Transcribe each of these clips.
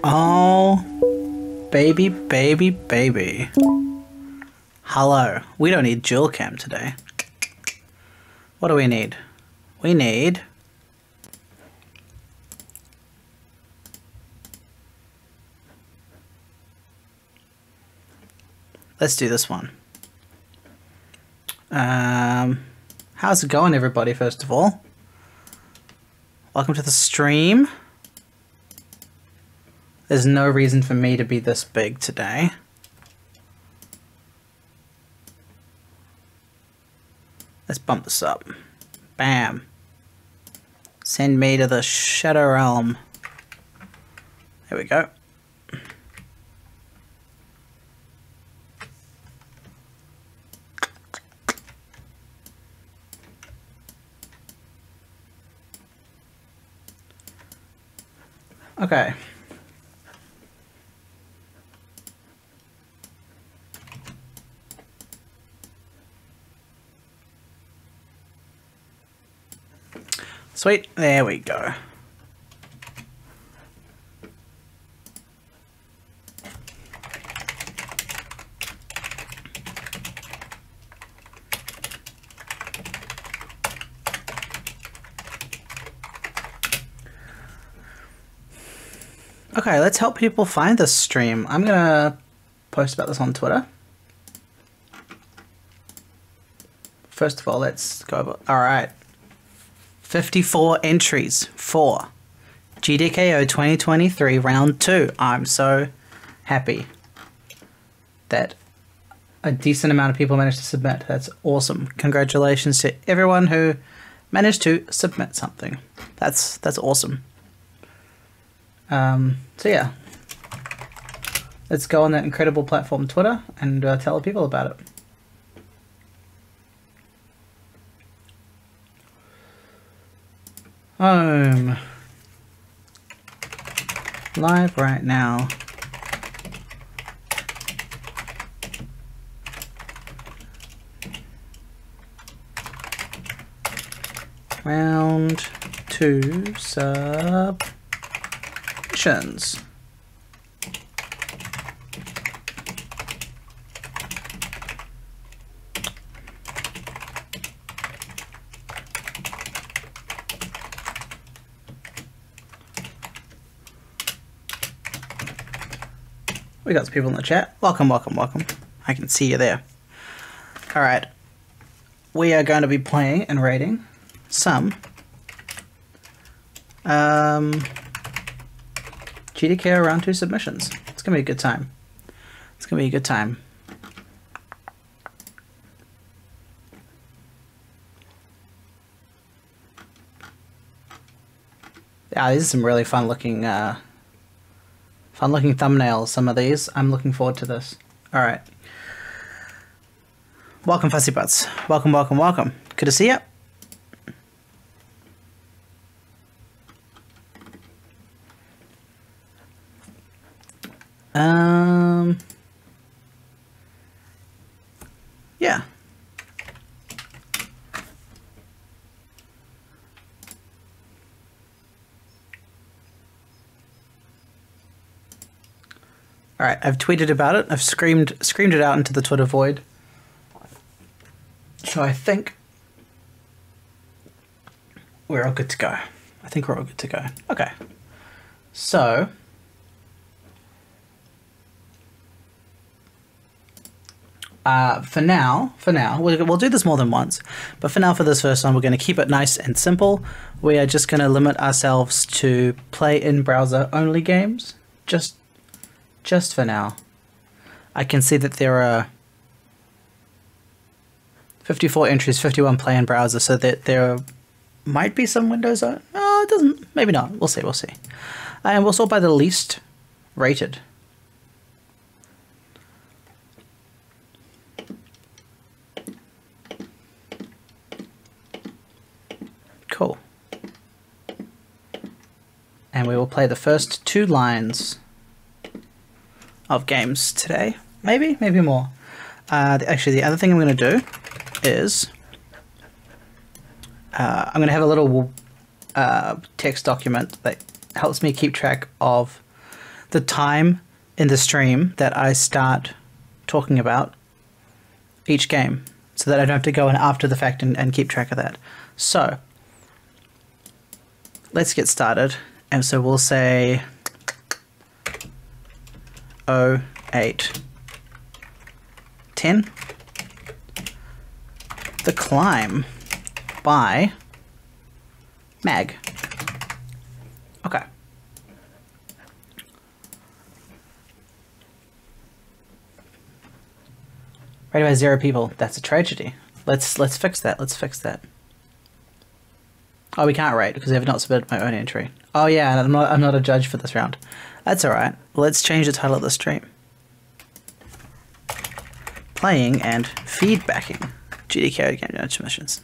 Oh, baby, baby, baby. Hello. We don't need dual cam today. What do we need? We need... Let's do this one. How's it going, everybody, first of all? Welcome to the stream. There's no reason for me to be this big today. Let's bump this up. Bam. Send me to the Shadow Realm. There we go. Okay. Sweet, there we go. Okay, let's help people find this stream. I'm gonna post about this on Twitter. First of all, let's go over. Alright. 54 entries for GDKO 2023 round 2. I'm so happy that a decent amount of people managed to submit. That's awesome. Congratulations to everyone who managed to submit something. That's awesome. So yeah, let's go on that incredible platform Twitter and tell people about it. Home. Live right now. Round 2 submissions. We got some people in the chat. Welcome, welcome, welcome. I can see you there. Alright. We are going to be playing and rating some GDKO round 2 submissions. It's going to be a good time. It's going to be a good time. Yeah, these are some really fun looking thumbnails, some of these. I'm looking forward to this. Alright. Welcome, Fussy Butts. Welcome, welcome, welcome. Good to see you. Yeah. Alright, I've tweeted about it. I've screamed it out into the Twitter void. So I think we're all good to go. I think we're all good to go. Okay. So for now, we'll do this more than once, but for now, for this first one, we're going to keep it nice and simple. We are just going to limit ourselves to play in browser only games, just for now. I can see that there are 54 entries, 51 play in browser, so that there might be some Windows on. Oh, it doesn't. Maybe not. We'll see. We'll see. And we'll sort by the least rated. Cool. And we will play the first 2 lines of games today. Maybe more. Actually, the other thing I'm going to do is I'm going to have a little text document that helps me keep track of the time in the stream that I start talking about each game, so that I don't have to go in after the fact and keep track of that. So let's get started. And so we'll say 08 10. The Climb by Mag. Okay. Rated by 0 people. That's a tragedy. Let's fix that. Let's fix that. Oh, we can't rate because I have not submitted my own entry. Oh yeah, I'm not a judge for this round. That's alright. Let's change the title of the stream. Playing and feedbacking GDK game judge missions.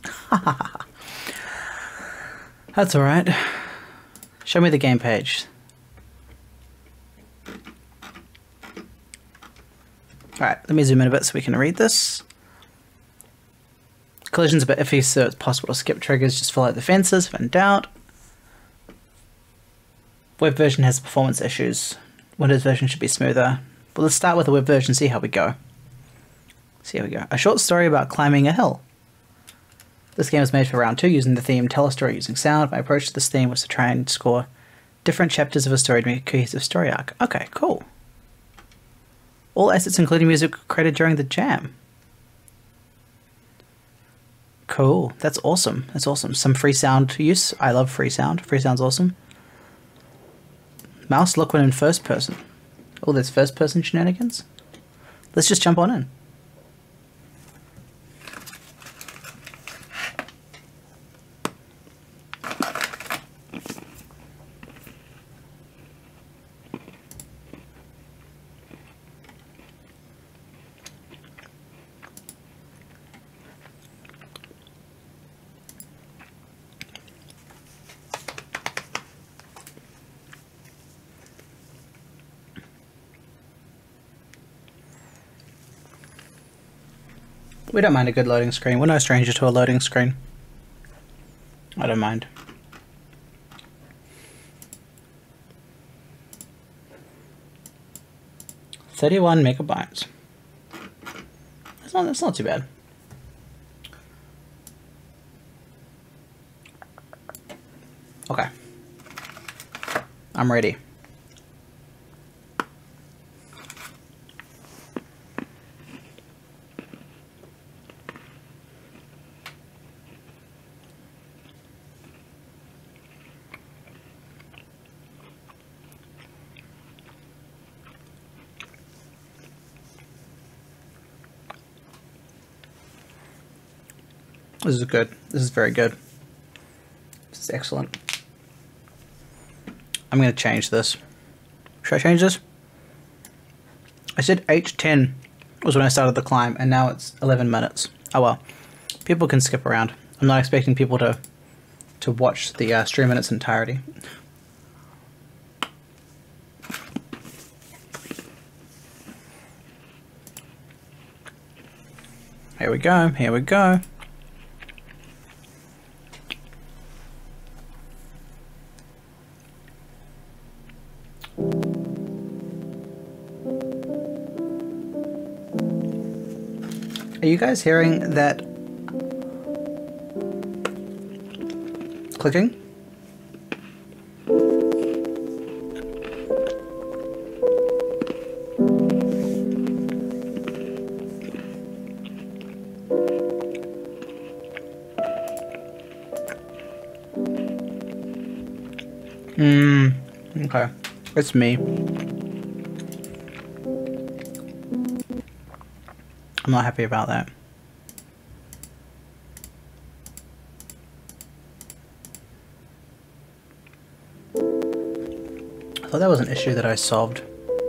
That's alright. Show me the game page. Alright, let me zoom in a bit so we can read this. Collision's a bit iffy, so it's possible to skip triggers, just follow the fences if in doubt. Web version has performance issues. Windows version should be smoother. But let's start with the web version, see how we go. See how we go. A short story about climbing a hill. This game was made for round 2 using the theme Tell a Story Using Sound. My approach to this theme was to try and score different chapters of a story to make a cohesive story arc. Okay, cool. All assets including music were created during the jam. Cool. That's awesome. That's awesome. Some free sound use. I love free sound. Free sound's awesome. Mouse look when in first person. Oh, there's first person shenanigans? Let's just jump on in. We don't mind a good loading screen. We're no stranger to a loading screen. I don't mind. $31 megabytes. That's not too bad. Okay. I'm ready. This is good. This is very good. This is excellent. I'm going to change this. Should I change this? I said 8:10 was when I started the climb, and now it's 11 minutes. Oh well. People can skip around. I'm not expecting people to watch the stream in its entirety. Here we go. Here we go. Are you guys hearing that clicking? Okay. It's me. I'm not happy about that. I thought that was an issue that I solved.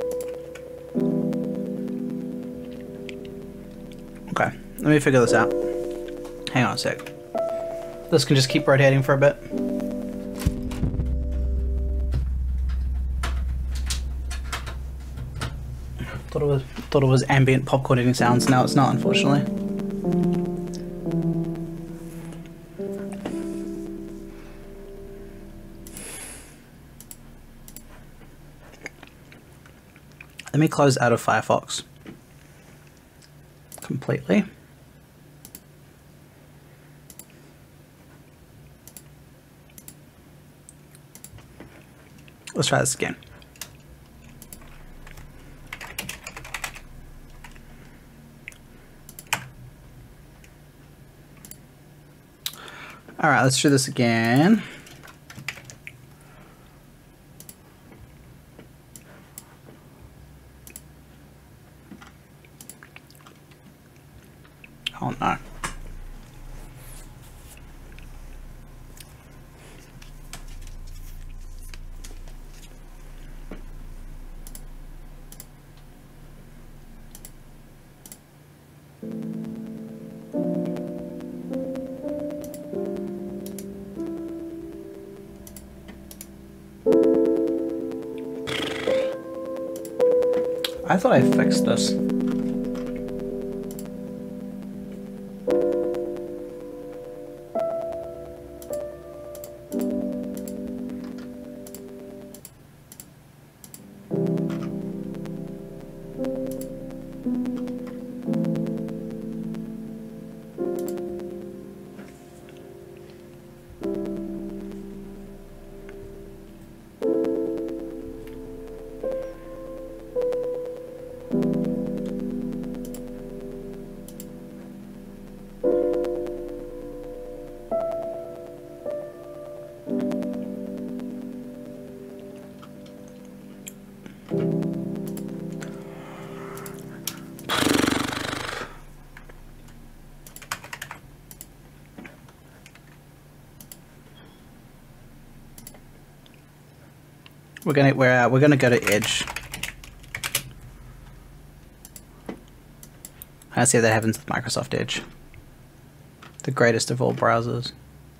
Okay, let me figure this out. Hang on a sec. This can just keep rotating for a bit. Thought it was ambient popcorn eating sounds. Now it's not, unfortunately. Let me close out of Firefox completely. Let's try this again. All right, let's do this again. Oh no. I thought I fixed this. We're gonna go to Edge. I see if that happens with Microsoft Edge, the greatest of all browsers.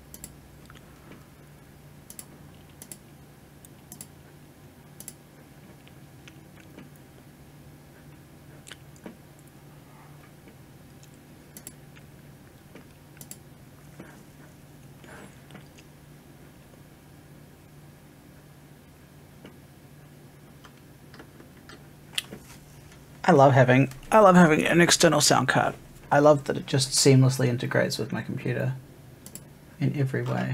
I love having an external sound card. I love that it just seamlessly integrates with my computer in every way.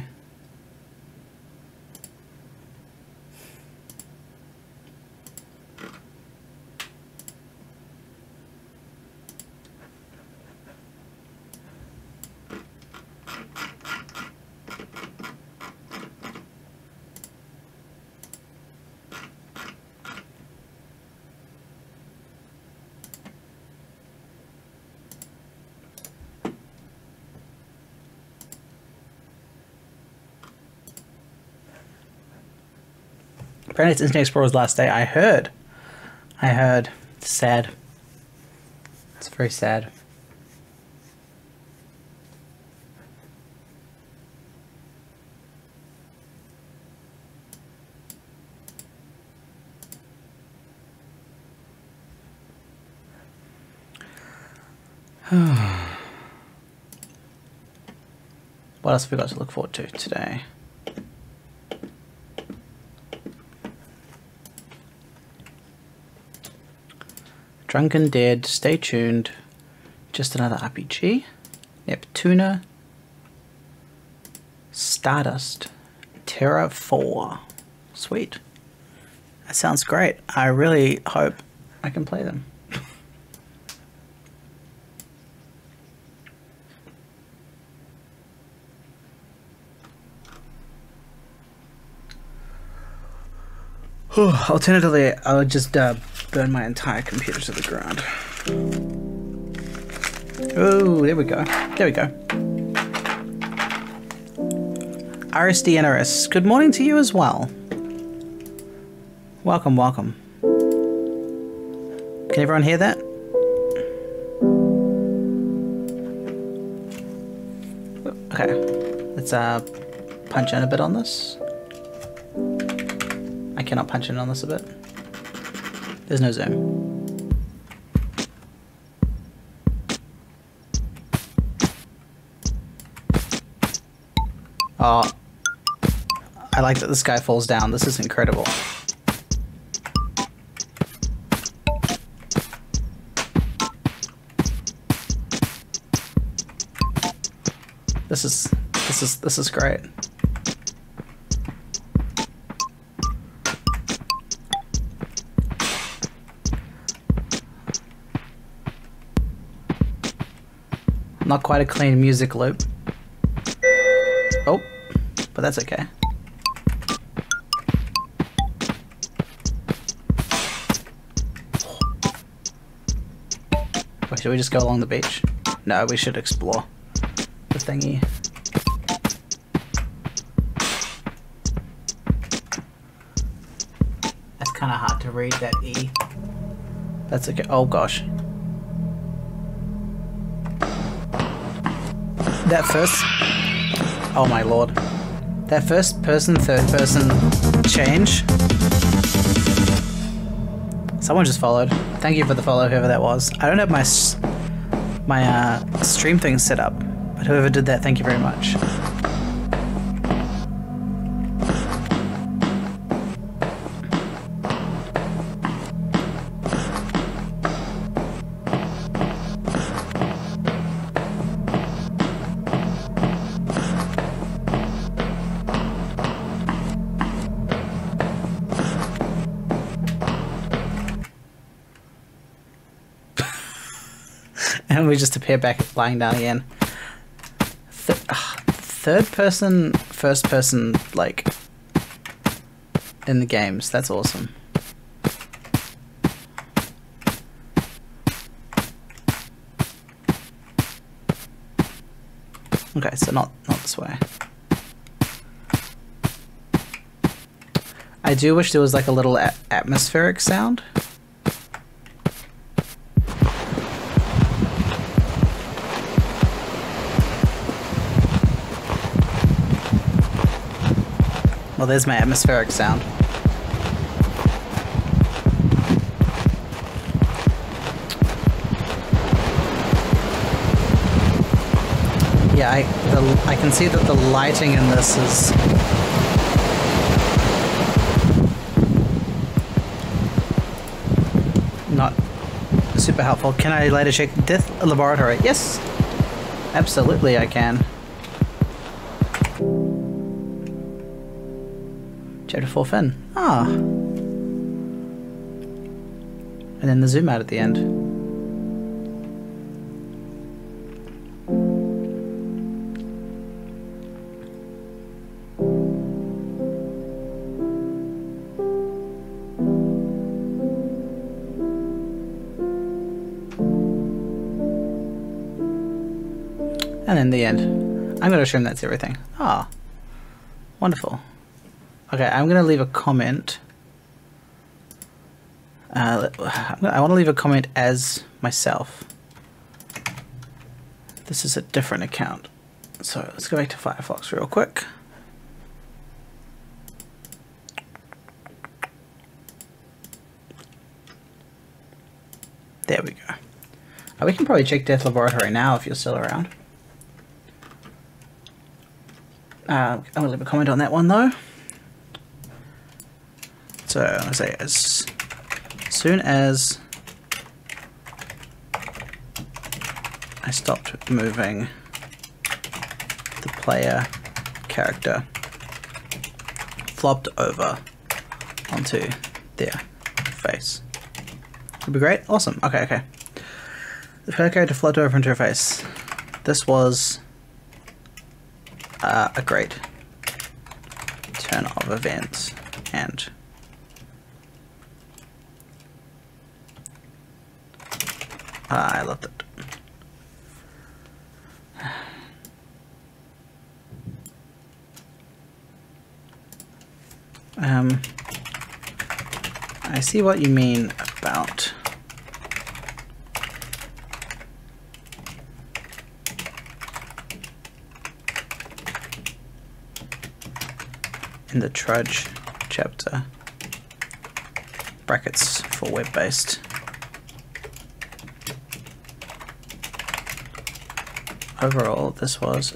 Apparently it's Internet Explorer's last day. I heard. It's sad. It's very sad. What else have we got to look forward to today? Drunken Dead, stay tuned. Just another RPG. Neptuna. Stardust. Terra 4. Sweet. That sounds great. I really hope I can play them. Alternatively, I would just burn my entire computer to the ground. Oh, there we go. There we go. RSD NRS, good morning to you as well. Welcome, welcome. Can everyone hear that? Okay, let's punch in a bit on this. I cannot punch in on this a bit. There's no zoom. Oh, I like that this guy falls down. This is incredible. This is great. Not quite a clean music loop. Oh, but that's okay. Wait, should we just go along the beach? No, we should explore the thingy. That's kind of hard to read, that E. That's okay. Oh gosh. That first... Oh my lord. That first person, third person change. Someone just followed. Thank you for the follow, whoever that was. I don't have my stream thing set up, but whoever did that, thank you very much. And we just appear back lying down again. Third person, first person, like, in the games. That's awesome. Okay, so not this way. I do wish there was like a little atmospheric sound. Well, there's my atmospheric sound. Yeah, I can see that the lighting in this is... not super helpful. Can I later check Death Laboratory? Yes! Absolutely I can. Chapter 4 Finn. Ah. And then the zoom out at the end. And then the end. I'm going to assume that's everything. Ah. Wonderful. Okay, I'm going to leave a comment. I want to leave a comment as myself. This is a different account. So let's go back to Firefox real quick. There we go. We can probably check Death Laboratory now if you're still around. I'm going to leave a comment on that one though. So I say as soon as I stopped moving the player character flopped over onto their face. Would be great. Awesome. Okay, okay. The player character flopped over into her face. This was a great turn of events, and I loved it. I see what you mean about in the Trudge chapter, brackets for web-based. Overall, this was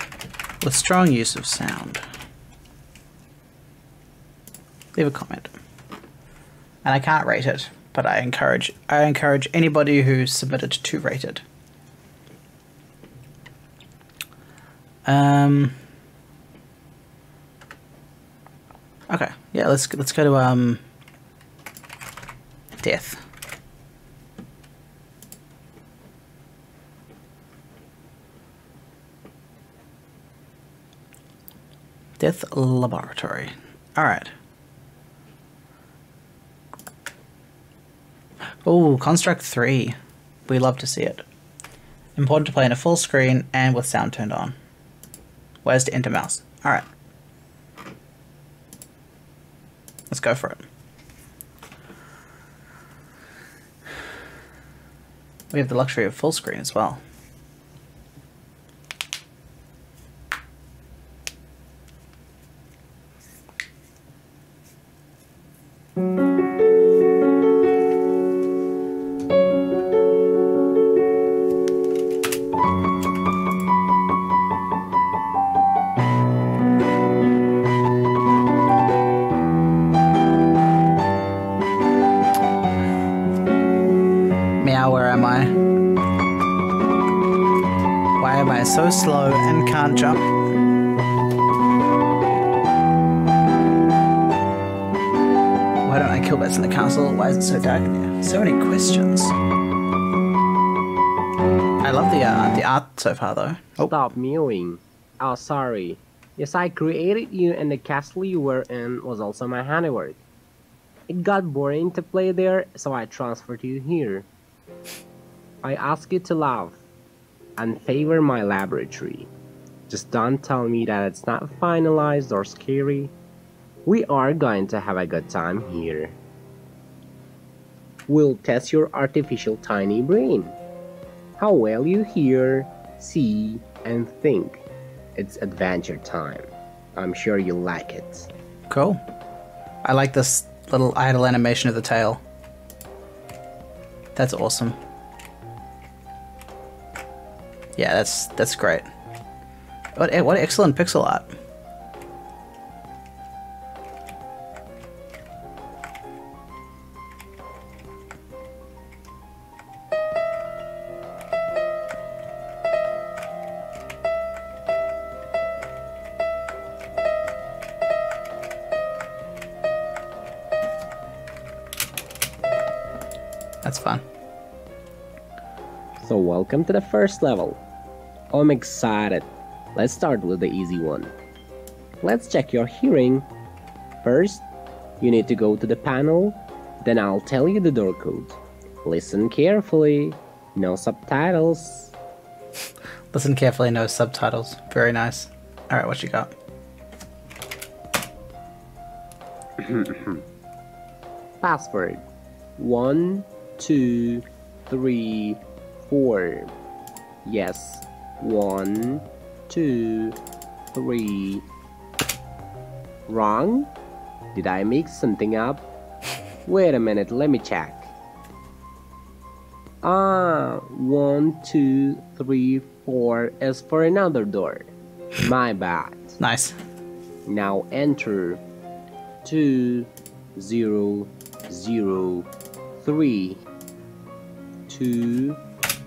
with strong use of sound. Leave a comment. And I can't rate it, but I encourage anybody who submitted to rate it. Okay, yeah, let's go to death. Death laboratory. All right. Oh, Construct 3. We love to see it. Important to play in a full screen and with sound turned on. Where's to enter mouse? All right. Let's go for it. We have the luxury of full screen as well. Where am I? Why am I so slow and can't jump? Why don't I kill bats in the castle? Why is it so dark in here? So many questions. I love the art so far though. Oh. Stop mewing. Oh, sorry. Yes, I created you, and the castle you were in was also my handiwork. It got boring to play there, so I transferred you here. I ask you to love and favor my laboratory. Just don't tell me that it's not finalized or scary. We are going to have a good time here. We'll test your artificial tiny brain. How well you hear, see, and think. It's adventure time. I'm sure you'll like it. Cool. I like this little idle animation of the tail. That's awesome. Yeah, that's great. What excellent pixel art. That's fun. So welcome to the first level. I'm excited. Let's start with the easy one. Let's check your hearing. First, you need to go to the panel, then I'll tell you the door code. Listen carefully. No subtitles. Listen carefully, no subtitles. Very nice. Alright, what you got? Password 1 2 3 4. Yes, 1 2 3. Wrong? Did I make something up? Wait a minute, let me check. 1 2 3 4 is for another door. My bad. Nice. Now enter 2 0 0 3 2.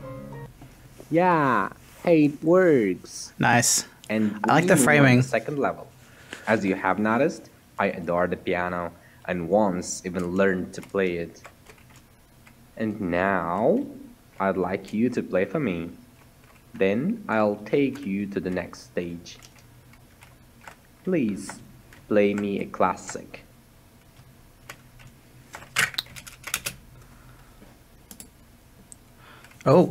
Yeah, hey, it works. Nice. And I like the we move on to framing. the second level. As you have noticed, I adore the piano and once even learned to play it. And now, I'd like you to play for me. Then I'll take you to the next stage. Please, play me a classic. Oh.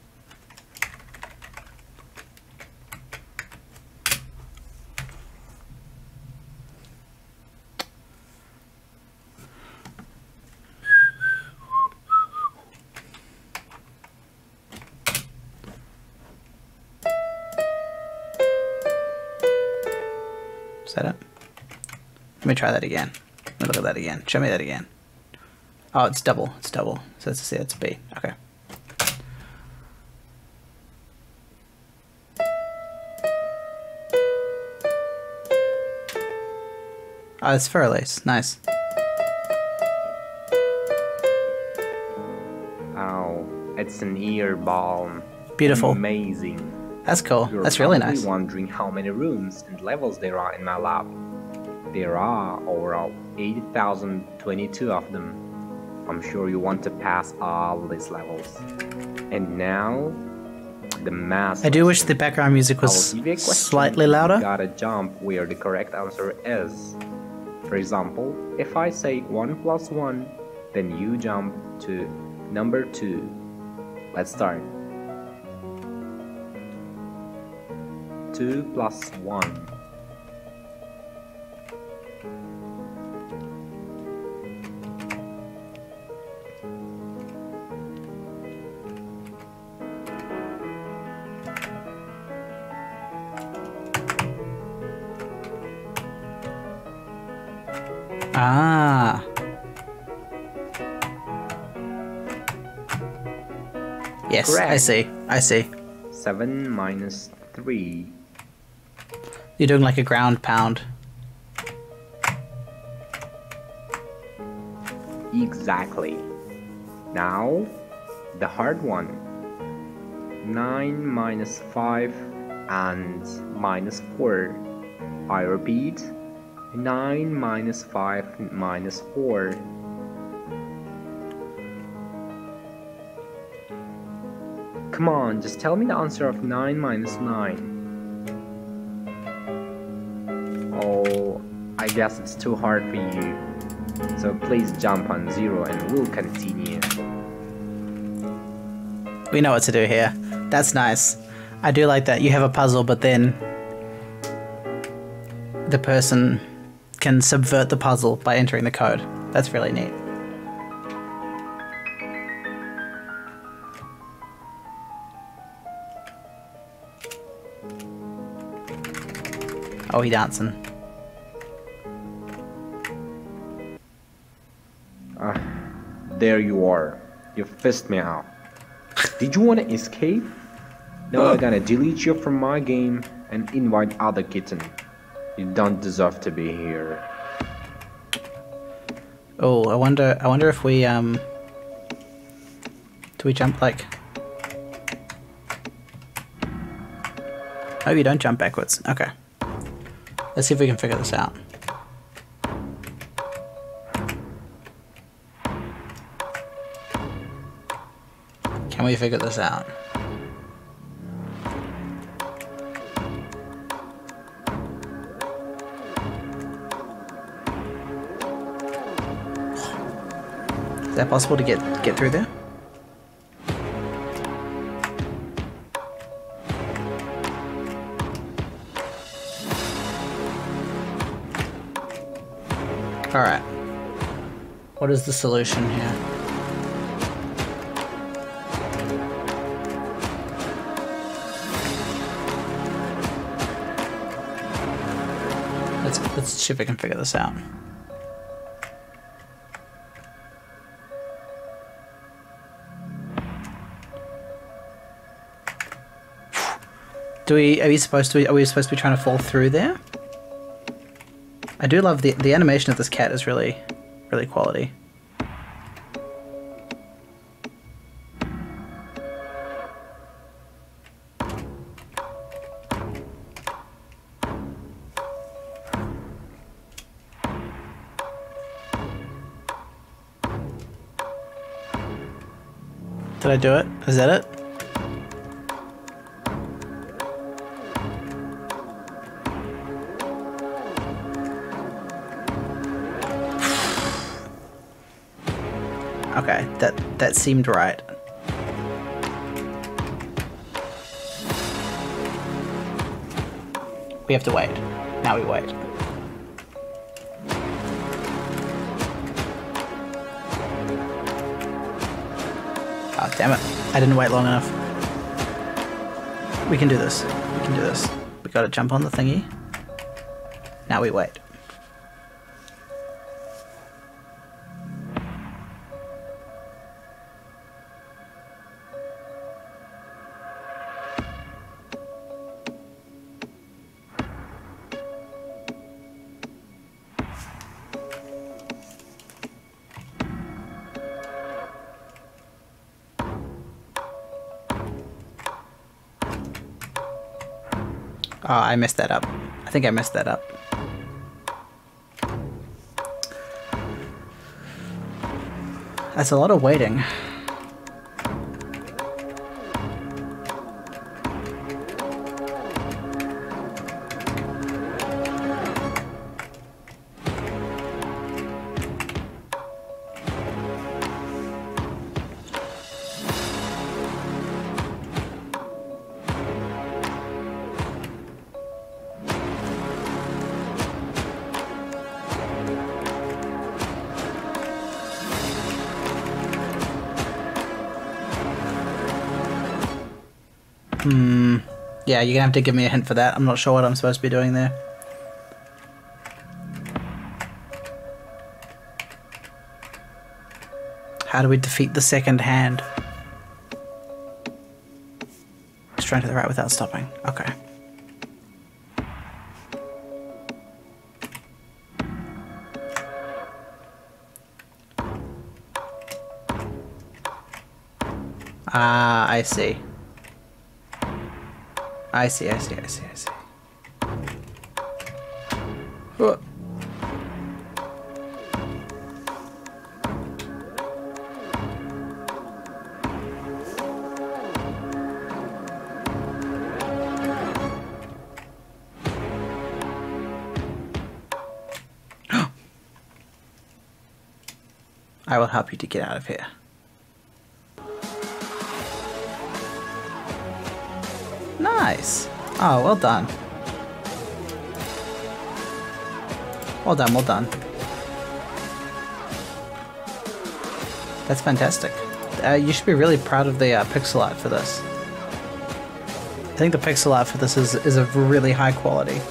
Is that it? Let me try that again. Let me look at that again. Show me that again. Oh, it's double. It's double. So that's a C, that's a B. Okay. Oh, it's Furley's. Nice. Oh, it's an ear balm. Beautiful. Amazing. That's cool. You're That's really probably nice. wondering how many rooms and levels there are in my lab. There are overall 80,022 of them. I'm sure you want to pass all these levels. And now, the math. I do wish the background music was I will give you a question. slightly louder. You gotta jump where the correct answer is. For example, if I say 1 plus 1, then you jump to number 2. Let's start. 2 plus 1. Ah. Yes, I Correct. see. I see. 7 minus 3. You're doing like a ground pound. Exactly. Now, the hard one. 9 minus 5 and minus 4. I repeat, 9 minus 5 minus 4. Come on, just tell me the answer of 9 minus 9. Oh, I guess it's too hard for you. So please jump on 0 and we'll continue. We know what to do here. That's nice. I do like that. You have a puzzle, but then the person can subvert the puzzle by entering the code. That's really neat. Oh, he dancing. There you are. You fissed me out. Did you want to escape? Now I'm gonna delete you from my game and invite other kitten. You don't deserve to be here. Oh, I wonder if we do we jump like? Oh, you don't jump backwards. Okay. Let's see if we can figure this out. Can we figure this out? Is that possible to get through there? Alright. What is the solution here? Let's see if we can figure this out. Are we supposed to be trying to fall through there? I do love the animation of this cat is really quality. Did I do it? Is that it? Okay, that seemed right. We have to wait. Now we wait. Oh, damn it. I didn't wait long enough. We can do this. We can do this. We gotta jump on the thingy. Now we wait. Oh, I messed that up. I think I messed that up. That's a lot of waiting. Yeah, you're gonna have to give me a hint for that. I'm not sure what I'm supposed to be doing there. How do we defeat the second hand? Straight to the right without stopping. Okay. Ah, I see. I see. Oh. I will help you to get out of here. Nice. Oh, well done. Well done, well done. That's fantastic. You should be really proud of the pixel art for this. I think the pixel art for this is of really high quality.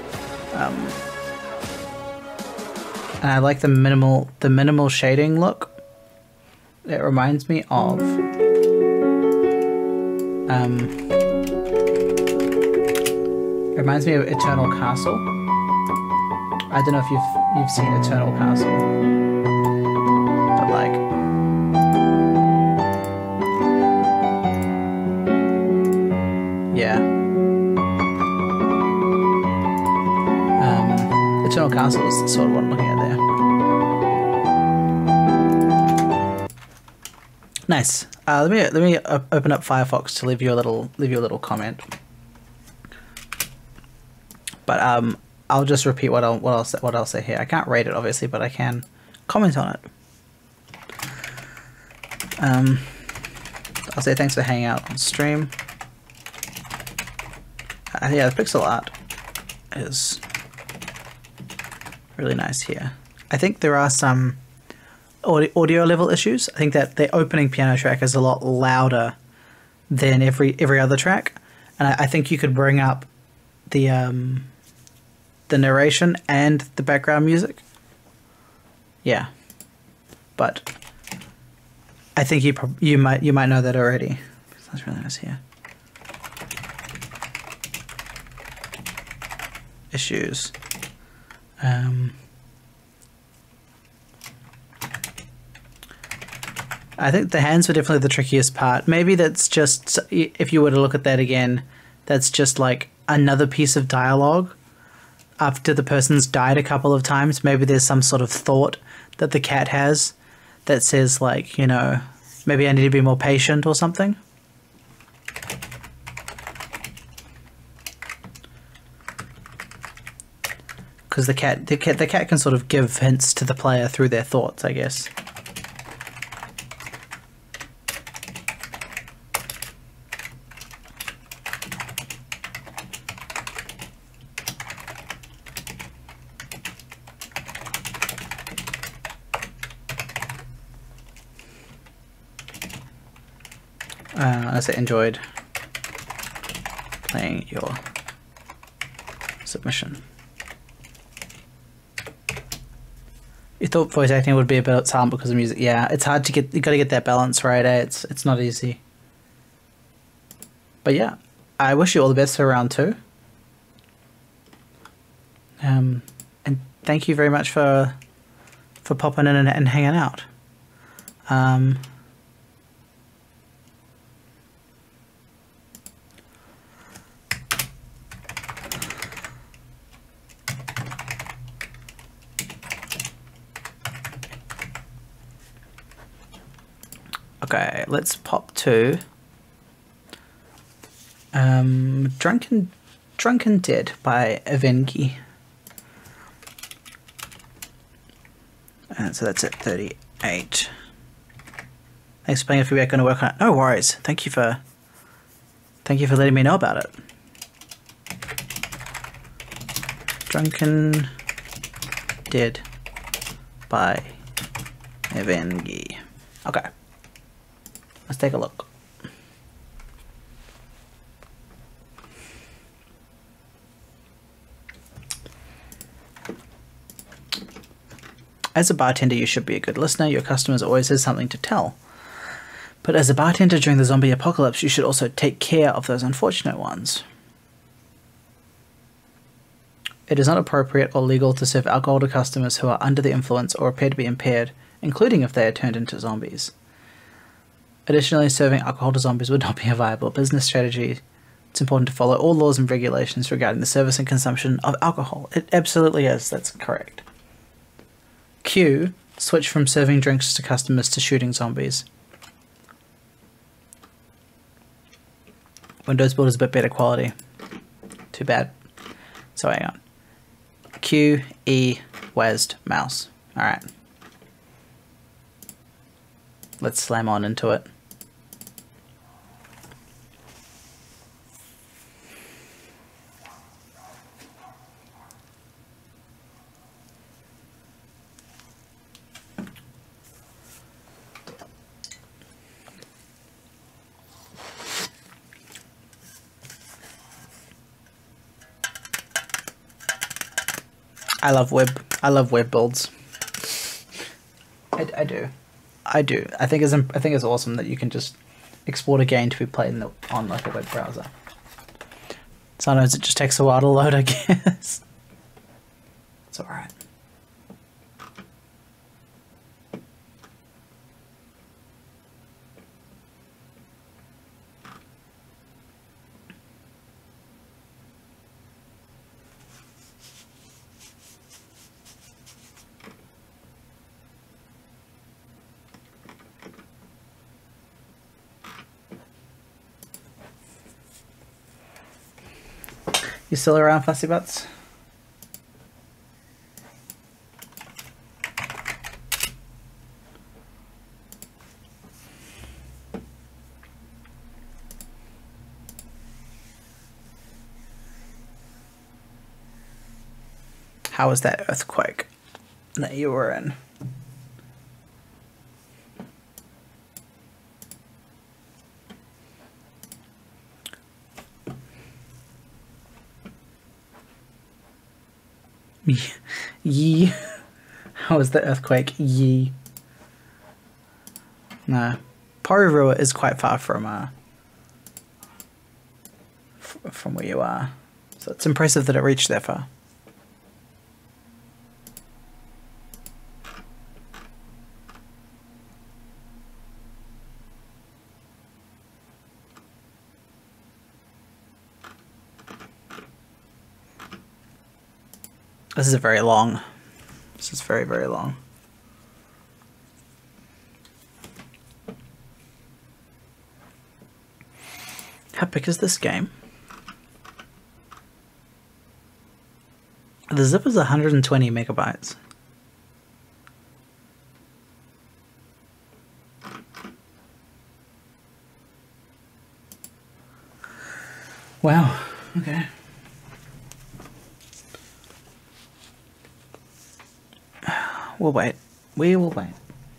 And I like the minimal shading look. It reminds me of Eternal Castle. I don't know if you've seen Eternal Castle, but like, yeah. Eternal Castle is sort of what I'm looking at there. Nice. Let me open up Firefox to leave you a little comment. But I'll just repeat what I'll say here. I can't rate it obviously, but I can comment on it. I'll say thanks for hanging out on stream. Yeah, the pixel art is really nice here. I think there are some audio level issues. I think that the opening piano track is a lot louder than every other track, and I think you could bring up the narration and the background music. Yeah, but I think you might know that already. That's really nice here. Issues. I think the hands were definitely the trickiest part. Maybe that's just, if you were to look at that again, that's just like another piece of dialogue after the person's died a couple of times. Maybe there's some sort of thought that the cat has that says like, you know, maybe I need to be more patient or something. Because the cat can sort of give hints to the player through their thoughts, I guess. As I enjoyed playing your submission. You thought voice acting would be a bit silent because of music. Yeah, it's hard to get. You got to get that balance right. It's not easy. But yeah, I wish you all the best for round 2. And thank you very much for popping in and hanging out. Okay, let's pop to Drunken Dead by Evengi. And so that's at 38. Thanks for playing if we're going to work on it. No worries. Thank you for letting me know about it. Drunken Dead by Evengi. Okay. Let's take a look. As a bartender, you should be a good listener. Your customers always has something to tell. But as a bartender during the zombie apocalypse, you should also take care of those unfortunate ones. It is not appropriate or legal to serve alcohol to customers who are under the influence or appear to be impaired, including if they are turned into zombies. Additionally, serving alcohol to zombies would not be a viable business strategy. It's important to follow all laws and regulations regarding the service and consumption of alcohol. It absolutely is, that's correct. Q. Switch from serving drinks to customers to shooting zombies. Windows Builder is a bit better quality. Too bad. So hang on. Q, E, WASD, mouse. Alright. Let's slam on into it. I love web builds. I do. I think it's awesome that you can just export a game to be played on like a web browser. Sometimes it just takes a while to load, I guess. It's alright. You still around, Fussy Butts? How was that earthquake that you were in? Yee. How was the earthquake? Yee. No. Porirua is quite far from where you are. So it's impressive that it reached that far. This is very long. This is very, very long. How big is this game? The zip is 120 megabytes. Wow. Okay. We'll wait. We will wait.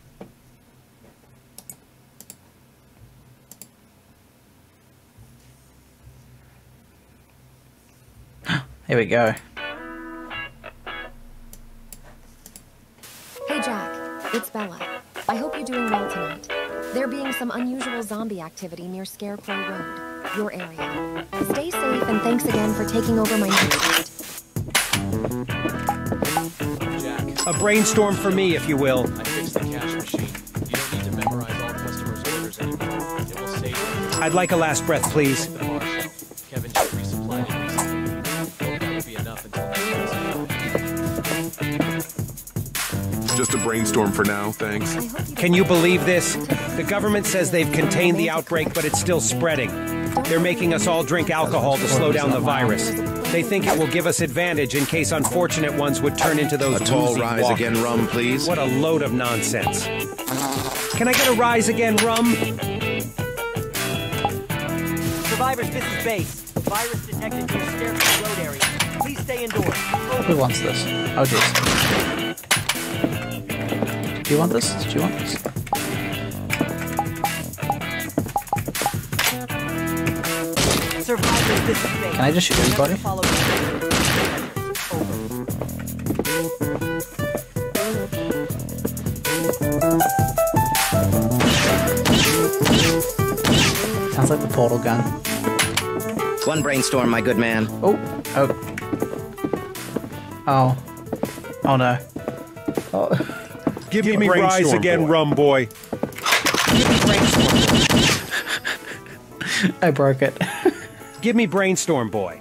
Here we go. Hey Jack, it's Bella. I hope you're doing well tonight. There being some unusual zombie activity near Scarecrow Road, your area. Stay safe and thanks again for taking over my nightstand. A brainstorm for me, if you will. I fixed the cash machine. You don't need to memorize all customers' orders anymore. It will save you. I'd like a last breath, please. The bar shelf. Kevin just resupplied it recently. Hope that will be enough until next Just a brainstorm for now, thanks. Can you believe this? The government says they've contained the outbreak, but it's still spreading. They're making us all drink alcohol to slow down the virus. They think it will give us advantage in case unfortunate ones would turn into those A tall woozy rise walkers. again rum, please. What a load of nonsense. Can I get a rise again rum? Survivors, this is base. Virus detected near Scarecrow Road area. Please stay indoors. Who wants this? Oh, jeez. Do you want this? Do you want this? Survivors, this is base. Can I just shoot everybody? Follow Sounds like the portal gun. One brainstorm, my good man. Oh. Oh. Oh. Oh no. Oh. Give me rise again rum, boy. I broke it. Give me brainstorm, boy.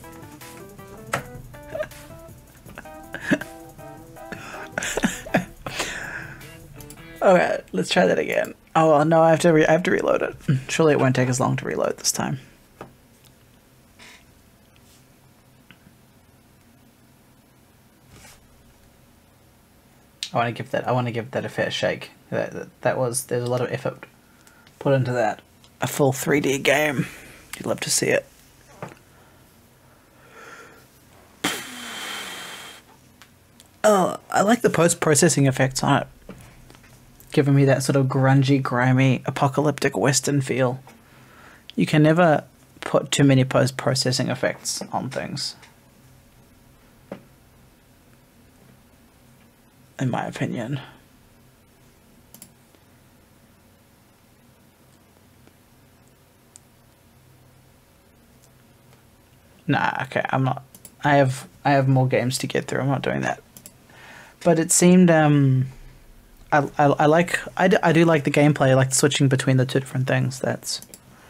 Alright, let's try that again. Oh well, no, I have to reload it. Surely it won't take as long to reload this time. I want to give that a fair shake. There's a lot of effort put into that. A full 3D game. You'd love to see it. Oh, I like the post-processing effects on it. Giving me that sort of grungy, grimy, apocalyptic western feel. You can never put too many post-processing effects on things. In my opinion. Nah, okay, I'm not. I have more games to get through. I'm not doing that. But it seemed I do like the gameplay. I like switching between the two different things. That's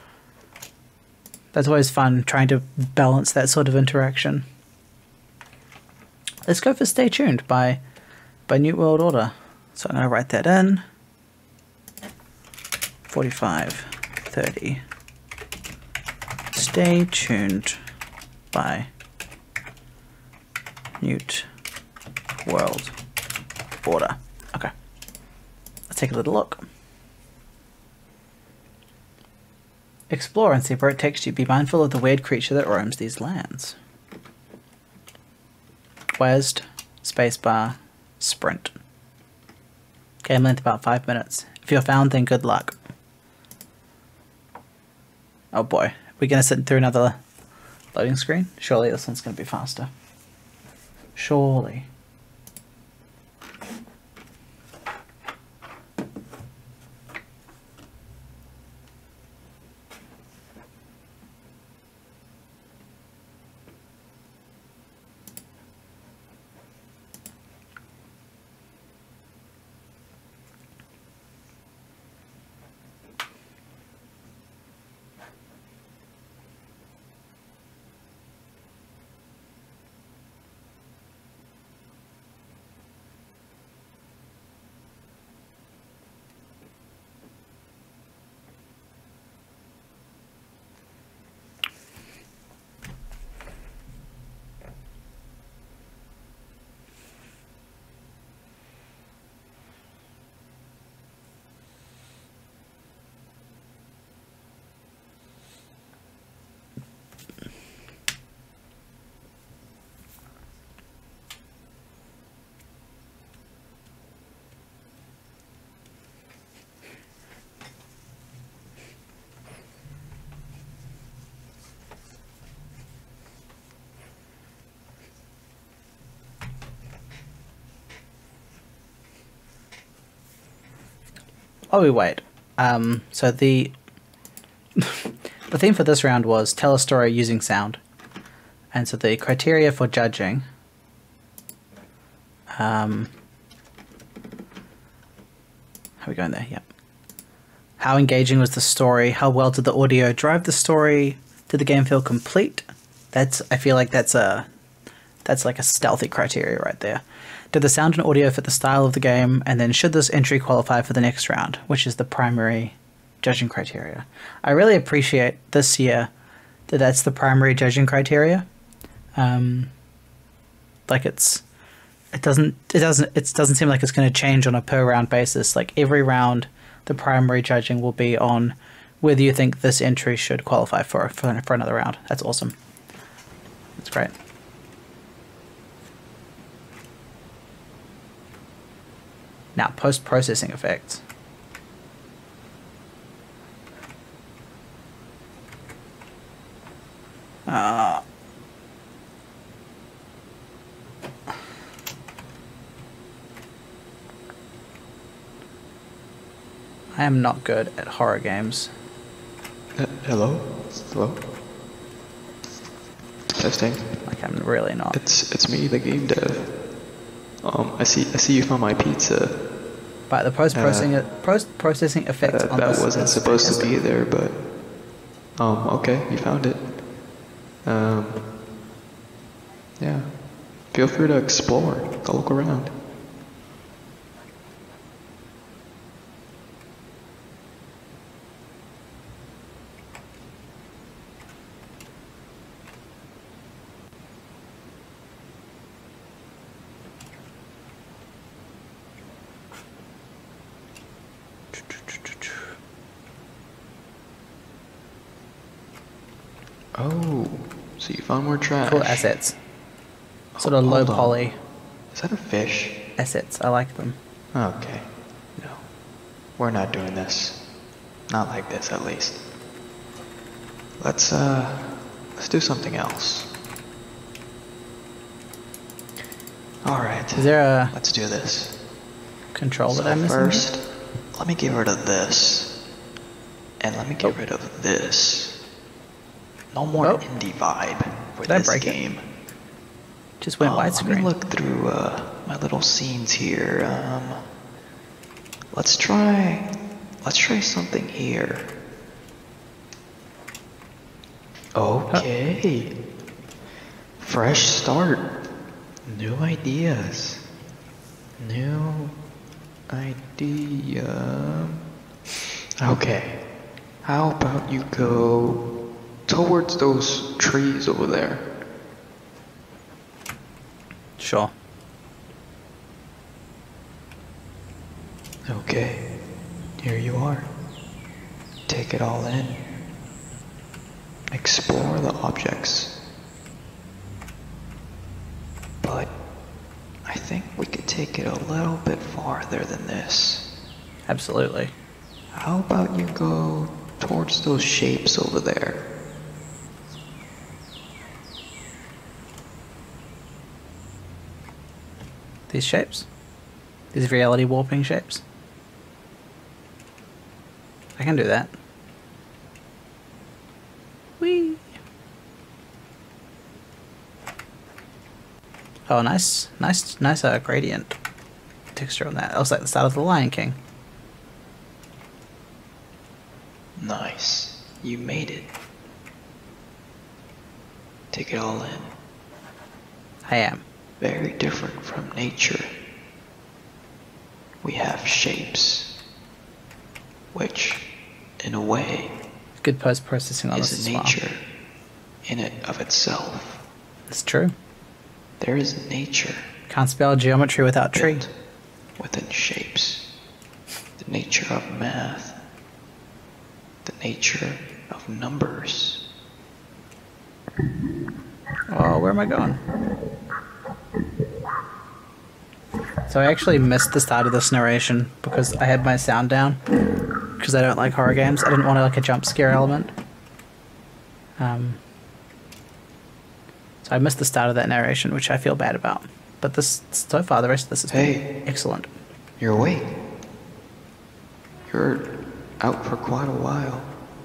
always fun, trying to balance that sort of interaction. Let's go for Stay Tuned by New World Order. So I'm going to write that in. 45:30. Stay Tuned by New World Order. Okay. Let's take a little look. Explore and see where it takes you. Be mindful of the weird creature that roams these lands. WASD, spacebar, sprint. Game length about 5 minutes. If you're found, then good luck. Oh boy, we're gonna sit through another loading screen? Surely this one's gonna be faster. Surely. Oh, we wait. So the the theme for this round was tell a story using sound, and so the criteria for judging. How are we going there? Yep. How engaging was the story? How well did the audio drive the story? Did the game feel complete? I feel like that's like a stealthy criteria right there. Did the sound and audio fit the style of the game? And then should this entry qualify for the next round, which is the primary judging criteria? I really appreciate this year that that's the primary judging criteria. Like it doesn't seem like it's going to change on a per round basis. Like every round, the primary judging will be on whether you think this entry should qualify for another round. That's awesome. That's great. Now, post-processing effects. I am not good at horror games. Hello? Hello? Testing. Like, I'm really not. It's me, the game dev. I see you found my pizza. But the post-processing effects on that this wasn't is supposed fantastic. to be there, but okay, you found it. Yeah. Feel free to explore. Go look around. Oh, so you found more trash. Cool assets. Sort of low hold on. poly Is that a fish? assets. I like them. Okay. No. We're not doing this. Not like this, at least. Let's do something else. Alright. Is there a Let's do this. control that So I'm missing? first, let me get rid of this. And let me get rid of this. No more Oh. indie vibe for Did I this break it? game. Just went Let me widescreen. look through my little scenes here. Let's try something here. Okay. Fresh start. New ideas. New idea. Okay. How about you go towards those trees over there? Sure. Okay, here you are. Take it all in. Explore the objects. But I think we could take it a little bit farther than this. Absolutely. How about you go towards those shapes over there? These shapes. These reality warping shapes. I can do that. Whee! Oh, nice gradient texture on that. That was like the start of The Lion King. Nice. You made it. Take it all in. I am. Very different from nature. We have shapes, which, in a way, Good post-processing on this is as a well. nature in it of itself. It's true. There is nature Can't spell geometry without tree. built within shapes. The nature of math. The nature of numbers. Oh, where am I going? So I actually missed the start of this narration because I had my sound down because I don't like horror games. I didn't want like a jump scare element. So I missed the start of that narration, which I feel bad about. But this, so far, the rest of this has been excellent. You're awake. You're out for quite a while.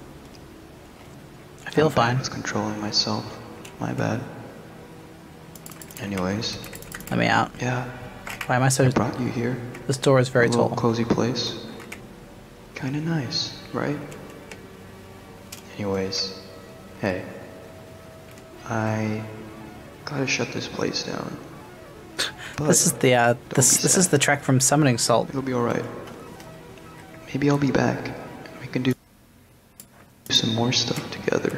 I feel fine. I was controlling myself. My bad. Anyways. Let me out. Yeah. Why am I so... I brought you here. This door is very A little tall. cozy place. Kinda nice, right? Anyways. Hey. I gotta shut this place down. This is the this is the track from Summoning Salt. It'll be alright. Maybe I'll be back. We can do some more stuff together.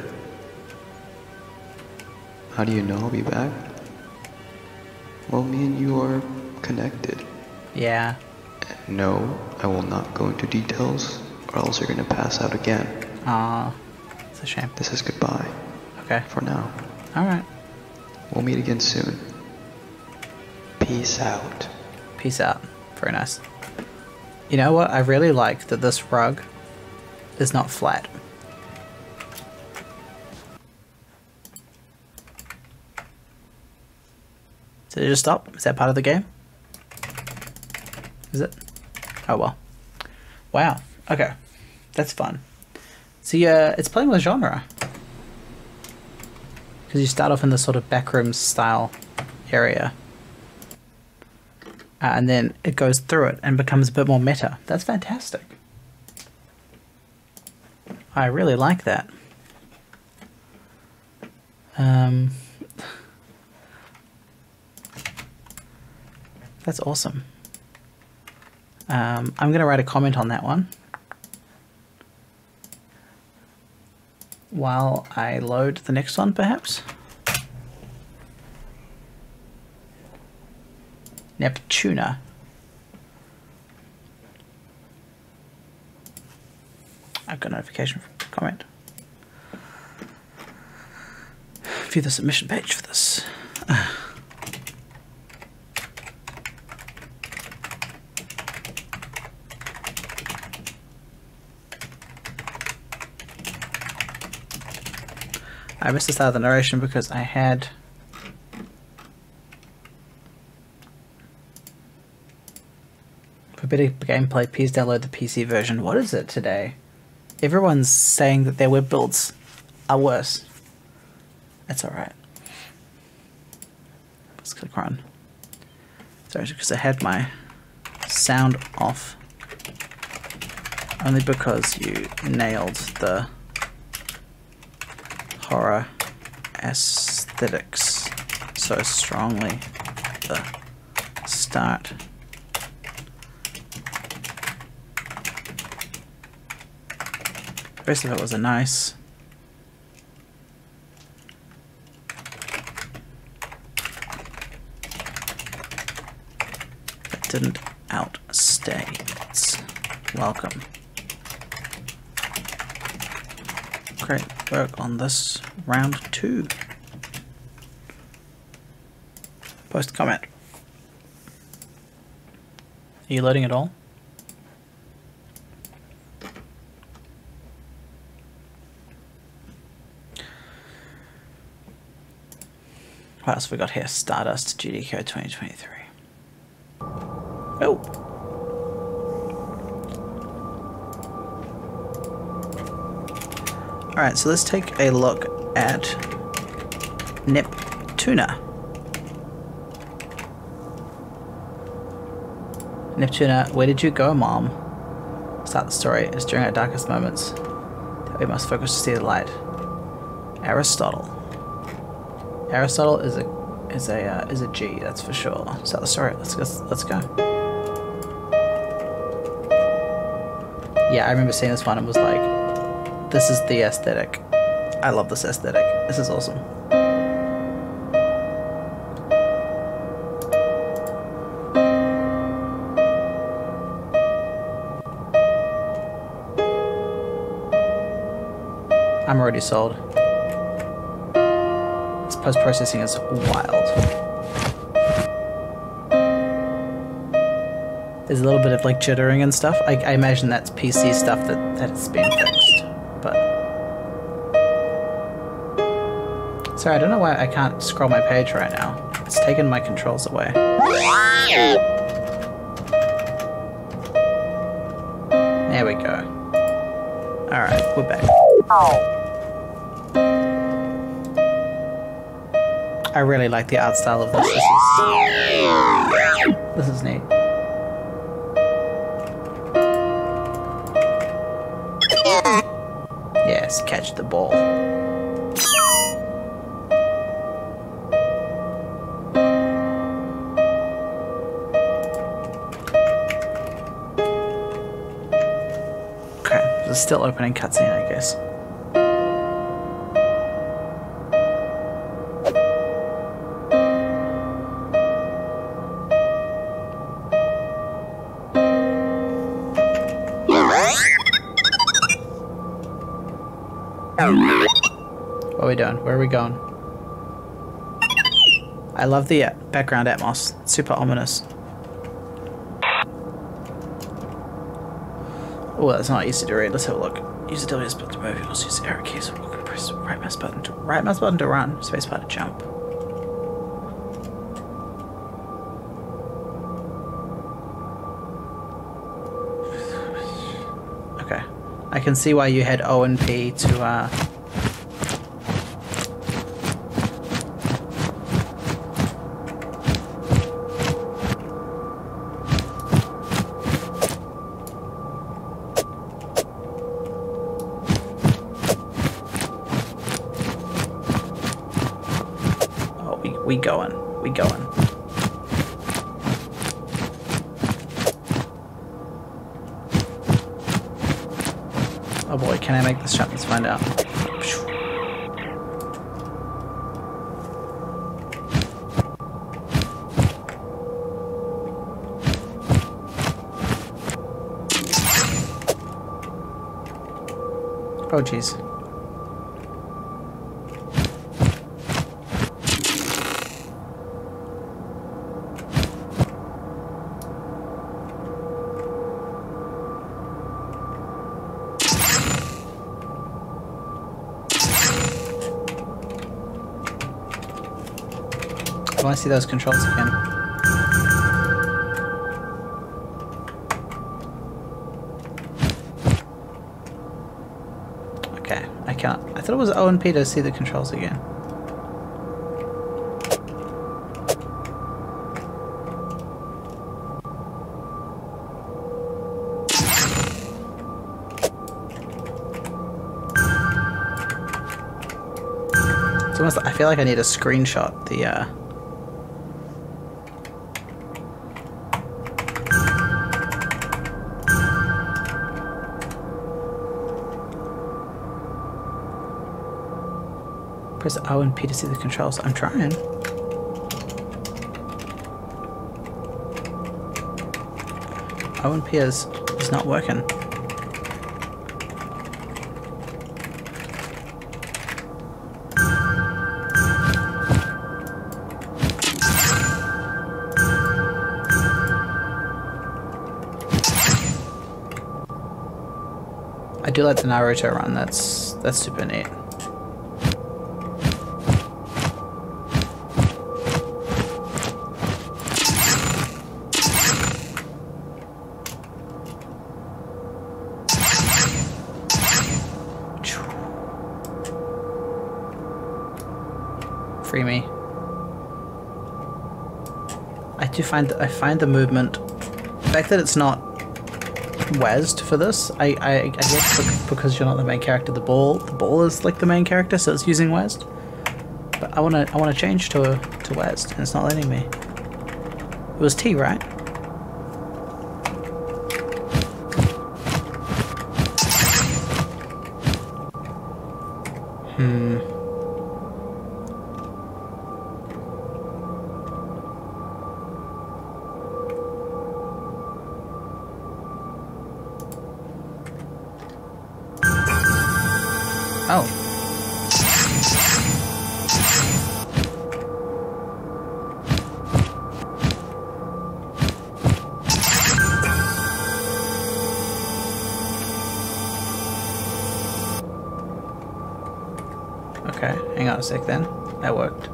How do you know I'll be back? Well, me and you are connected. Yeah. No, I will not go into details, or else you're gonna pass out again. Ah, it's a shame. This is goodbye. Okay. For now. Alright. We'll meet again soon. Peace out. Peace out. Very nice. You know what? I really like that this rug is not flat. Did it just stop? Is that part of the game? Is it? Oh well. Wow. Okay. That's fun. So yeah, it's playing with genre. Because you start off in this sort of backrooms style area. And then it goes through it and becomes a bit more meta. That's fantastic. I really like that. That's awesome. I'm going to write a comment on that one while I load the next one, perhaps. Neptuna. I've got a notification from the comment. View the submission page for this. I missed the start of the narration because I had for better gameplay, please download the PC version. What is it today? Everyone's saying that their web builds are worse. That's alright. Let's click run. Sorry, because I had my sound off. Only because you nailed the horror aesthetics so strongly at the start. The rest of it was a nice but didn't outstay its welcome. Great work on this round 2. Post comment. Are you loading at all? What else have we got here? Stardust GDK 2023. Oh! Alright, so let's take a look at Neptuna. Neptuna, where did you go, Mom? Start the story. It's during our darkest moments that we must focus to see the light. Aristotle. Aristotle is a G, that's for sure. Start the story. Let's go. Yeah, I remember seeing this one and was like, this is the aesthetic. I love this aesthetic. This is awesome. I'm already sold. This post-processing is wild. There's a little bit of like jittering and stuff. I imagine that's PC stuff that it's been fixed. But sorry, I don't know why I can't scroll my page right now. It's taken my controls away. There we go. Alright, we're back. I really like the art style of this. This is neat. Yes, catch the ball. still opening cutscene, I guess. What are we doing? Where are we going? I love the background atmos. It's super ominous. Oh, that's not easy to read. Let's have a look. Use the W button to move. Also use the arrow keys. Press right mouse button to run. Space bar to jump. Okay, I can see why you had O and P to We going. Oh boy, can I make this jump? Let's find out. Oh jeez. I want to see those controls again. Okay, I can't. I thought it was O and P to see the controls again. It's almost, I feel like I need a screenshot the press O and P to see the controls. I'm trying. O and P is not working. I do like the Naruto run. That's super neat. Free me. I find the movement, the fact that it's not WASD for this, I guess because you're not the main character, the ball is like the main character, so it's using WASD. But I wanna change to WASD, and it's not letting me. It was T, right? Oh. Okay, hang on a sec then. That worked.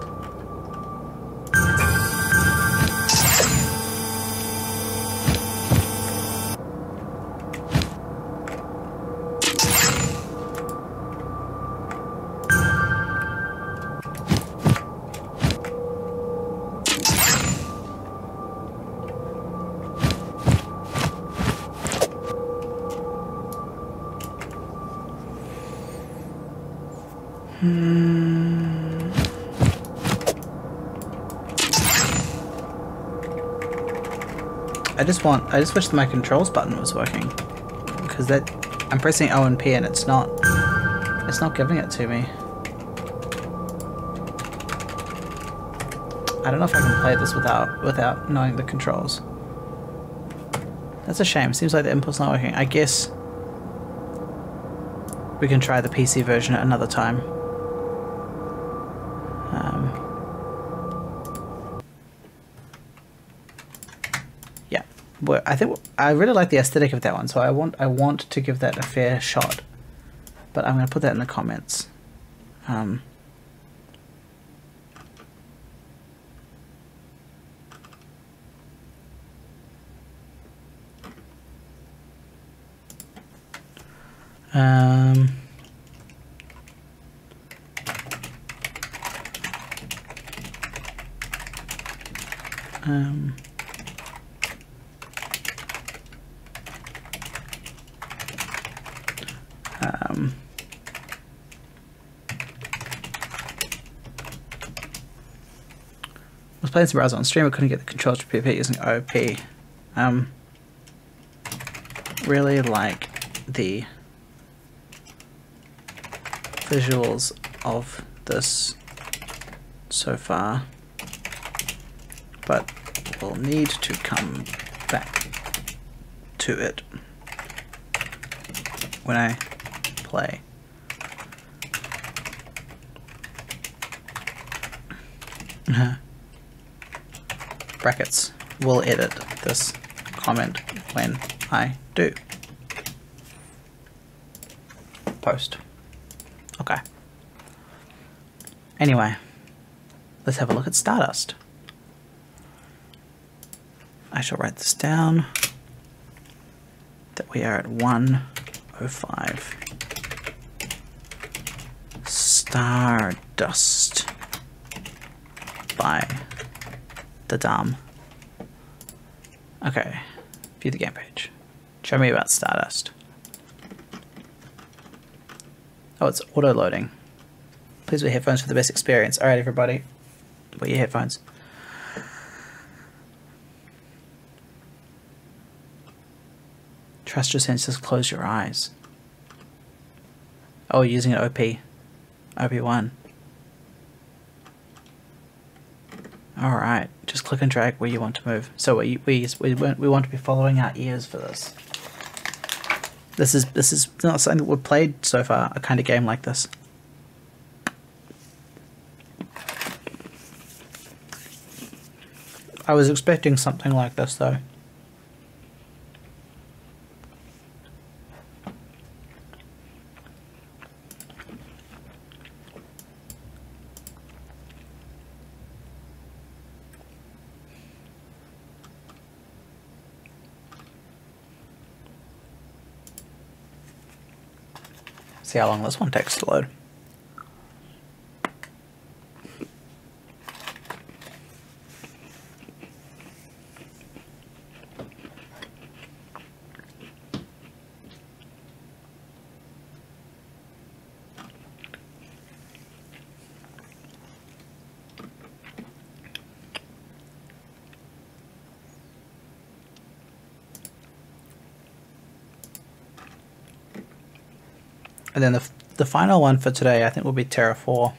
I just wish my controls button was working, because that I'm pressing O and P and it's not giving it to me. I don't know if I can play this without knowing the controls. That's a shame. Seems like the input's not working. I guess we can try the PC version at another time. Yeah, but I think I really like the aesthetic of that one, so I want to give that a fair shot. But I'm going to put that in the comments. I was playing some browser on stream, I couldn't get the controls to PvP using OP. Really like the visuals of this so far, but we'll need to come back to it when I play. Brackets, will edit this comment when I do post. Okay. Anyway, let's have a look at Stardust. I shall write this down, that we are at 1:05. Stardust by the Dam. Okay, view the game page. Show me about Stardust. Oh, it's auto-loading. Please wear headphones for the best experience. Alright, everybody. Wear your headphones. Trust your senses, close your eyes. Oh, you're using an OP. OP1. Alright, just click and drag where you want to move. So we want to be following our ears for this. This is not something that we've played so far, a kind of game like this. I was expecting something like this though. See how long this one takes to load. And then the final one for today, I think, will be Terra 4.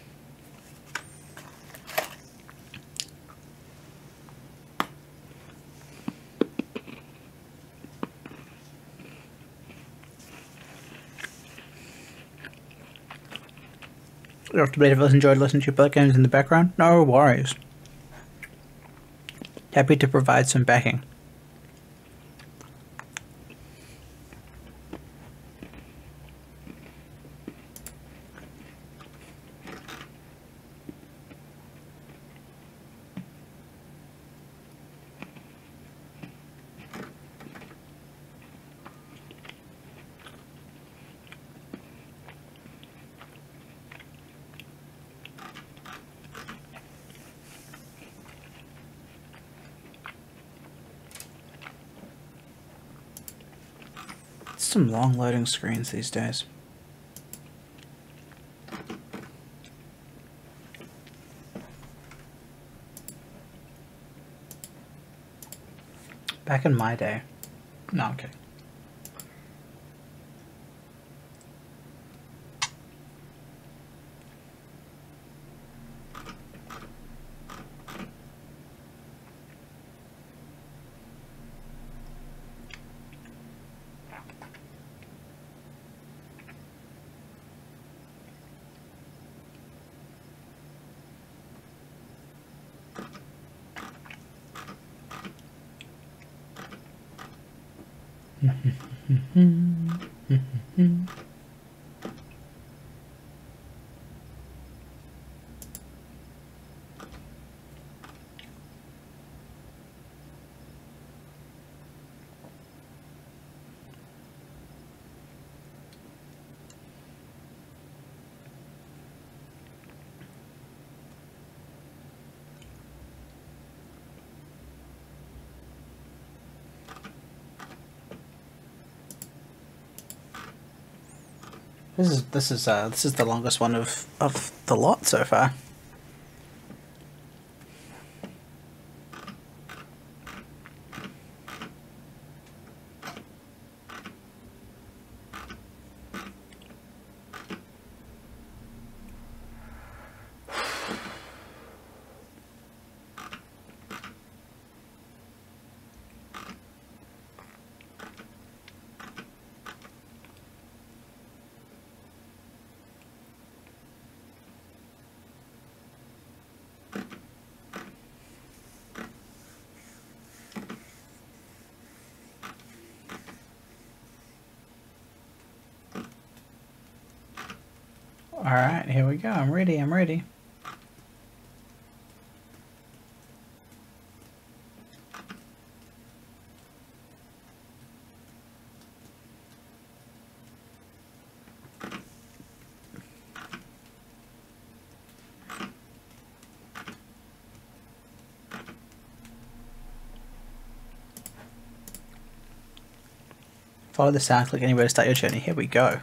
You have to believe if I enjoyed listening to your play games in the background. No worries. Happy to provide some backing. Some long loading screens these days. Back in my day. No, okay. This is the longest one of the lot so far. Alright, here we go. I'm ready, I'm ready. Follow the sound, click anywhere to start your journey. Here we go.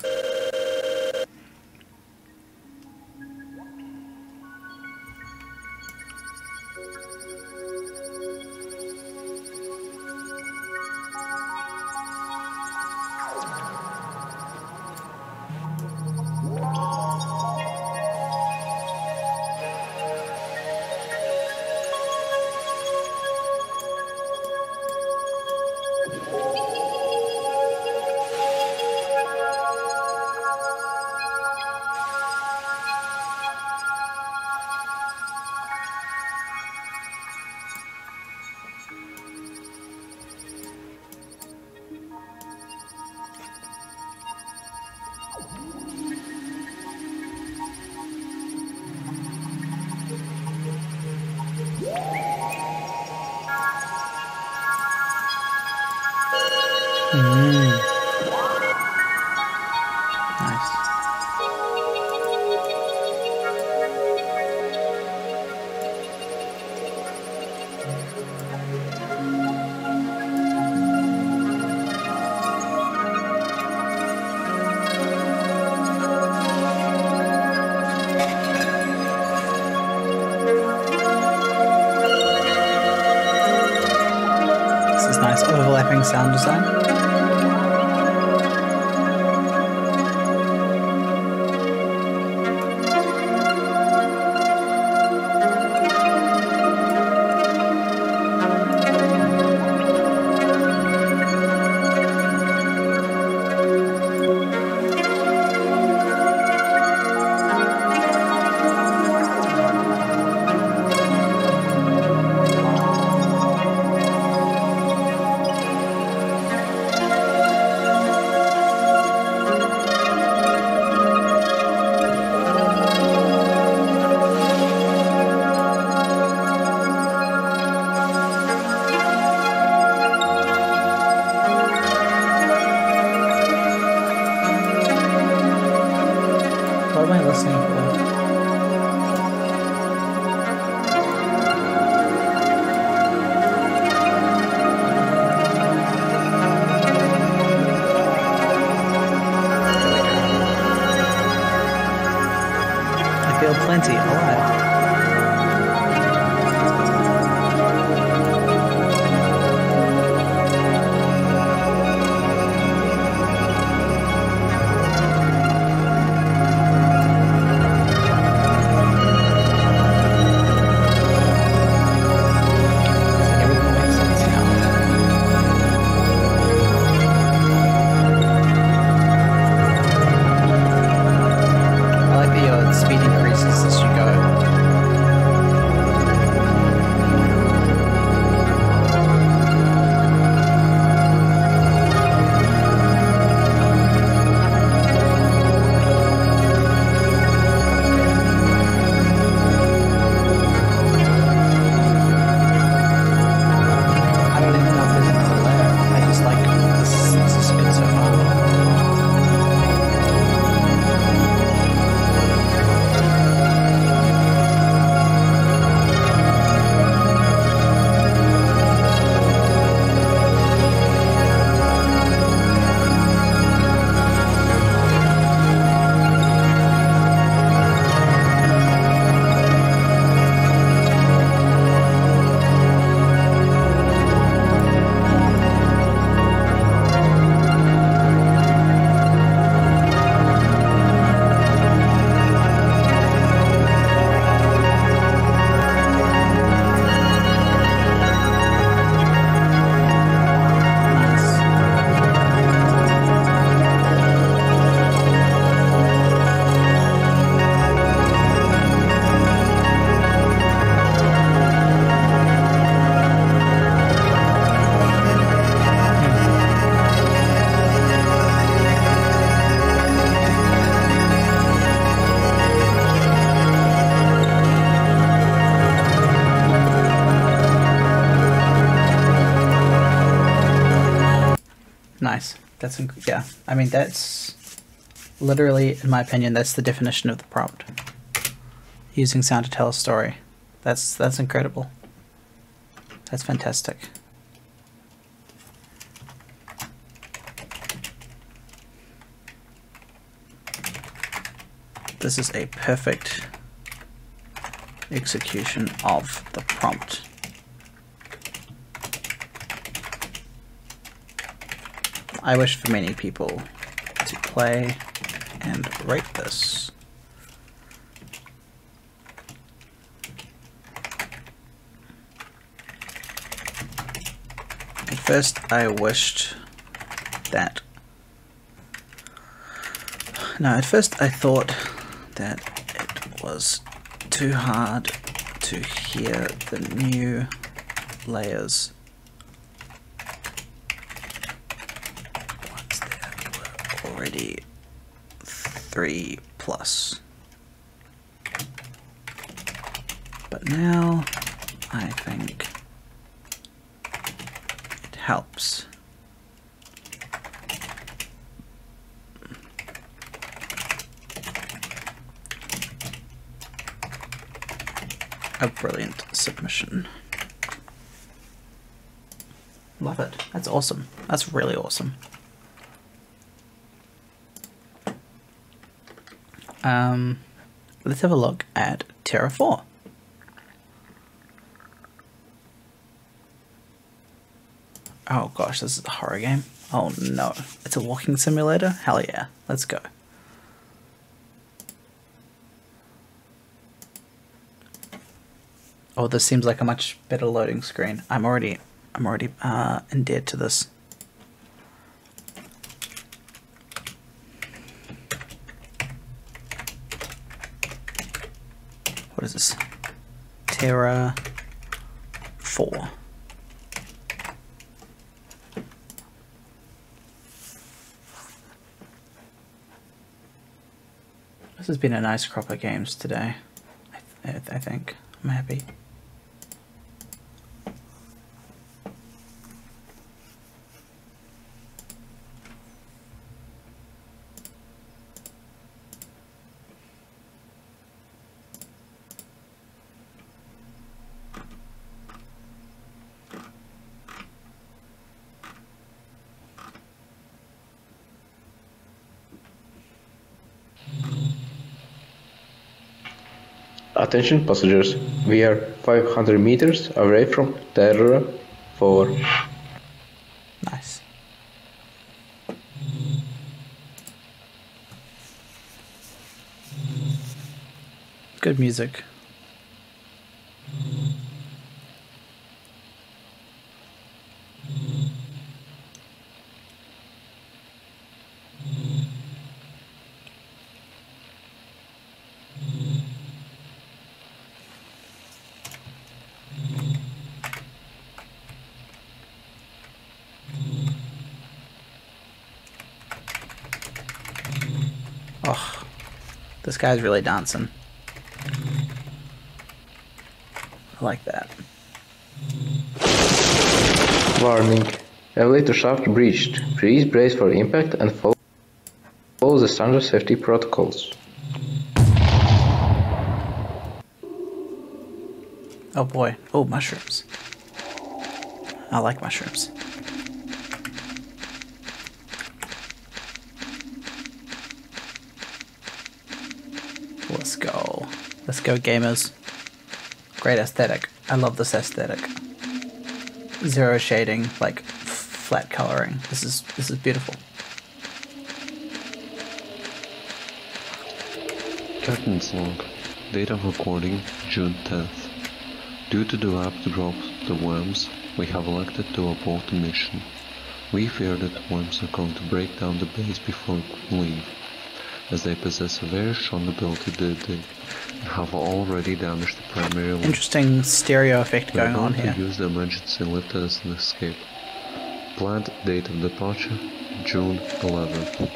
Overlapping sound design. What am I listening for? I feel plenty alive. Speed increases as you go. Yeah. I mean, that's literally, in my opinion, that's the definition of the prompt. Using sound to tell a story. That's incredible. That's fantastic. This is a perfect execution of the prompt. I wish for many people to play and rate this. At first I wished that... No, at first I thought that it was too hard to hear the new layers. Once there were already 3+. But now I think it helps. A brilliant submission. Love it. That's awesome. That's really awesome. Let's have a look at Terra 4. Oh gosh, this is a horror game. Oh no. It's a walking simulator? Hell yeah. Let's go. Oh, this seems like a much better loading screen. I'm already endeared to this. What is this? Terra 4. This has been a nice crop of games today. I think. I'm happy. Attention passengers, we are 500 meters away from Terra 4. Nice. Good music. Oh, this guy's really dancing. I like that. Warning. Elevator shaft breached. Please brace for impact and follow the standard safety protocols. Oh boy. Oh, mushrooms. I like mushrooms. Let's go. Let's go, gamers. Great aesthetic. I love this aesthetic. Zero shading, like flat coloring. This is beautiful. Captain's log. Date of recording June 10th. Due to the rapid drop of the worms, we have elected to abort the mission. We fear that the worms are going to break down the base before we leave, as they possess a very strong ability to dig and have already damaged the primary lift. Interesting stereo effect going on here. We are going to use the emergency lift as an escape. Planned date of departure, June 11th.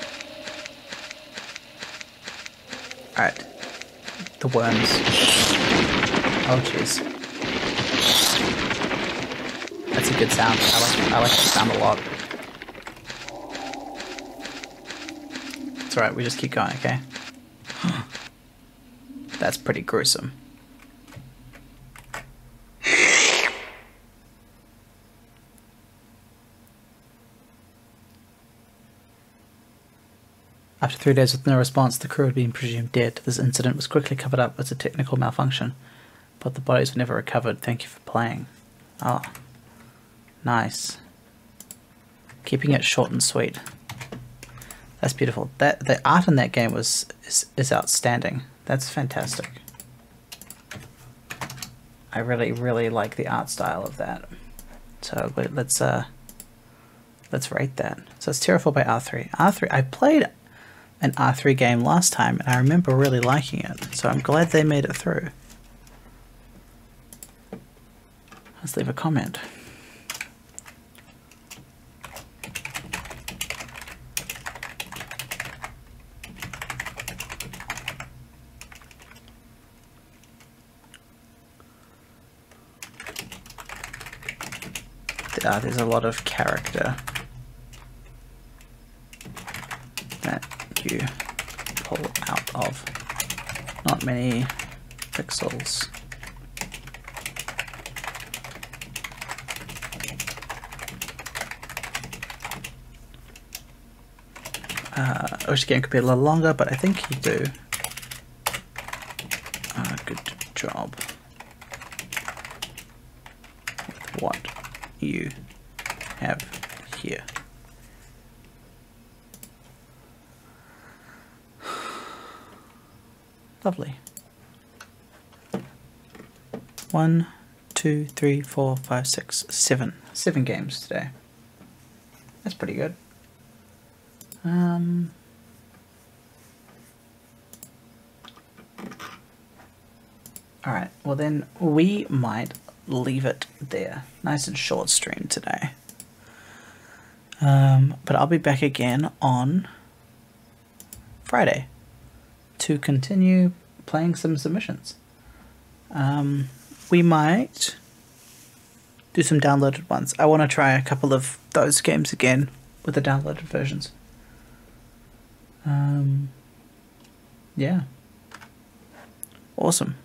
Alright. The worms. Oh jeez. That's a good sound. I like the sound a lot. It's alright, we just keep going, okay? That's pretty gruesome. After 3 days with no response, the crew had been presumed dead. This incident was quickly covered up as a technical malfunction, but the bodies were never recovered. Thank you for playing. Oh, nice. Keeping it short and sweet. That's beautiful. The art in that game is outstanding. That's fantastic. I really like the art style of that. So let's rate that. So it's Terraform by R3. R3. I played an R3 game last time, and I remember really liking it. So I'm glad they made it through. Let's leave a comment. There's a lot of character that you pull out of. Not many pixels. I wish the game could be a little longer, but I think you do a good job with what you have here. Lovely. 1, 2, 3, 4, 5, 6, 7. 7 games today. That's pretty good. Alright, well then we might leave it there. Nice and short stream today. But I'll be back again on Friday to continue playing some submissions. We might do some downloaded ones. I want to try a couple of those games again with the downloaded versions. Yeah. Awesome.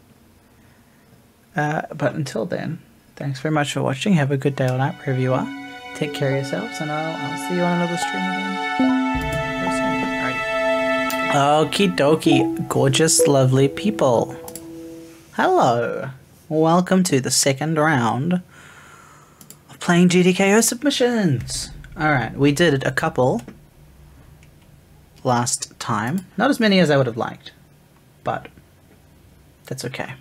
But until then, thanks very much for watching. Have a good day or night wherever you are. Take care of yourselves, and I'll see you on another stream again. Alright. Okie dokie, gorgeous, lovely people. Hello. Welcome to the second round of playing GDKO submissions. Alright, we did a couple last time. Not as many as I would have liked, but that's okay.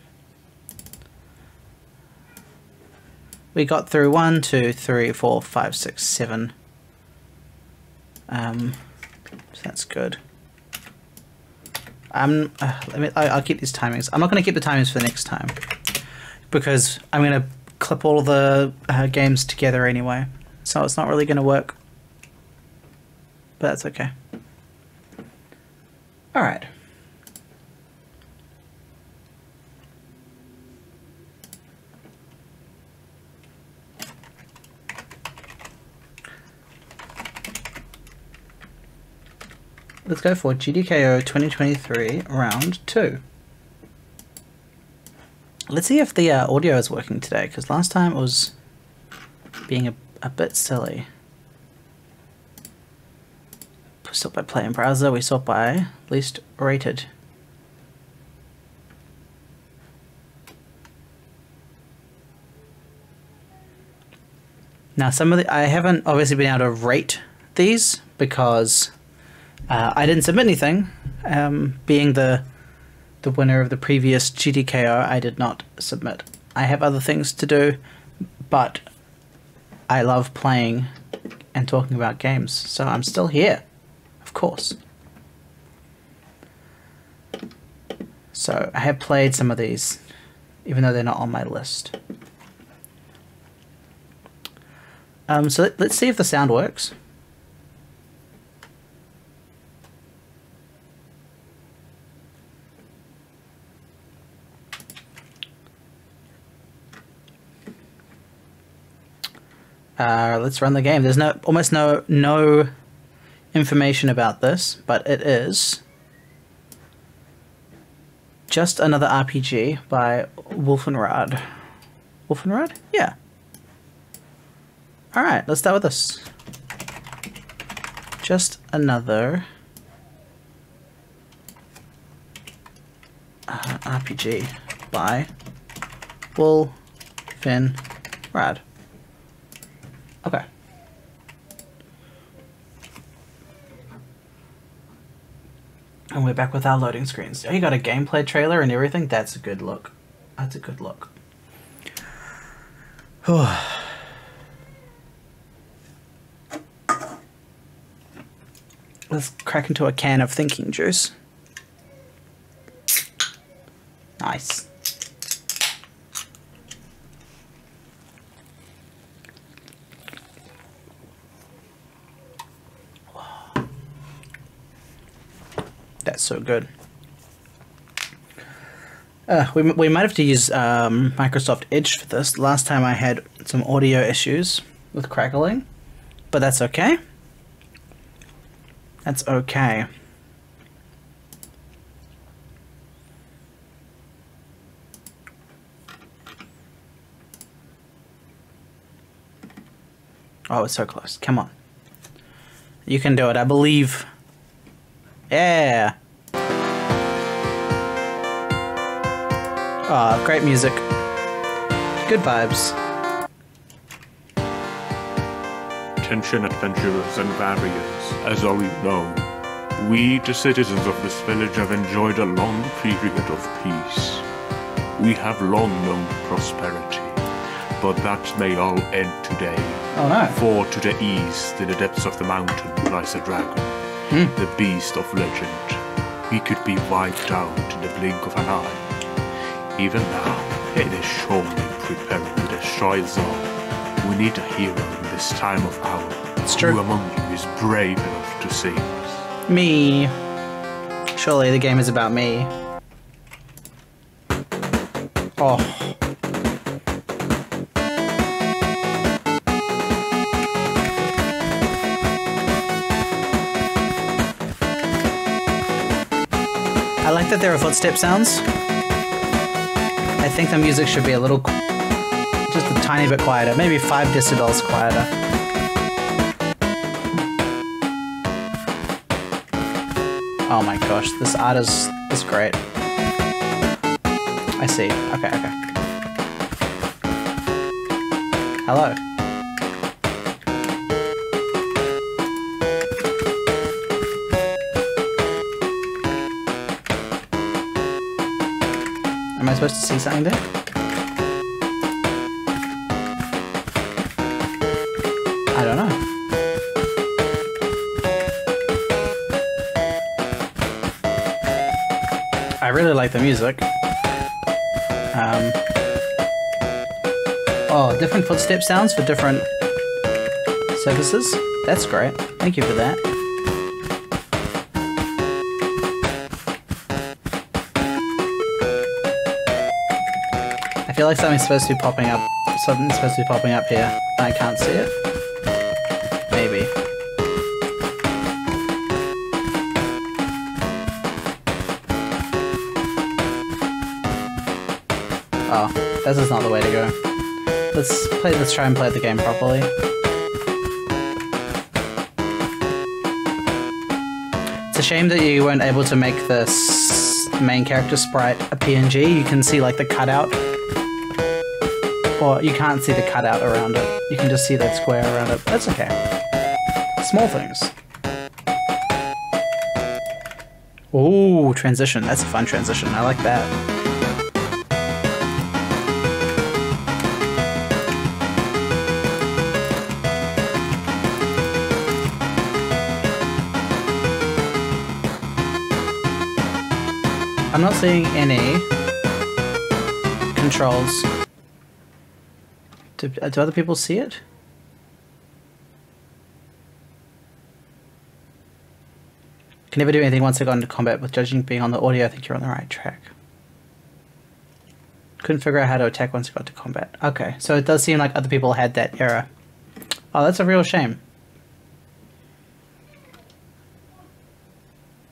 We got through 1, 2, 3, 4, 5, 6, 7. So that's good. I'll keep these timings. I'm not going to keep the timings for the next time because I'm going to clip all the games together anyway. So it's not really going to work. But that's okay. All right. Let's go for GDKO 2023 round 2. Let's see if the audio is working today, because last time it was being a bit silly. We sort by play in browser, we sort by least rated. Now some of the, I haven't obviously been able to rate these because I didn't submit anything. Being the winner of the previous GDKO, I did not submit. I have other things to do, but I love playing and talking about games, so I'm still here, of course. So I have played some of these, even though they're not on my list. So let's see if the sound works. Let's run the game. There's almost no information about this, but it is just another RPG by Wolfenrad. Wolfenrad? Yeah. Alright, let's start with this. Just another RPG by Wolfenrad. Okay. And we're back with our loading screens. Oh, you got a gameplay trailer and everything? That's a good look. That's a good look. Let's crack into a can of thinking juice. Nice. That's so good. We might have to use Microsoft Edge for this. Last time I had some audio issues with crackling, but that's okay. That's okay. Oh, it's so close. Come on. You can do it, I believe. Yeah. Oh, great music. Good vibes. Attention adventurers and warriors, as all you know, we, the citizens of this village, have enjoyed a long period of peace. We have long known prosperity, but that may all end today. Oh no. For to the east, in the depths of the mountain, lies a dragon, the beast of legend. He could be wiped out in the blink of an eye. Even now, it is surely preparing to destroy us all. We need a hero in this time of hour. It's true. Who among you is brave enough to save us? Me. Surely the game is about me. Oh. I like that there are footstep sounds. I think the music should be a little, just a tiny bit quieter, maybe 5 decibels quieter. Oh my gosh, this art is great. I see. Okay. Hello. Am I supposed to see something there? I don't know. I really like the music. Oh, different footstep sounds for different surfaces. That's great. Thank you for that. I feel like something's supposed to be popping up. Something's supposed to be popping up here. I can't see it. Maybe. Oh, this is not the way to go. Let's try and play the game properly. It's a shame that you weren't able to make this main character sprite a PNG. You can see like the cutout. Or you can't see the cutout around it. You can just see that square around it. That's okay. Small things. Ooh, transition. That's a fun transition. I like that. I'm not seeing any controls. Do other people see it? Can never do anything once I got into combat. With judging being on the audio, I think you're on the right track. Couldn't figure out how to attack once I got to combat. Okay, so it does seem like other people had that error. Oh, that's a real shame.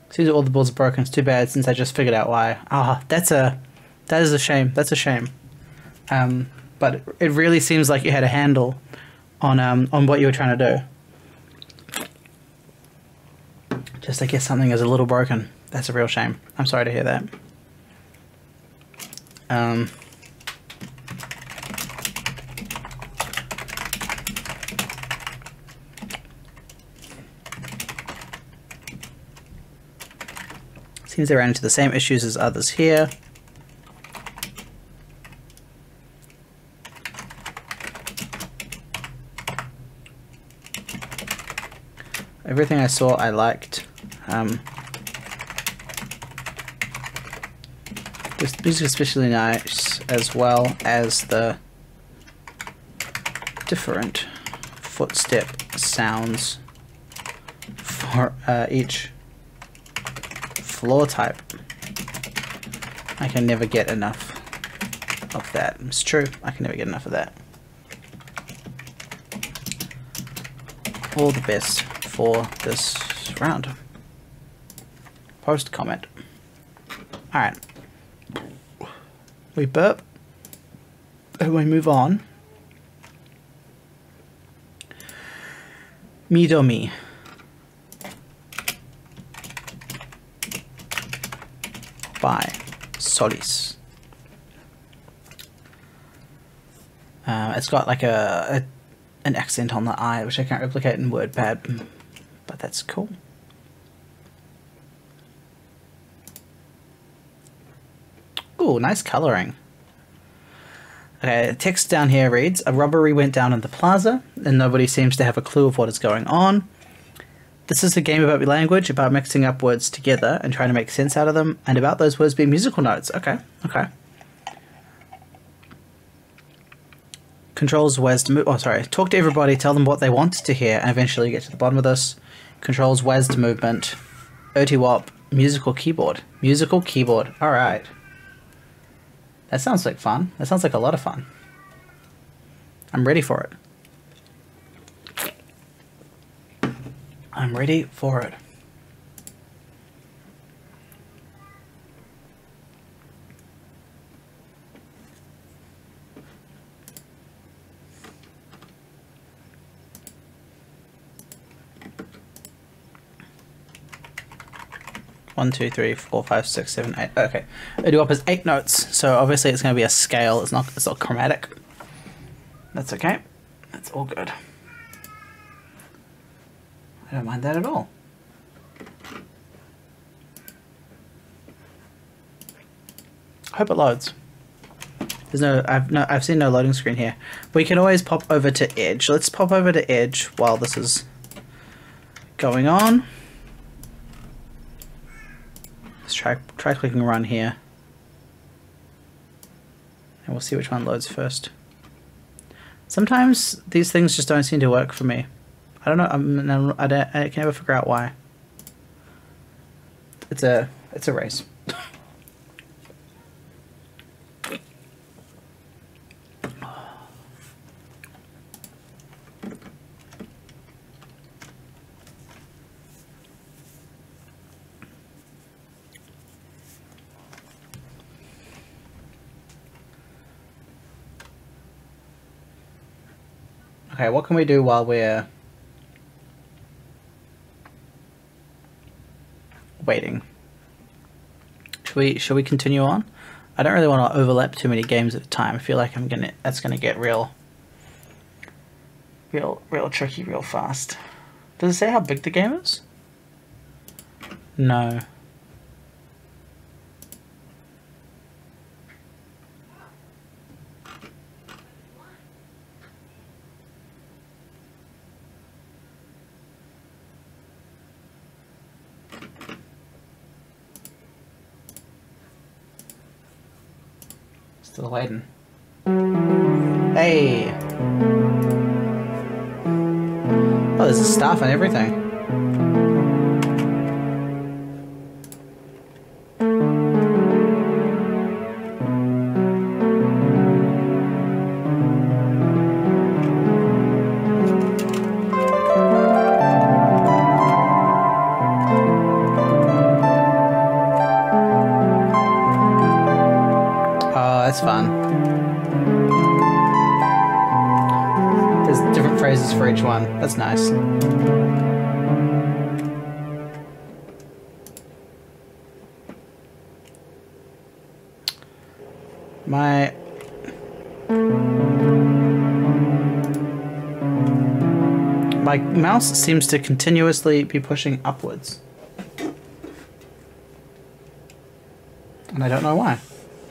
Seems all the boards are broken. It's too bad since I just figured out why. Ah, that is a shame. That's a shame. But it really seems like you had a handle on what you were trying to do. Just I guess something is a little broken. That's a real shame. I'm sorry to hear that. Seems they ran into the same issues as others here. Everything I saw I liked. This music is especially nice, as well as the different footstep sounds for each floor type. I can never get enough of that. It's true, I can never get enough of that. All the best for this round. Post comment. Alright. We burp. And we move on. Midomi. By Solis. It's got like an accent on the I, which I can't replicate in WordPad, but that's cool. Ooh, nice coloring. Okay, the text down here reads, a robbery went down in the plaza, and nobody seems to have a clue of what is going on. This is a game about language, about mixing up words together and trying to make sense out of them, and about those words being musical notes. Okay, okay. Controls WASD to move. Oh, sorry. Talk to everybody, tell them what they want to hear, and eventually get to the bottom of this. Controls WASD movement. OTWOP. Musical keyboard. Musical keyboard. Alright. That sounds like fun. That sounds like a lot of fun. I'm ready for it. I'm ready for it. One, two, three, four, 5, 6, 7, 8. Okay, OTWOP is 8 notes, so obviously it's going to be a scale. It's not chromatic. That's okay. That's all good. I don't mind that at all. Hope it loads. There's I've seen no loading screen here. We can always pop over to Edge. Let's pop over to Edge while this is going on. Let's try clicking run here, and we'll see which one loads first. Sometimes these things just don't seem to work for me. I don't know. I can never figure out why. It's a race. Okay, what can we do while we're waiting? Should we continue on? I don't really want to overlap too many games at a time. I feel like that's gonna get real tricky real fast. Does it say how big the game is? No. Still waiting. Hey! Oh, there's stuff and everything. that's fun. There's different phrases for each one. That's nice. My mouse seems to continuously be pushing upwards. And I don't know why.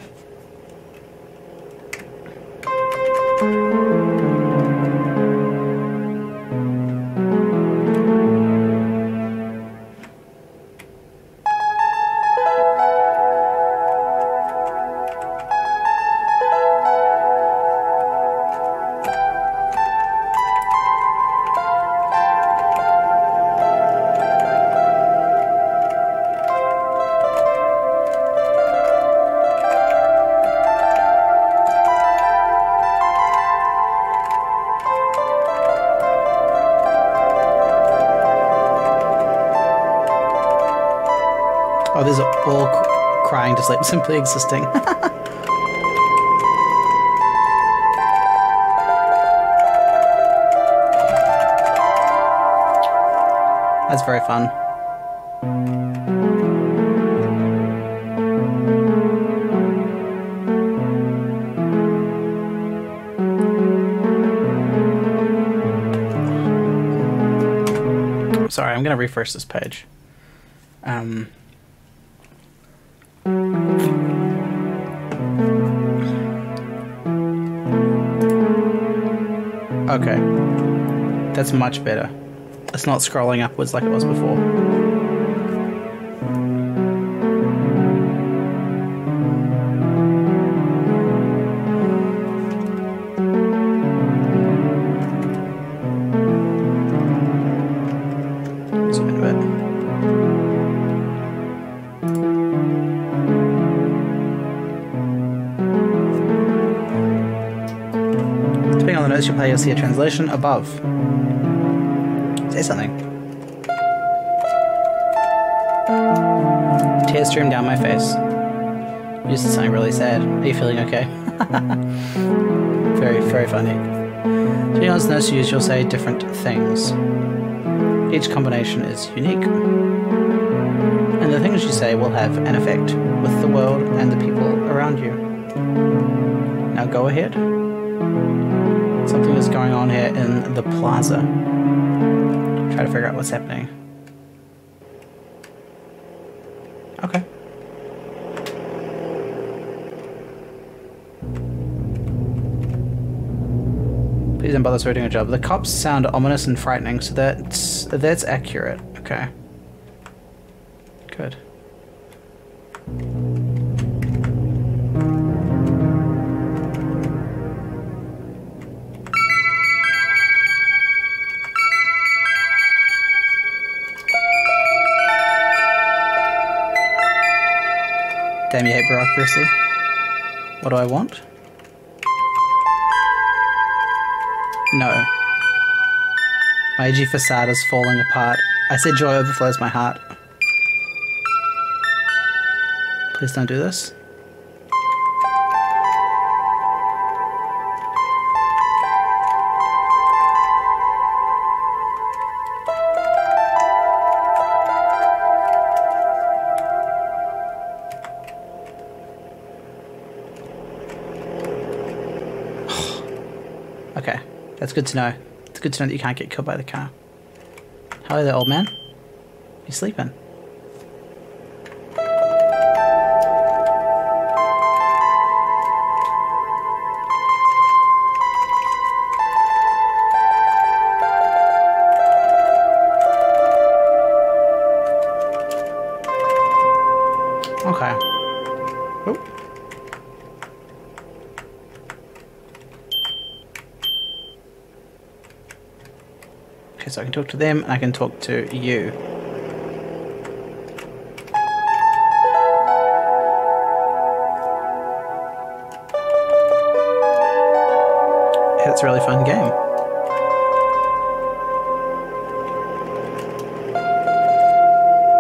Oh, these are all crying to sleep, simply existing. That's very fun. Sorry, I'm gonna refresh this page. Okay, that's much better. It's not scrolling upwards like it was before. Zoom in a bit. Depending on the notes you play, you'll see a translation above. Say something. Tears stream down my face. You just said something really sad. Are you feeling okay? Very, very funny. Depending on the notes you use, you'll say different things. Each combination is unique. And the things you say will have an effect with the world and the people around you. Now go ahead. Something is going on here in the plaza. Try to figure out what's happening. Okay. Please don't bother, so we're doing a job. The cops sound ominous and frightening, so that's accurate. Okay. Good. Damn, you hate bureaucracy. What do I want? No. My AG facade is falling apart. I said joy overflows my heart. Please don't do this. Okay, that's good to know. It's good to know that you can't get killed by the car. Hello there, old man. You sleeping? Okay. Oh. Okay, so I can talk to them and I can talk to you. Yeah, it's a really fun game.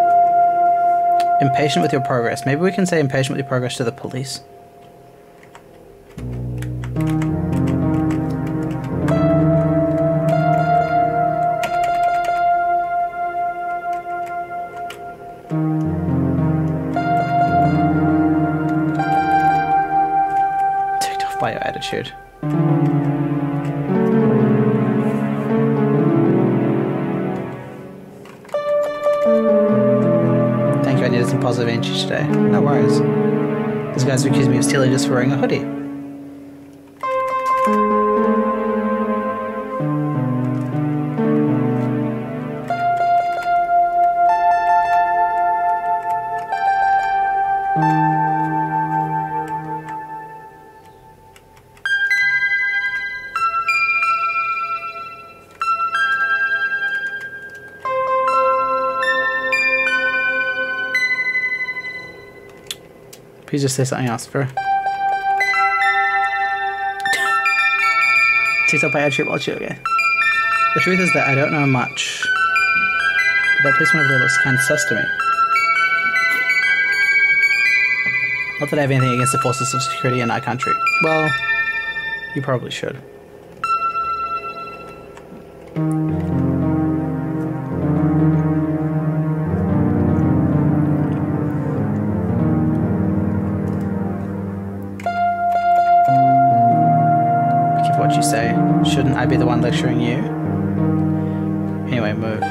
Impatient with your progress. Maybe we can say impatient with your progress to the police. by your attitude. Thank you, I needed some positive energy today. No worries. These guys accused me of stealing just for wearing a hoodie. Please just say something else, bro. TikTok by Adtrip, watch it again. The truth is that I don't know much. But that placement over there looks kind of sus to me. Not that I have anything against the forces of security in our country. Well, you probably should. What you say. Shouldn't I be the one lecturing you? Anyway, move.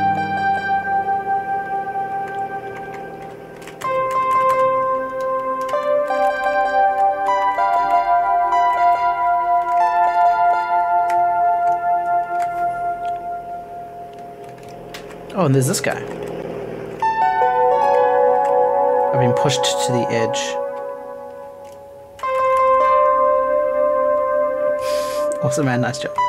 Oh, and there's this guy. I've been pushed to the edge. Awesome, man. Nice job.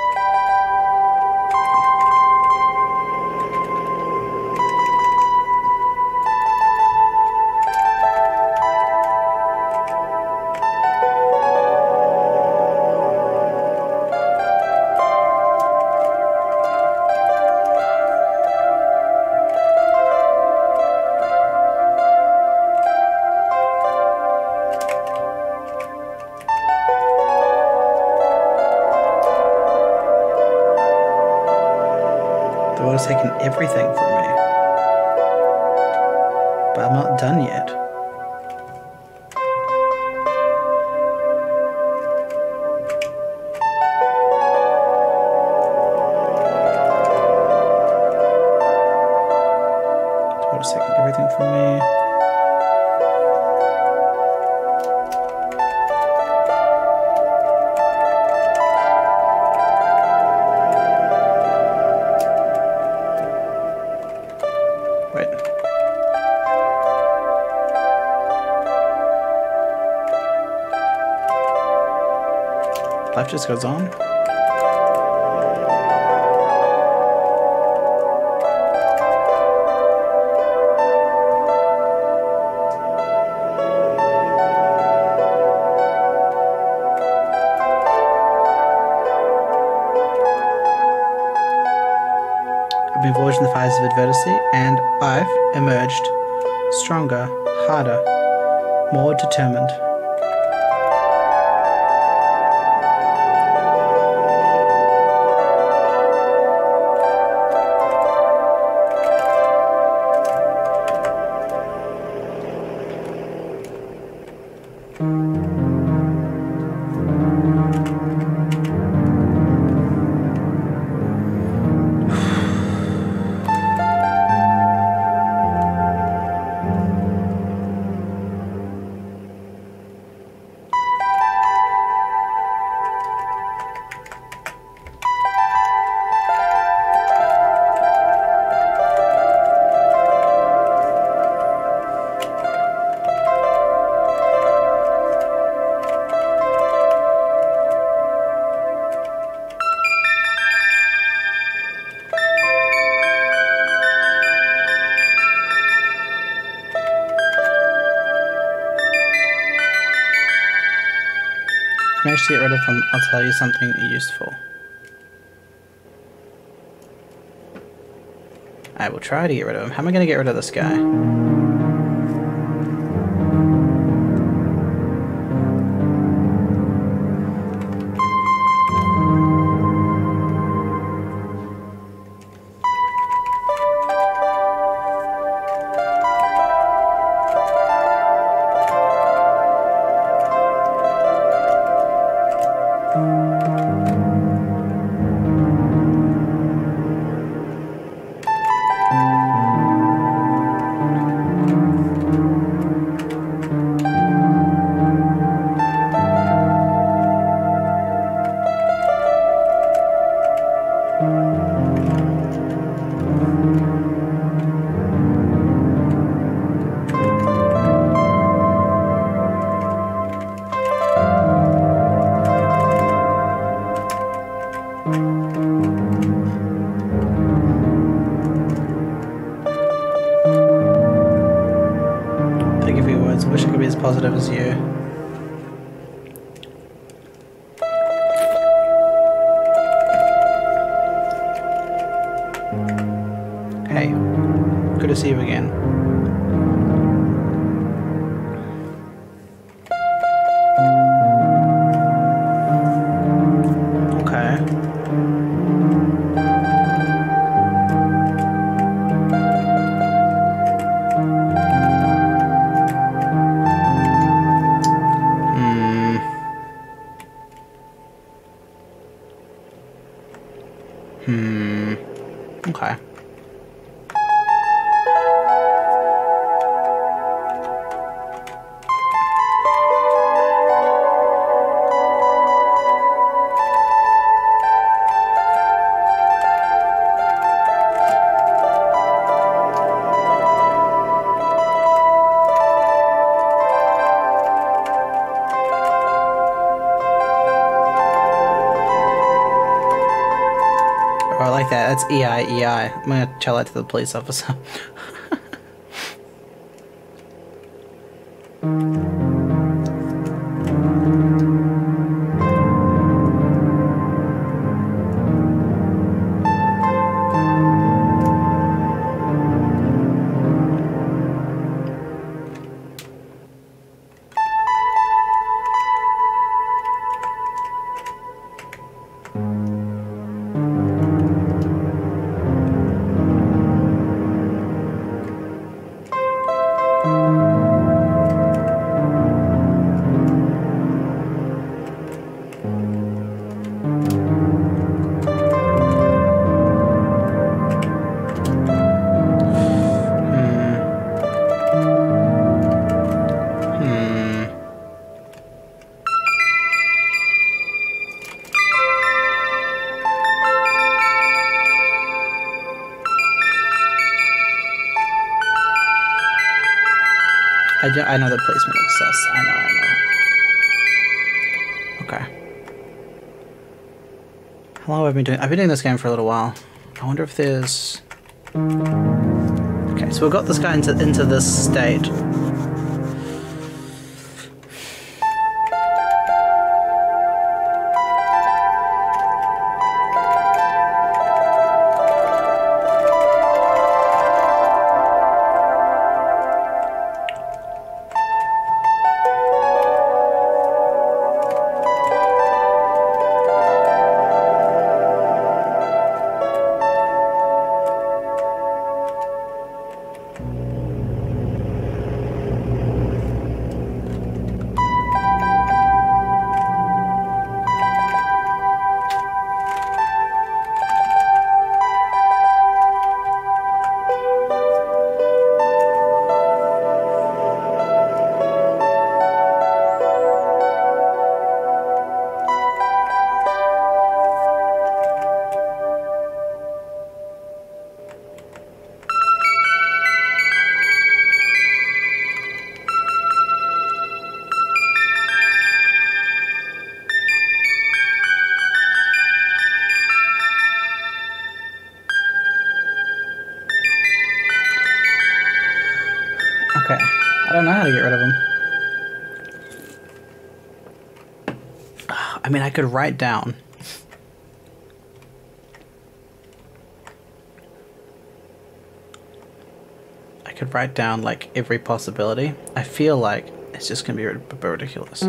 The world has taken everything from me. But I'm not done yet. The world has taken everything from me. Life just goes on. I've been forged in the fires of adversity, and I've emerged stronger, harder, more determined. If you manage to get rid of him, I'll tell you something useful. I will try to get rid of him. How am I going to get rid of this guy? Thank you for your words. Wish I could be as positive as you. Hey, good to see you again. Okay. Okay. Oh, I like that. That's EI. I'm gonna tell that to the police officer. I know the placement looks sus. I know. Okay. How long have I been doing? I've been doing this game for a little while. I wonder if there's... Okay, so we've got this guy into this state. Okay. I don't know how to get rid of him. I mean, I could write down. I could write down, like, every possibility. I feel like it's just gonna be ridiculous.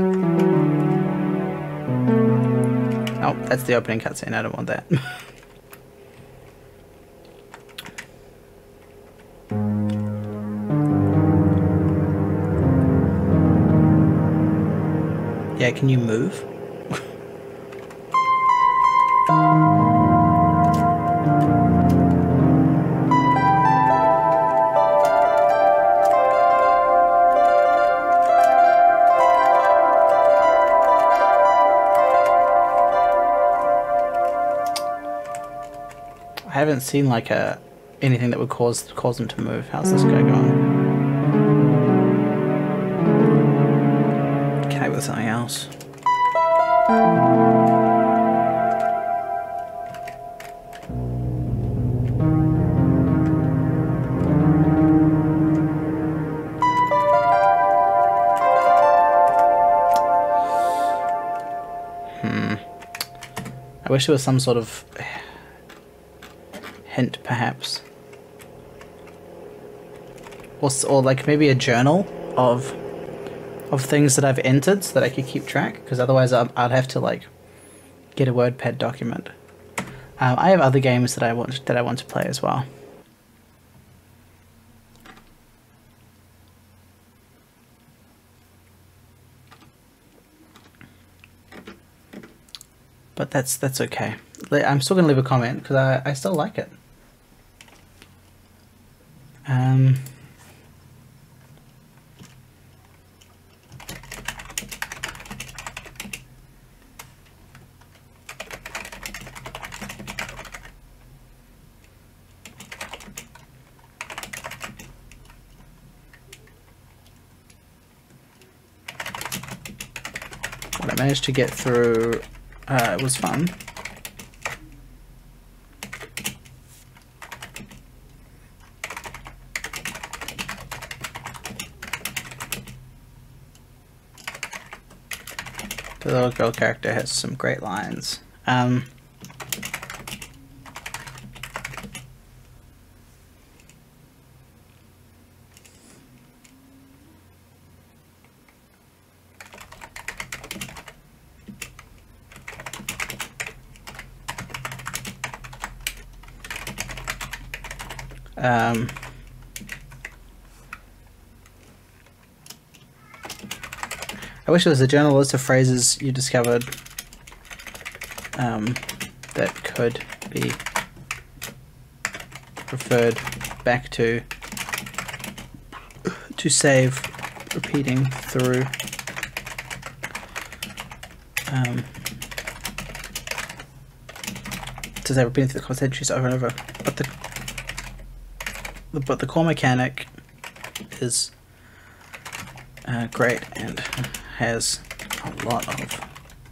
Oh, that's the opening cutscene. I don't want that. Yeah, can you move? I haven't seen like anything that would cause them to move. How's this guy going? Connect with something else. I wish there was some sort of hint, perhaps, or like maybe a journal of things that I've entered so that I could keep track. Because otherwise, I'd have to like get a WordPad document. I have other games that I want to play as well. But that's okay. I'm still gonna leave a comment because I still like it. What I managed to get through. It was fun. The little girl character has some great lines. I wish there was a journal list of phrases you discovered that could be referred back to save repeating through. To save repeating through the concentrations over and over, but the core mechanic is great and has a lot of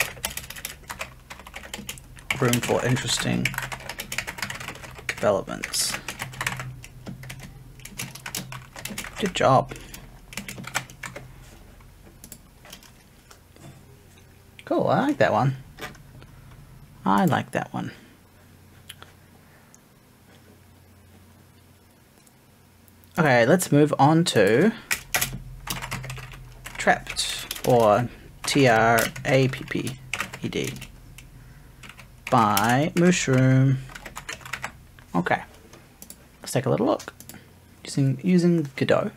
room for interesting developments. Good job. Cool, I like that one. I like that one. Okay, let's move on to Trapped, or Trapped by Mushroom. Okay, let's take a little look. Using Godot.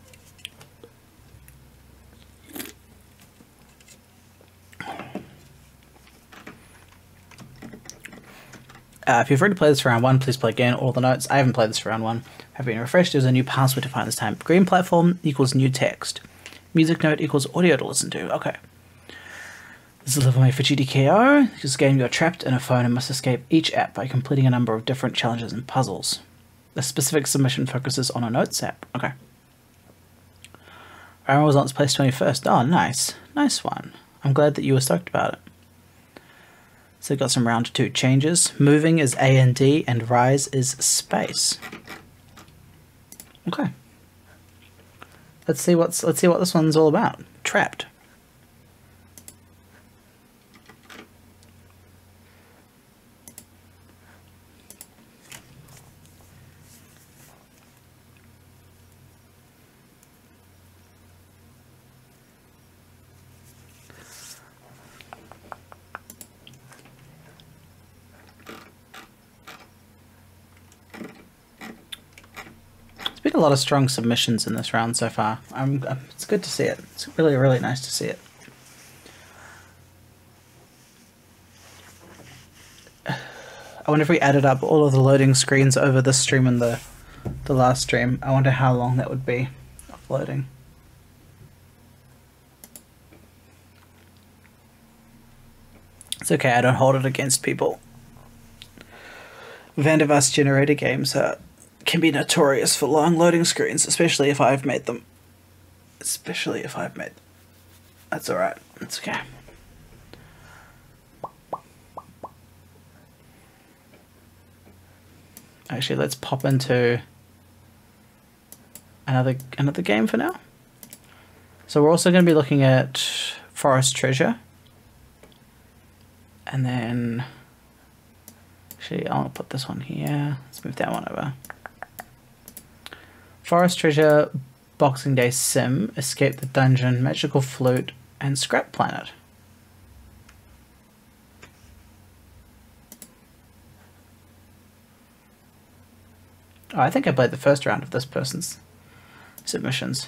If you've already played this for round 1, please play again. All the notes. I haven't played this for round 1. Have been refreshed. There's a new password to find this time. Green platform equals new text. Music note equals audio to listen to. Okay. This is level made for GDKO. This game, you're trapped in a phone and must escape each app by completing a number of different challenges and puzzles. The specific submission focuses on a notes app. Okay. Round results placed 21st. Oh, nice. Nice one. I'm glad that you were stoked about it. So got some round 2 changes. Moving is A and D, and rise is space. Okay. Let's see what this one's all about. Trapped. A lot of strong submissions in this round so far. It's good to see it. It's really, really nice to see it. I wonder if we added up all of the loading screens over this stream and the last stream. I wonder how long that would be of loading. It's okay, I don't hold it against people. Van der Vaast generator games can be notorious for long loading screens, especially if I've made them. That's alright. It's okay. Actually, let's pop into another game for now. So we're also going to be looking at Forest Treasure. And then... Actually, I'll put this one here. Let's move that one over. Forest Treasure, Boxing Day Sim, Escape the Dungeon, Magical Flute, and Scrap Planet. Oh, I think I played the first round of this person's submissions.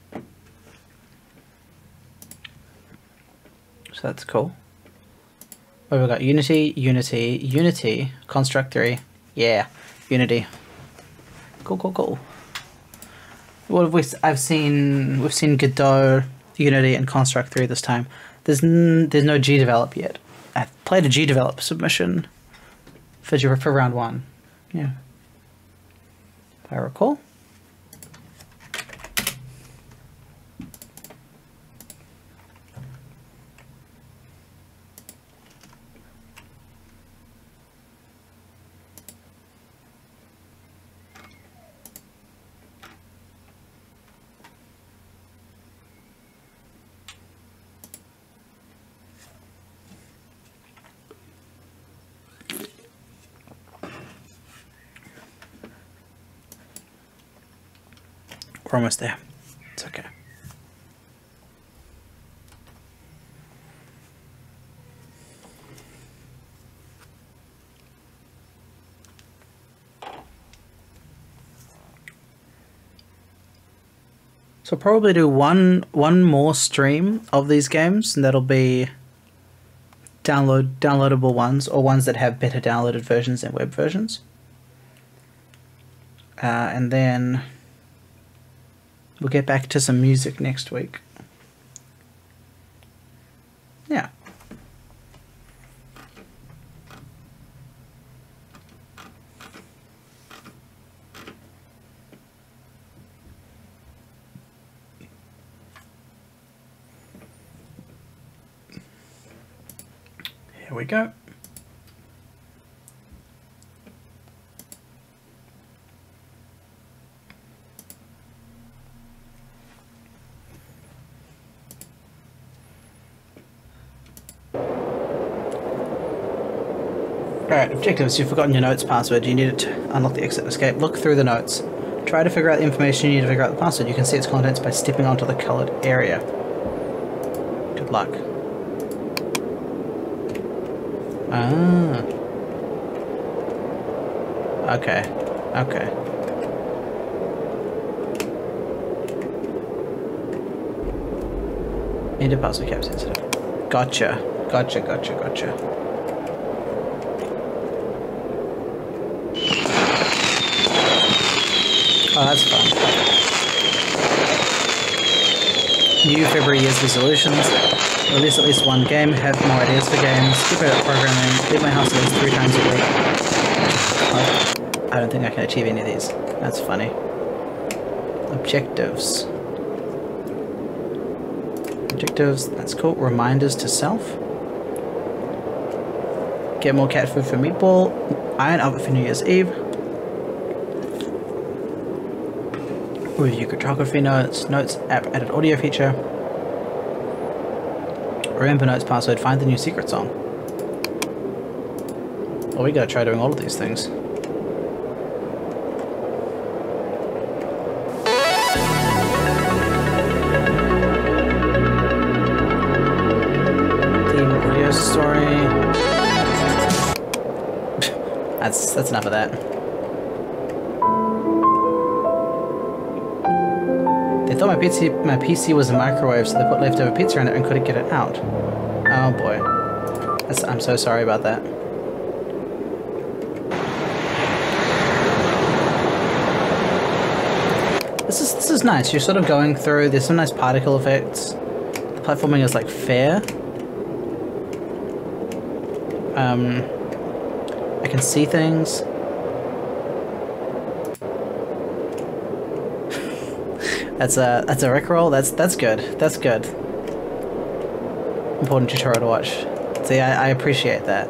So that's cool. What have we got? Unity, Construct 3. Yeah, Unity. Cool. What have we've seen Godot, Unity, and Construct 3 this time. There's no GDevelop yet. I played a GDevelop submission for round 1. Yeah. If I recall. We're almost there. It's okay. So probably do one more stream of these games, and that'll be downloadable ones, or ones that have better downloaded versions than web versions. And then we'll get back to some music next week. Yeah. Here we go. Alright, objectives. You've forgotten your notes password. You need it to unlock the exit and escape. Look through the notes. Try to figure out the information you need to figure out the password. You can see its contents by stepping onto the coloured area. Good luck. Ah. Okay. Okay. Enter password cap sensitive. Gotcha. Gotcha. Oh, that's fun. New February Year's resolutions. Release at least one game, have more ideas for games, keep it up programming, leave my house at least 3 times a week. Oh, I don't think I can achieve any of these. That's funny. Objectives. Objectives, that's cool. Reminders to self. Get more cat food for Meatball. Iron oven for New Year's Eve. Review cryptography notes. Notes app added audio feature. Remember notes password. Find the new secret song. Well, we gotta try doing all of these things. Theme audio story. That's enough of that. They thought my PC was a microwave, so they put leftover pizza in it and couldn't get it out. Oh boy. I'm so sorry about that. This is nice. You're sort of going through, there's some nice particle effects. The platforming is like fair. I can see things. That's a rickroll. That's good. That's good. Important tutorial to watch. See, I appreciate that.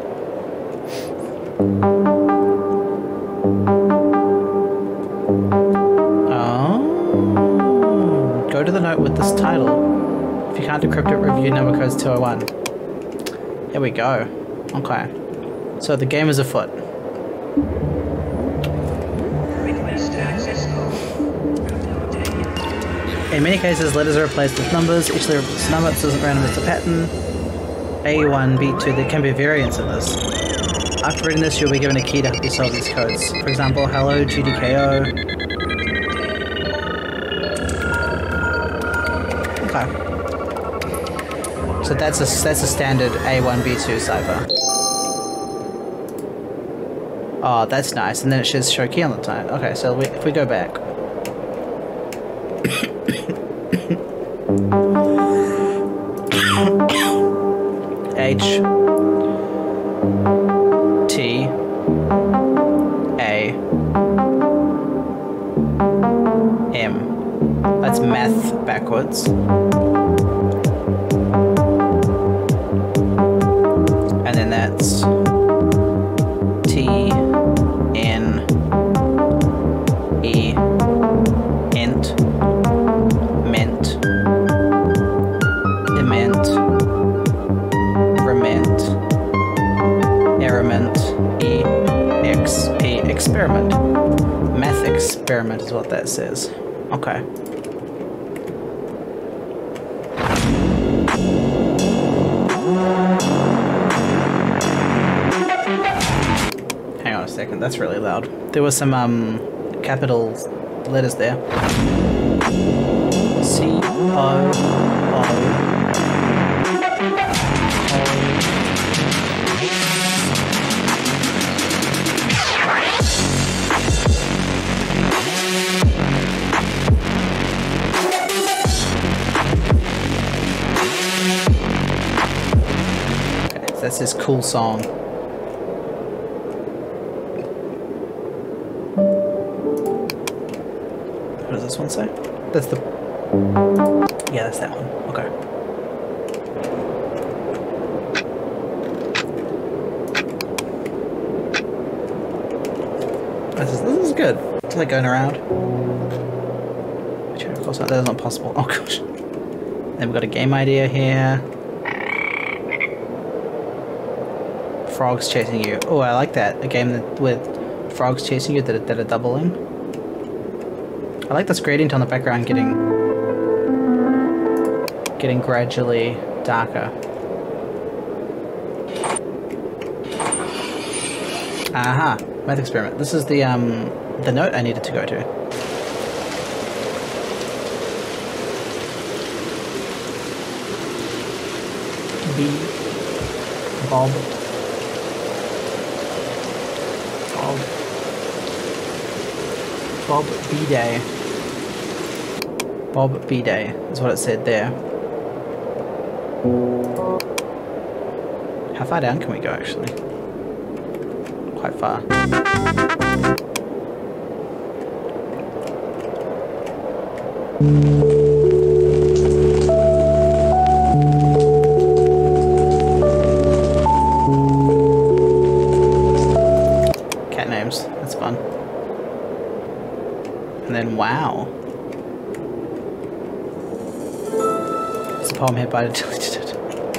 Oh. Go to the note with this title. If you can't decrypt it, review number codes 201. Here we go. Okay. So the game is afoot. In many cases, letters are replaced with numbers. Each letter replaces a number. This isn't random, it's a pattern. A1, B2, there can be variants in this. After reading this, you'll be given a key to help you solve these codes. For example, hello, GDKO. Okay. So that's a standard A1, B2 cipher. Oh, that's nice. And then it says show key on the time. Okay, so if we go back. H T A M. That's math backwards. And then that's T N E ent ment ement rement errament EXP experiment. Math experiment is what that says. Okay. Hang on a second, that's really loud. There was some capital letters there. C-O-O. That's his cool song. What does this one say? That's the... Yeah, that's that one. Okay. This is good. It's like going around. Of course, that is not possible. Oh gosh. Then we've got a game idea here. Frogs chasing you. Oh, I like that. A game with frogs chasing you that are doubling. I like this gradient on the background getting gradually darker. Aha, math experiment. This is the note I needed to go to. B. Bob. Bob B-Day. Bob B-Day is what it said there. How far down can we go, actually? Quite far. Cat names, that's fun. And then wow. It's a poem here, but I deleted it.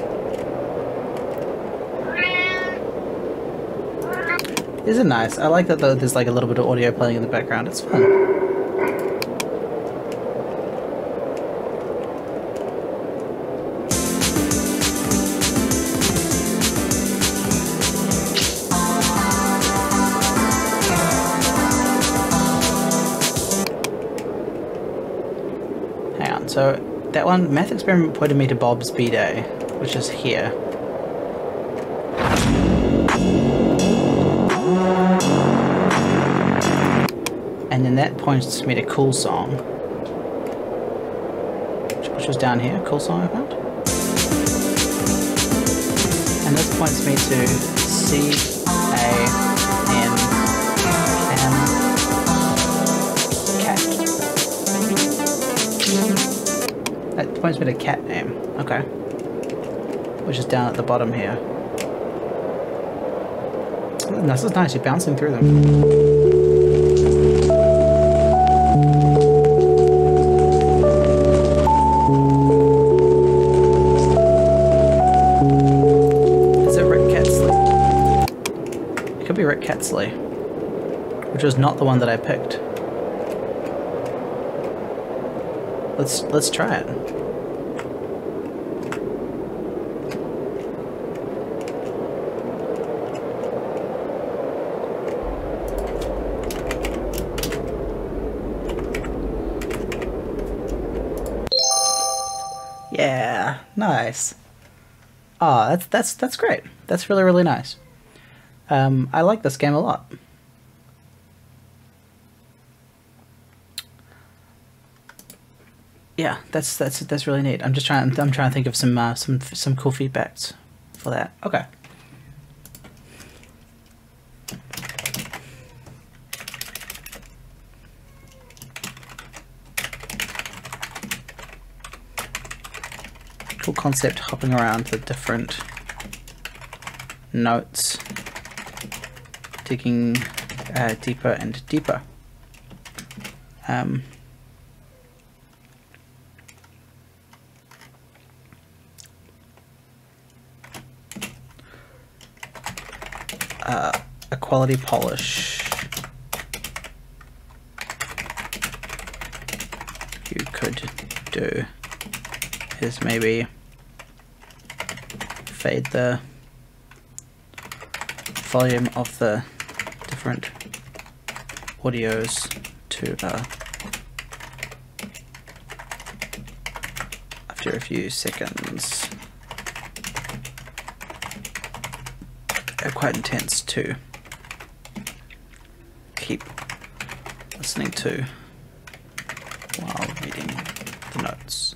Isn't it nice? I like that though, there's like a little bit of audio playing in the background. It's fun. Hang on, so that one, math experiment pointed me to Bob's B-Day, which is here. And then that points me to Cool Song, which was down here, Cool Song I found. And this points me to C-A-N-M, cat. points me to cat name. Okay. Which is down at the bottom here. Ooh, this is nice, you're bouncing through them. Be Rick Catsley, which was not the one that I picked. Let's try it. Yeah, nice. Oh, that's great. That's really, really nice. I like this game a lot. Yeah, that's really neat. I'm trying to think of some cool feedbacks for that. Okay. Cool concept, hopping around the different notes, digging deeper and deeper. A quality polish you could do is maybe fade the volume of the different audios to after a few seconds. They're quite intense to keep listening to while reading the notes.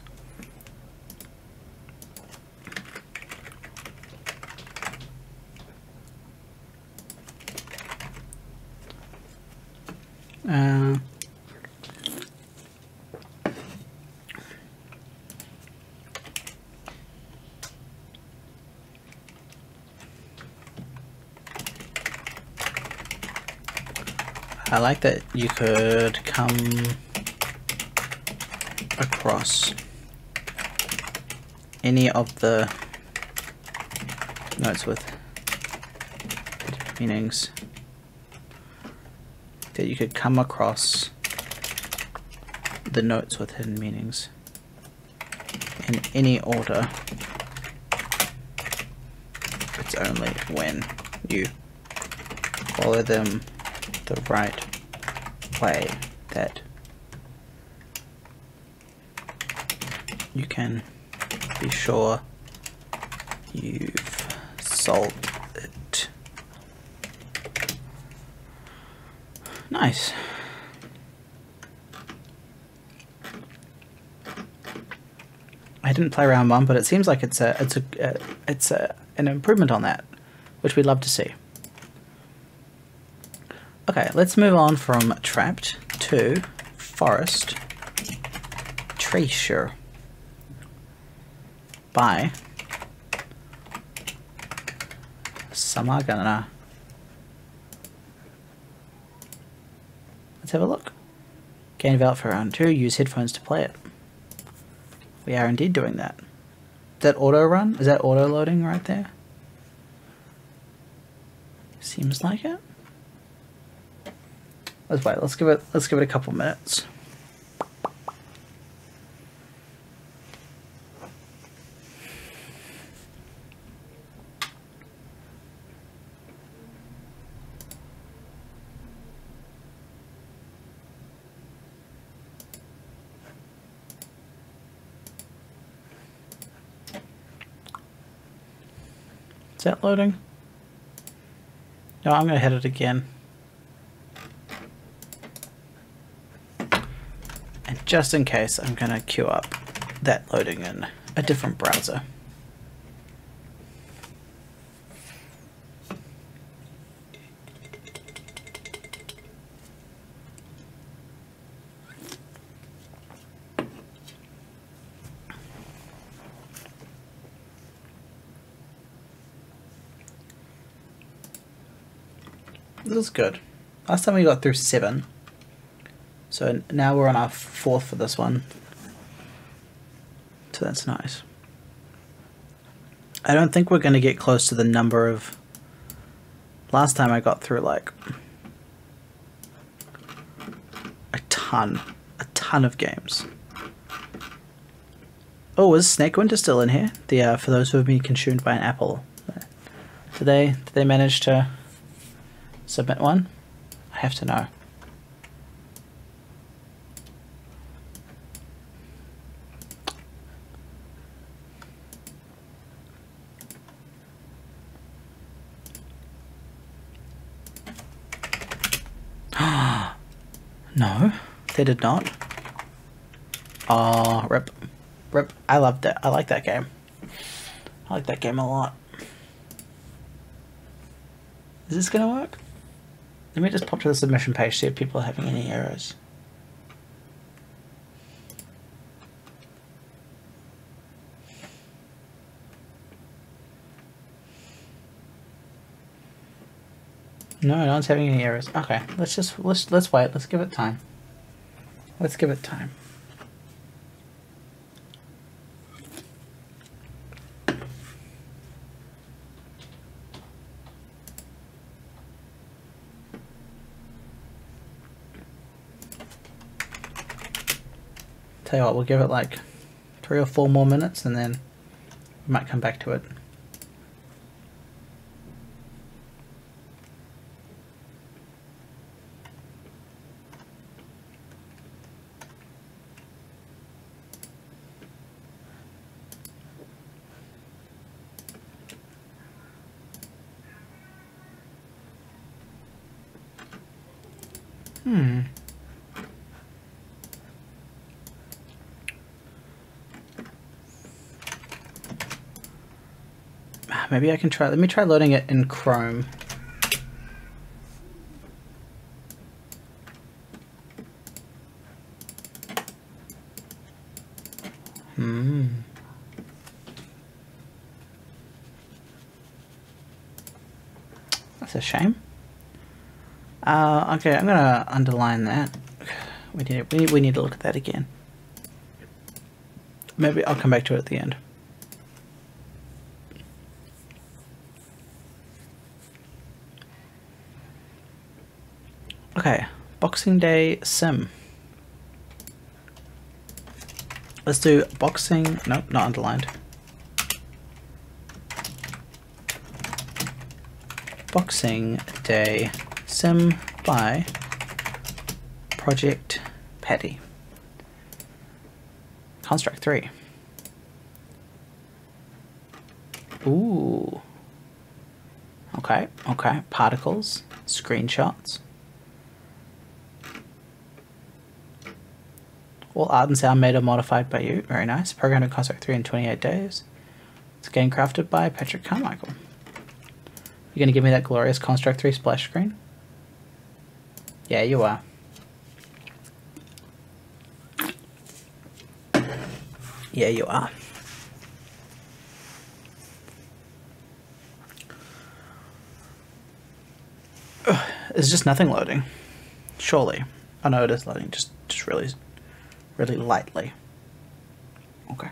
I like that you could come across any of the notes with meanings, that you could come across the notes with hidden meanings in any order. It's only when you follow them the right way that you can be sure you've solved it. Nice. I didn't play round one, but it seems like it's an improvement on that, which we'd love to see. Okay, let's move on from Trapped to Forest Treasure by Samagana. Let's have a look. Gain value for round 2, use headphones to play it. We are indeed doing that. Is that auto run? Is that auto loading right there? Seems like it. Let's wait. Let's give it a couple minutes. Is that loading? No, I'm gonna hit it again. And just in case, I'm gonna queue up that loading in a different browser. This is good. Last time we got through 7. So now we're on our 4th for this one. So that's nice. I don't think we're going to get close to the number of... Last time I got through like a ton of games. Oh, is Snake Winter still in here? The for those who have been consumed by an apple. Did they manage to submit one? I have to know. No, they did not. Oh, rip. Rip. I loved it. I like that game. I like that game a lot. Is this gonna work? Let me just pop to the submission page, see if people are having any errors. No, no one's having any errors. Okay, let's wait. Let's give it time. Let's give it time. Tell you what, we'll give it like 3 or 4 more minutes and then we might come back to it. Maybe I can try, let me try loading it in Chrome. That's a shame. Okay, I'm gonna underline that. We need to look at that again. Maybe I'll come back to it at the end. Okay, Boxing Day Sim. Let's do boxing, nope, not underlined. Boxing Day Sim by Project Patty. Construct 3. Ooh. Okay, okay, particles, screenshots. All art and sound made or modified by you. Very nice. Programmed in Construct 3 in 28 days. It's a game crafted by Patrick Carmichael. You're going to give me that glorious Construct 3 splash screen? Yeah, you are. Yeah, you are. Ugh, it's just nothing loading. Surely. Oh no, it is loading. Just really lightly. Okay.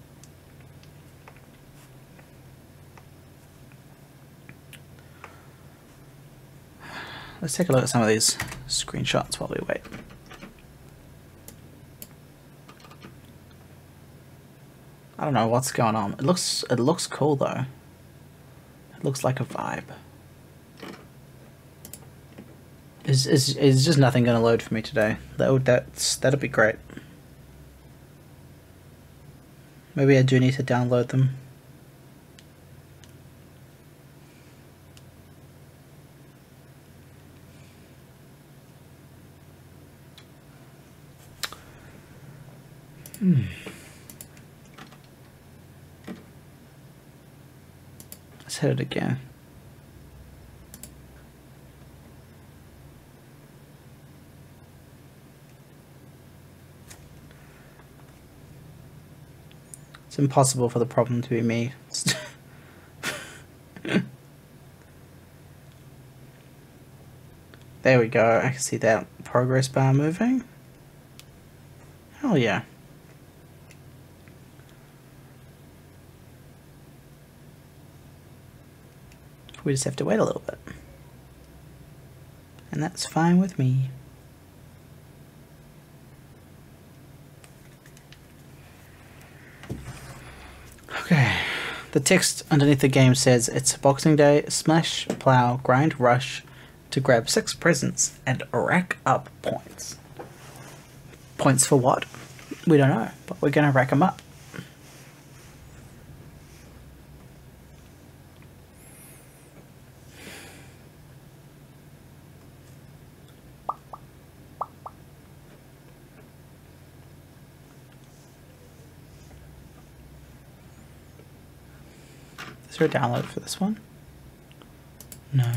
Let's take a look at some of these screenshots while we wait. I don't know what's going on. It looks cool though. It looks like a vibe. Is just nothing going to load for me today? That'd be great. Maybe I do need to download them. Let's hit it again. It's impossible for the problem to be me. There we go. I can see that progress bar moving. Hell yeah. We just have to wait a little bit. And that's fine with me. Okay. The text underneath the game says it's Boxing Day, smash, plow, grind, rush to grab 6 presents and rack up points. Points for what? We don't know, but we're gonna rack them up. Is there a download for this one? No.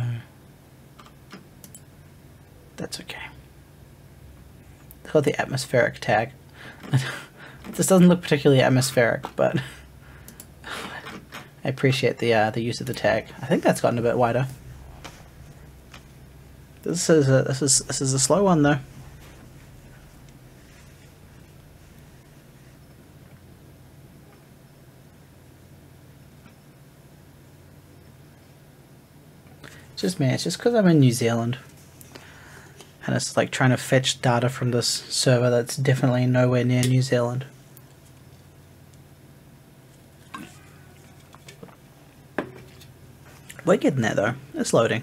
That's okay. It's called the atmospheric tag. This doesn't look particularly atmospheric, but I appreciate the use of the tag. I think that's gotten a bit wider. This is a slow one though. Just me, it's just because I'm in New Zealand. And it's like trying to fetch data from this server that's definitely nowhere near New Zealand. We're getting there though, it's loading.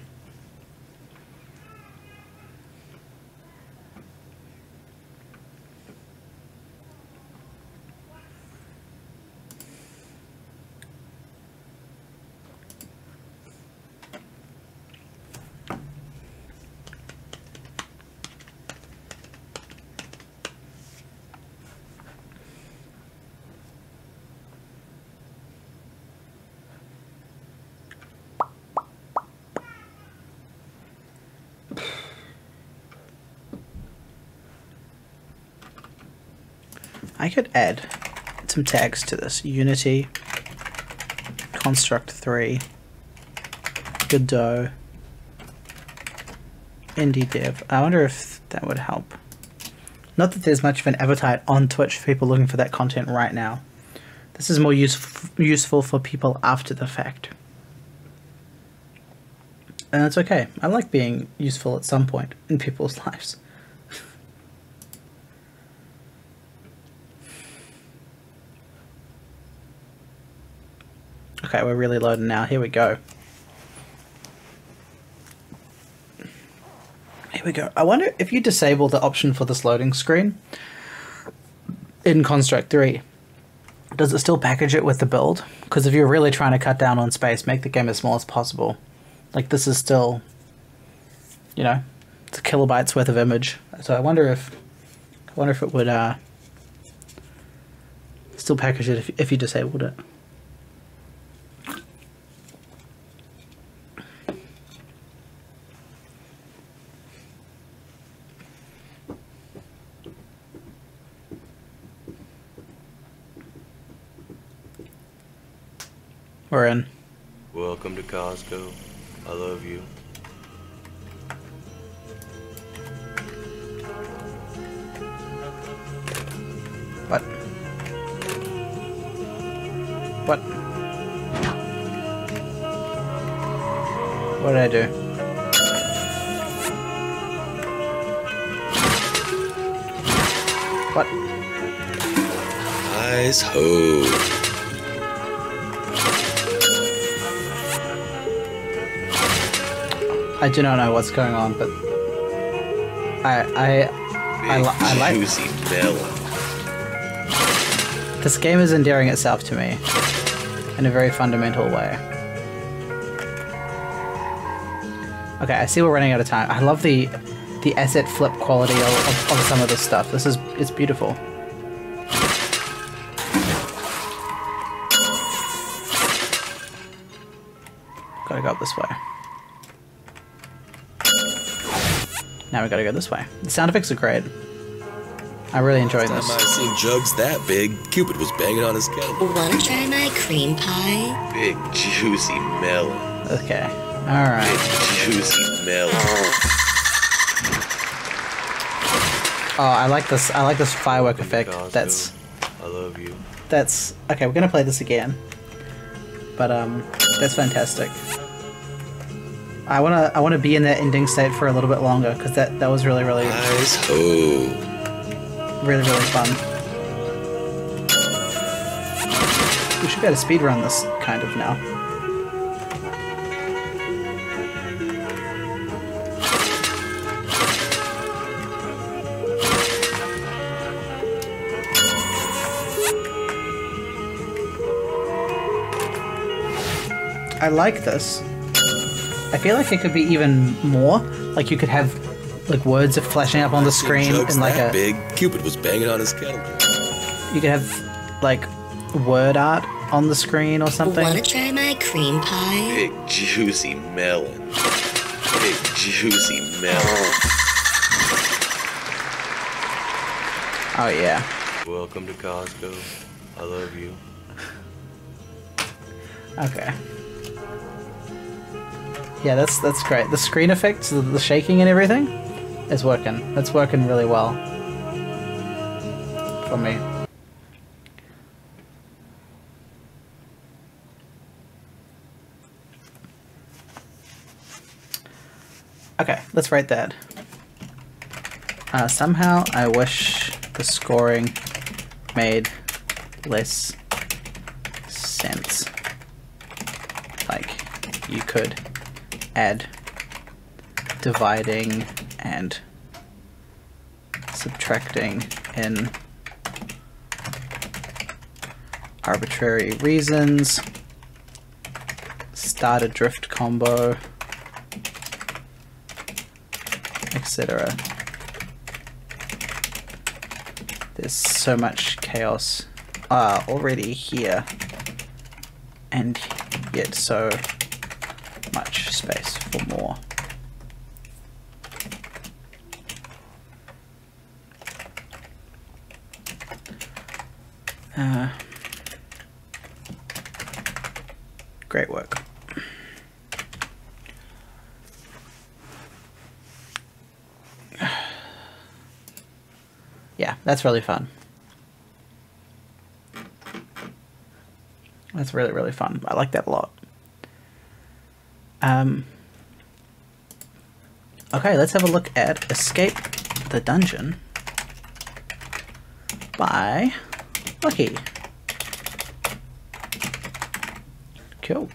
I could add some tags to this. Unity, Construct 3, Godot, Indie Dev. I wonder if that would help. Not that there's much of an appetite on Twitch for people looking for that content right now. This is more useful for people after the fact. And that's okay. I like being useful at some point in people's lives. Okay, we're really loading now. Here we go. Here we go. I wonder if you disable the option for this loading screen in Construct 3, does it still package it with the build? Because if you're really trying to cut down on space, make the game as small as possible. Like, this is still, you know, it's a kilobytes worth of image. So I wonder if it would still package it if you disabled it. We're in. Welcome to Costco. I love you. What? What? What did I do? What? Nice ho. I do not know what's going on, but I like juicy melon. This game is endearing itself to me in a very fundamental way. Okay, I see we're running out of time. I love the asset flip quality of some of this stuff. It's beautiful. Gotta go up this way. Now we gotta go this way. The sound effects are great. I really enjoy this. Last time I seen jugs that big, Cupid was banging on his kettle. Wanna try my cream pie? Big juicy melon. Okay. Alright. Big juicy melon. Oh, I like this. I like this firework effect. That's. I love you. That's okay. We're gonna play this again, but that's fantastic. I wanna be in that ending state for a little bit longer because that was really really fun. We should be able to speedrun this kind of now. I like this. I feel like it could be even more. Like you could have like words flashing up on the screen and like that big Cupid was banging on his kettle. You could have like word art on the screen or something. Wanna try my cream pie? Big juicy melon. Big juicy melon. Oh yeah. Welcome to Costco. I love you. Okay. Yeah, that's great. The screen effects, the shaking and everything is working. That's working really well for me. Okay, let's rate that. Somehow I wish the scoring made less sense. Like, you could add dividing and subtracting in arbitrary reasons, start a drift combo, etc. There's so much chaos already here, and yet so much space for more. Great work. Yeah, that's really fun. That's really, really fun. I like that a lot. Okay, let's have a look at Escape the Dungeon by Lucky. Cool.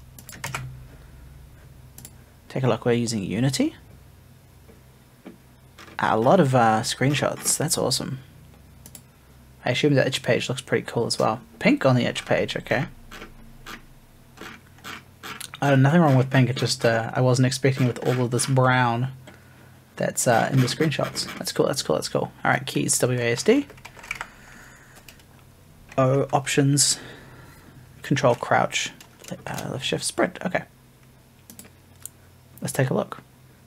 Take a look, we're using Unity. A lot of screenshots, that's awesome. I assume the edge page looks pretty cool as well. Pink on the edge page, okay. Nothing wrong with pink, it just I wasn't expecting with all of this brown that's in the screenshots. That's cool, that's cool, that's cool. Alright, keys, WASD. O, options, control, crouch, left shift, sprint, okay. Let's take a look.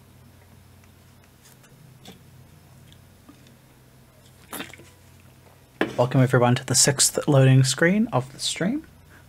Welcome everyone to the 6th loading screen of the stream.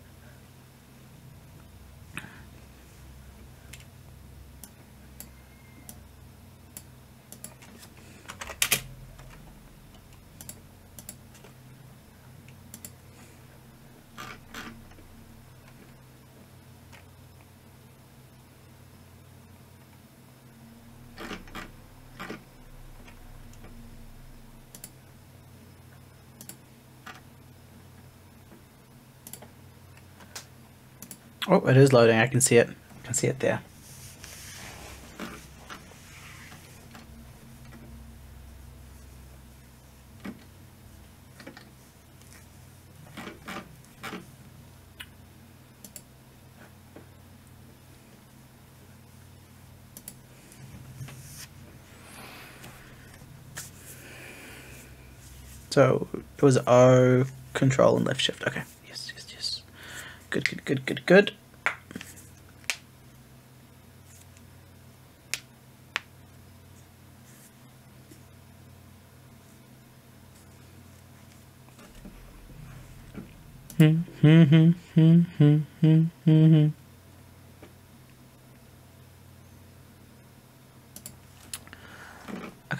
Oh, it is loading. I can see it. I can see it there. So it was O, control, and left shift. Okay. Yes, yes, yes. Good, good, good, good, good.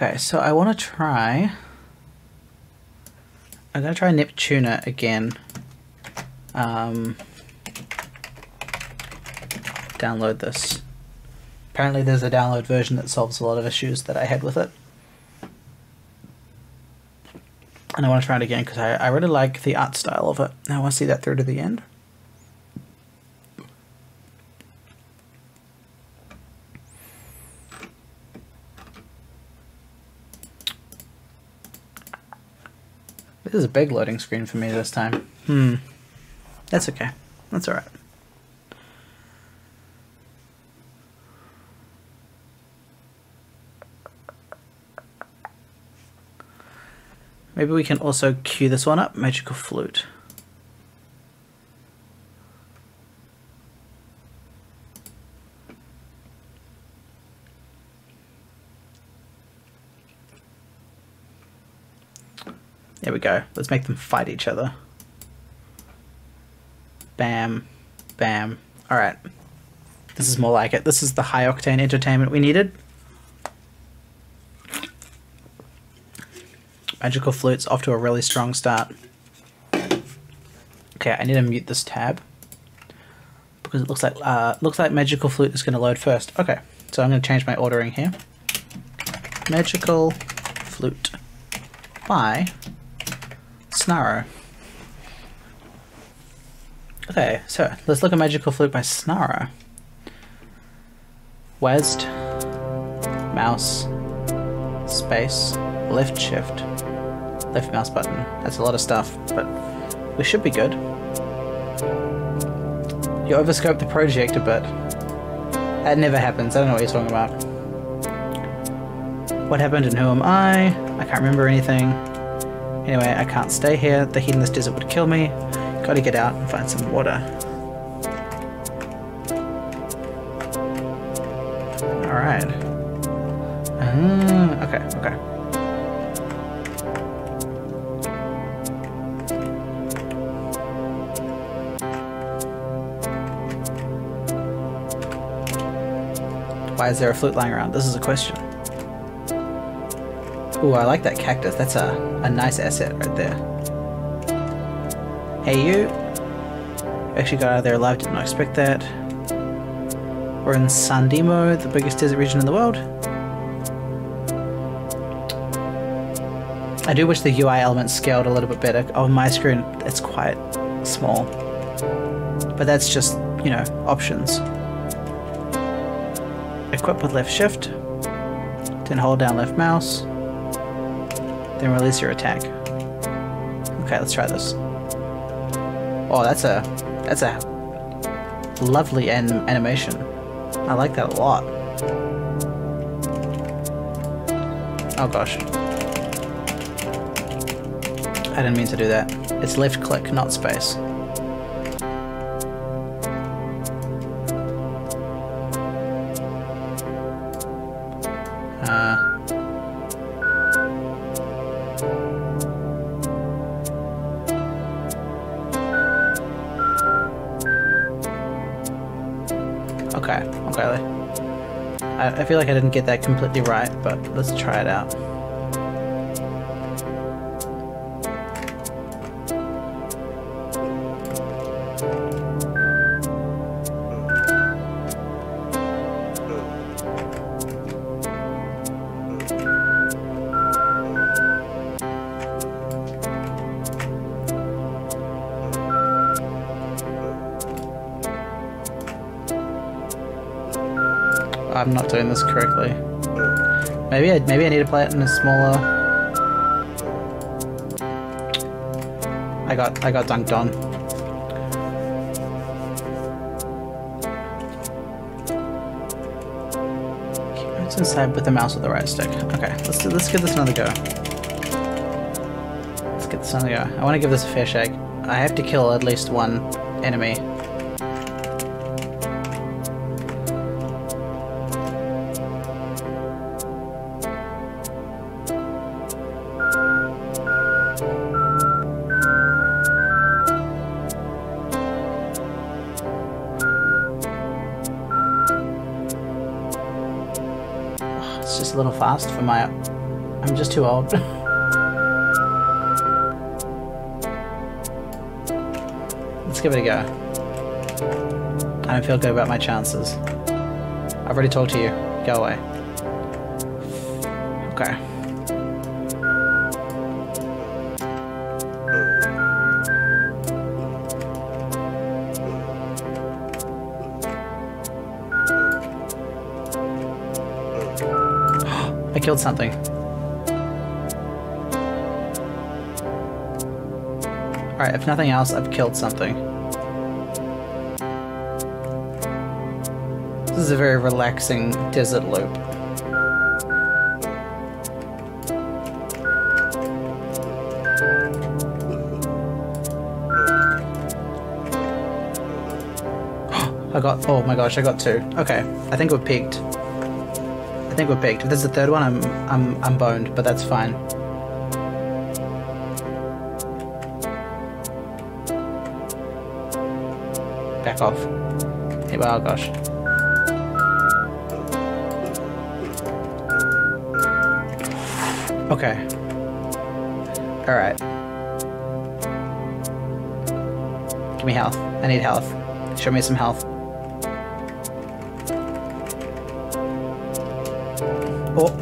Okay, so I want to try... I'm going to try Neptuna again. Download this. Apparently there's a download version that solves a lot of issues that I had with it. And I want to try it again because I really like the art style of it. And I want to see that through to the end. This is a big loading screen for me this time. That's okay. That's alright. Maybe we can also cue this one up, Magical Flute. There we go. Let's make them fight each other. Bam. Bam. Alright. This is more like it. This is the high octane entertainment we needed. Magical Flute's off to a really strong start. Okay, I need to mute this tab because it looks like Magical Flute is going to load first. Okay, so I'm going to change my ordering here. Magical Flute by Snarrow. Okay, so let's look at Magical Flute by Snarrow. WASD, mouse, space, left shift, left mouse button. That's a lot of stuff, but we should be good. You overscope the project a bit. That never happens. I don't know what you're talking about. What happened and who am I? I can't remember anything. Anyway, I can't stay here. The heat in this desert would kill me. Gotta get out and find some water. Alright. Okay. Why is there a flute lying around? This is a question. Ooh, I like that cactus. That's a nice asset right there. Hey you! Actually got out of there alive, did not expect that. We're in San Dimo, the biggest desert region in the world. I do wish the UI elements scaled a little bit better. On my screen, it's quite small. But that's just, you know, options. Equip with left shift. Then hold down left mouse. Then release your attack. Okay, let's try this. Oh, that's a lovely animation. I like that a lot. Oh gosh. I didn't mean to do that. It's left click, not space. Okay. I feel like I didn't get that completely right, but let's try it out. I'm not doing this correctly. Maybe I need to play it in a smaller. I got dunked on. It's inside with the mouse with the right stick. Okay, let's give this another go. Let's get this another go. I want to give this a fair shake. I have to kill at least one enemy. It's just a little fast for my I'm just too old. Let's give it a go. I don't feel good about my chances. I've already talked to you. Go away. Okay. I killed something. Alright, if nothing else, I've killed something. This is a very relaxing desert loop. Oh my gosh, I got 2. Okay, I think we're peaked. I think we're peaked. If there's a third one, I'm boned, but that's fine. Back off. Hey, oh gosh. Okay. Alright. Give me health. I need health. Show me some health. Oh.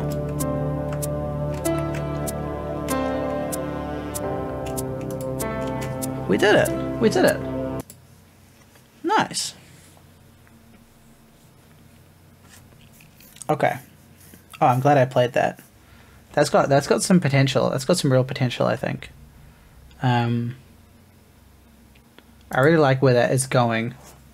We did it. We did it. Nice. Okay. Oh, I'm glad I played that. That's got some potential. That's got some real potential, I think. I really like where that is going.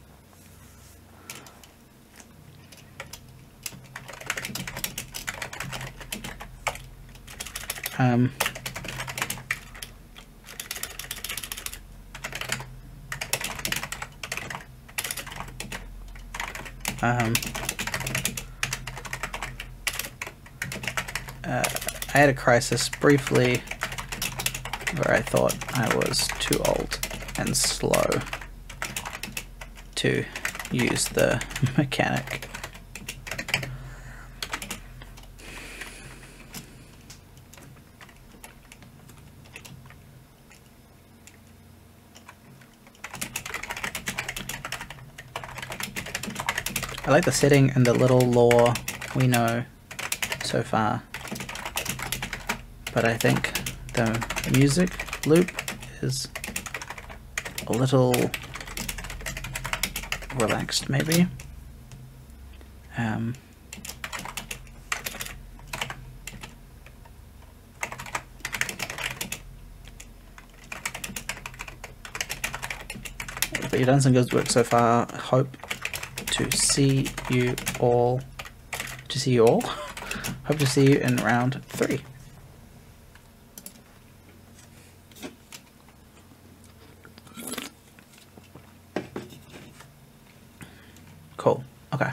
I had a crisis briefly where I thought I was too old and slow to use the mechanic. I like the setting and the little lore we know so far, but I think the music loop is a little relaxed, maybe. But you've done some good work so far. Hope to see you all. Hope to see you in round 3. Cool. Okay.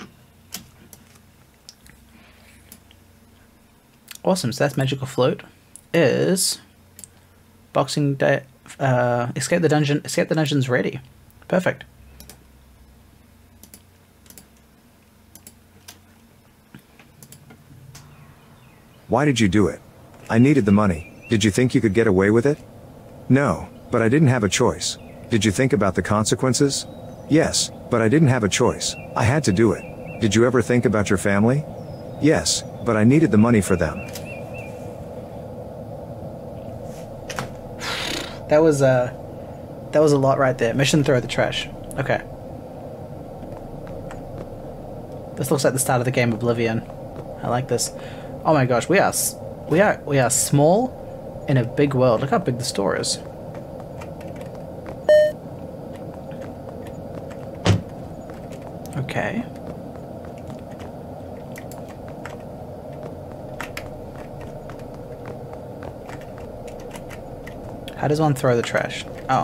Awesome. So that's Magical Flute. Is Boxing Day. Escape the dungeon. Escape the dungeon's ready. Perfect. Why did you do it? I needed the money. Did you think you could get away with it? No, but I didn't have a choice. Did you think about the consequences? Yes, but I didn't have a choice. I had to do it. Did you ever think about your family? Yes, but I needed the money for them. That was a lot right there. Mission: throw the trash. Okay. This looks like the start of the game Oblivion. I like this. Oh my gosh, we are small in a big world. Look how big the store is. Okay. How does one throw the trash? Oh.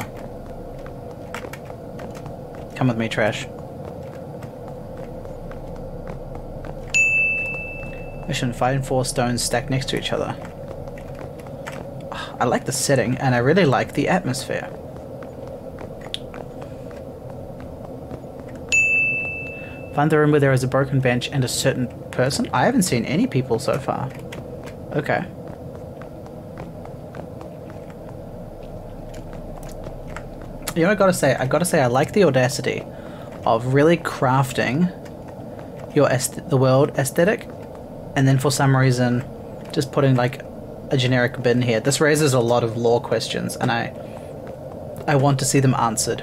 Come with me, trash. Mission: find 4 stones stacked next to each other. I like the setting, and I really like the atmosphere. Find the room where there is a broken bench and a certain person. I haven't seen any people so far. Okay. You know, I gotta say, I like the audacity of really crafting the world aesthetic, and then for some reason, just putting like a generic bin here. This raises a lot of lore questions, and I want to see them answered.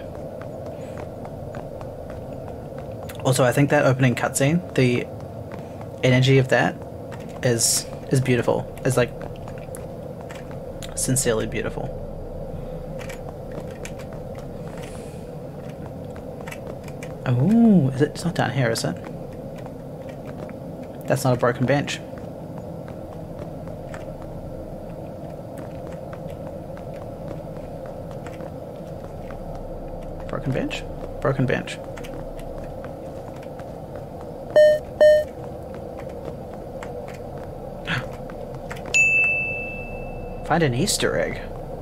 Also, I think that opening cutscene, the energy of that is beautiful. It's like sincerely beautiful. Oh, is it? It's not down here, is it? That's not a broken bench. Broken bench? Broken bench. Find an Easter egg.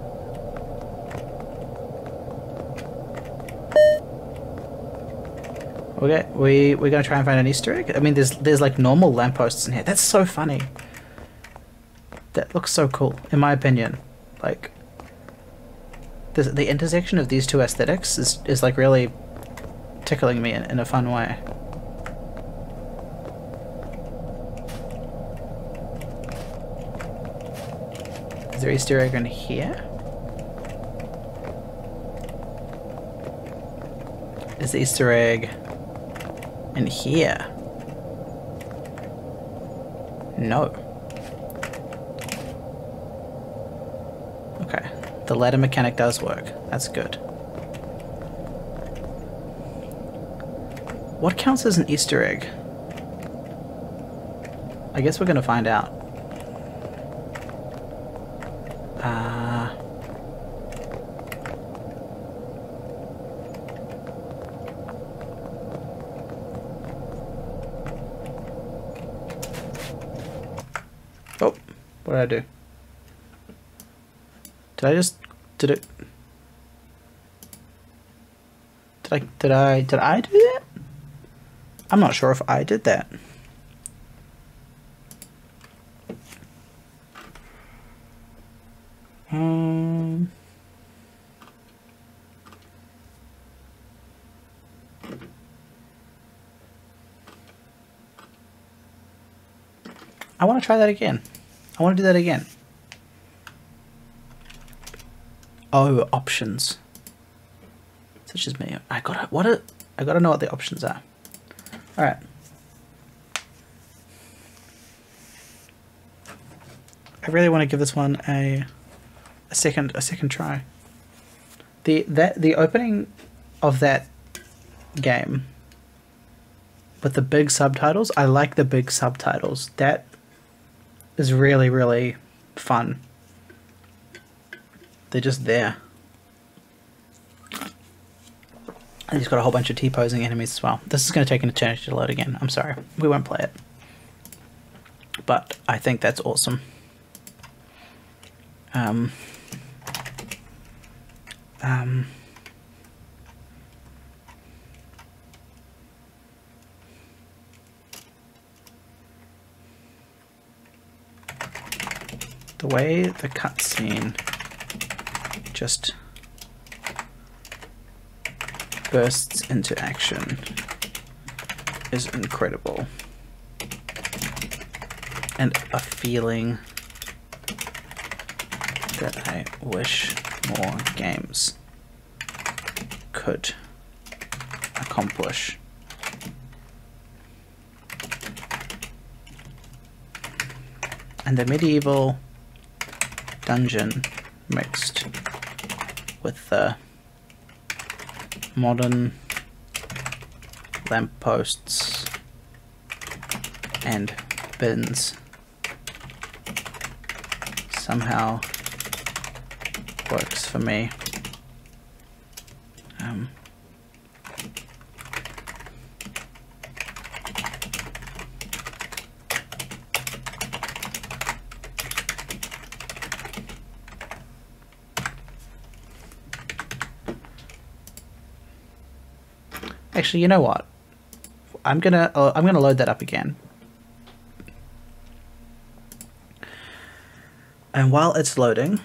Okay, we're gonna try and find an Easter egg. I mean, there's like normal lampposts in here. That's so funny. That looks so cool, in my opinion. Like, the intersection of these two aesthetics is like really tickling me in a fun way. Is there Easter egg in here? Is the Easter egg in here? No. Okay. The ladder mechanic does work. That's good. What counts as an Easter egg? I guess we're gonna find out. Oh, what did I do? Did I do that? I'm not sure if I did that. I want to try that again. I want to do that again. Oh, options. Such as me. I gotta know what the options are. All right. I really want to give this one a second try. The opening of that game with the big subtitles, I like the big subtitles. That is really, really fun. They're just there. And he's got a whole bunch of T-posing enemies as well. This is going to take an eternity to load again. I'm sorry. We won't play it. But I think that's awesome. The way the cutscene just bursts into action is incredible. And a feeling that I wish more games could accomplish. And the medieval dungeon mixed with the modern lampposts and bins somehow works for me. Actually, you know what? I'm gonna load that up again. And while it's loading,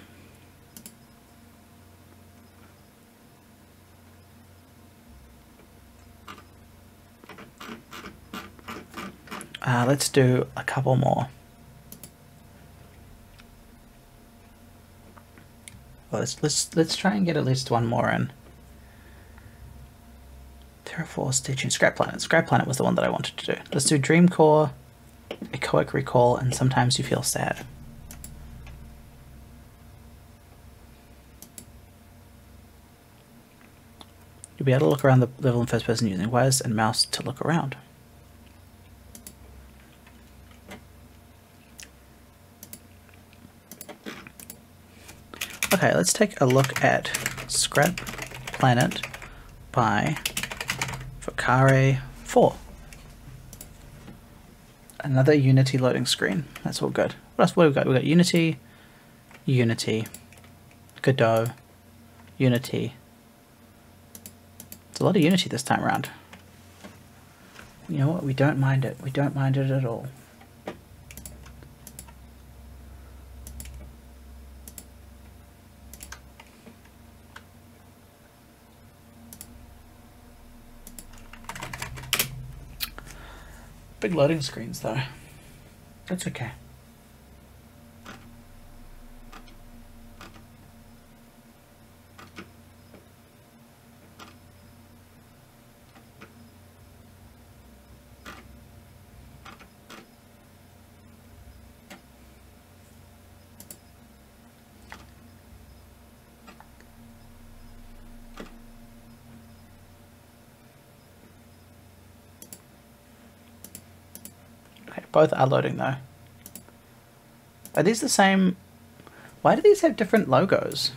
let's do a couple more. Well, let's try and get at least one more in. Terraform, Stitching, Scrap Planet. Scrap Planet was the one that I wanted to do. Let's do Dream Core, Echoic Recall, and Sometimes You Feel Sad. You'll be able to look around the level in first person using WASD and mouse to look around. Okay, let's take a look at Scrap Planet by Vocare 4. Another Unity loading screen. That's all good. What else? What have we got? We've got Unity, Unity, Godot, Unity. It's a lot of Unity this time around. You know what? We don't mind it. We don't mind it at all. Big loading screens though. That's okay. Both are loading though. Are these the same? Why do these have different logos?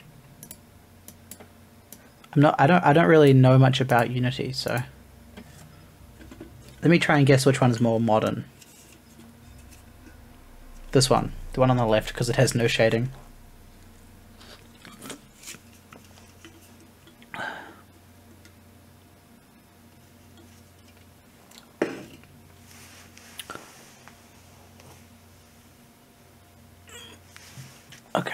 I don't really know much about Unity, so let me try and guess which one is more modern. This one, the one on the left, because it has no shading. Okay.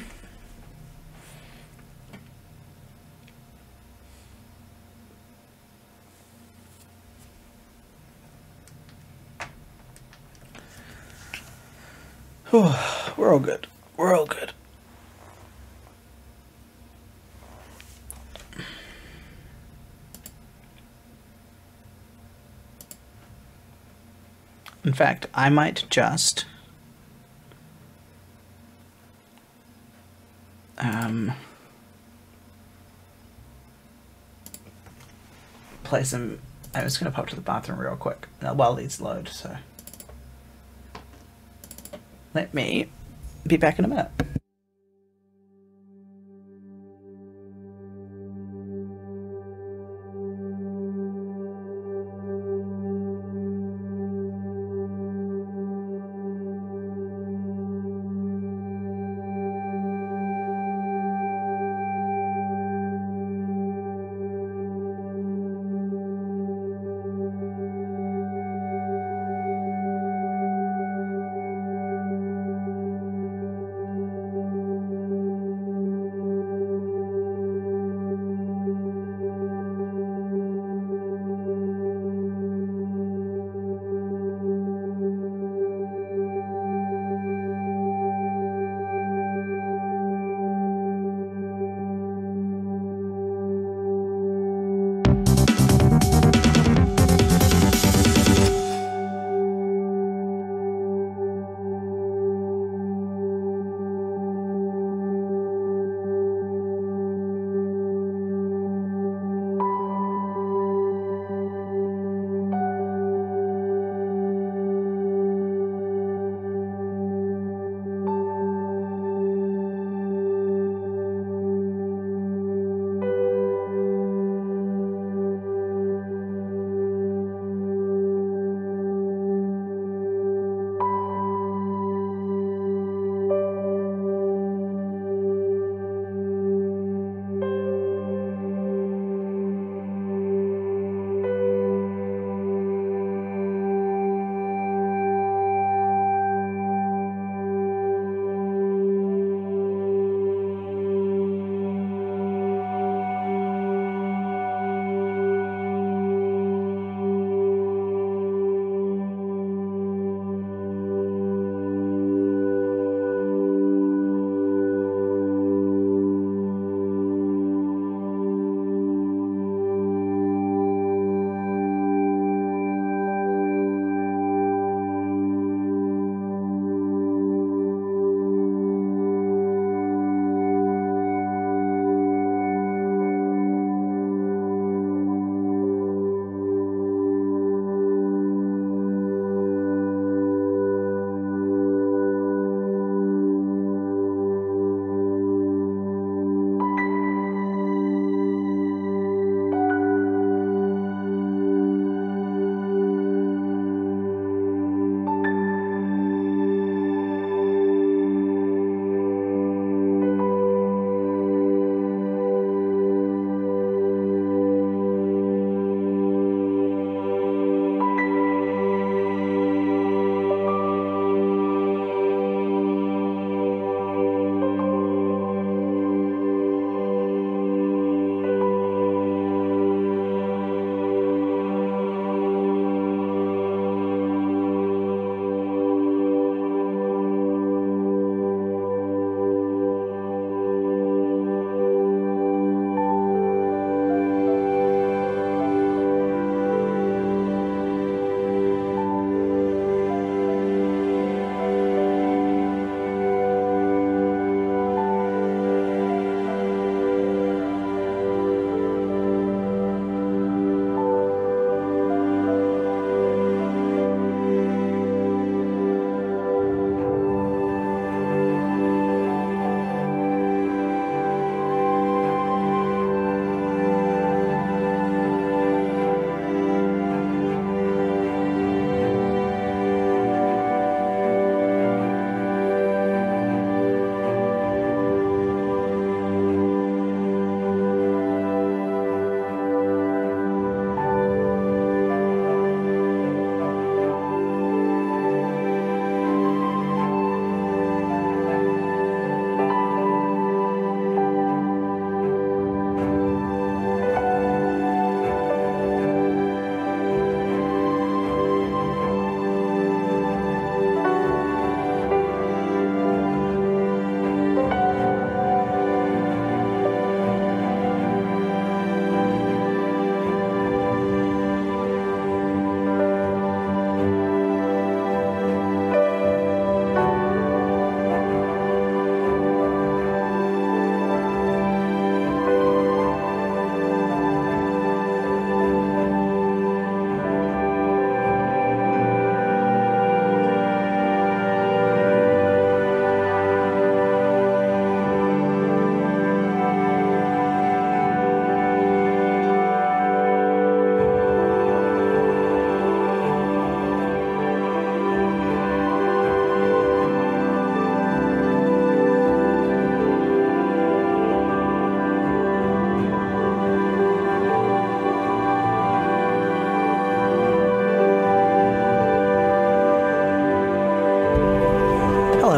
We're all good. We're all good. In fact, I might just play some. I'm just going to pop to the bathroom real quick while these load, so let me be back in a minute.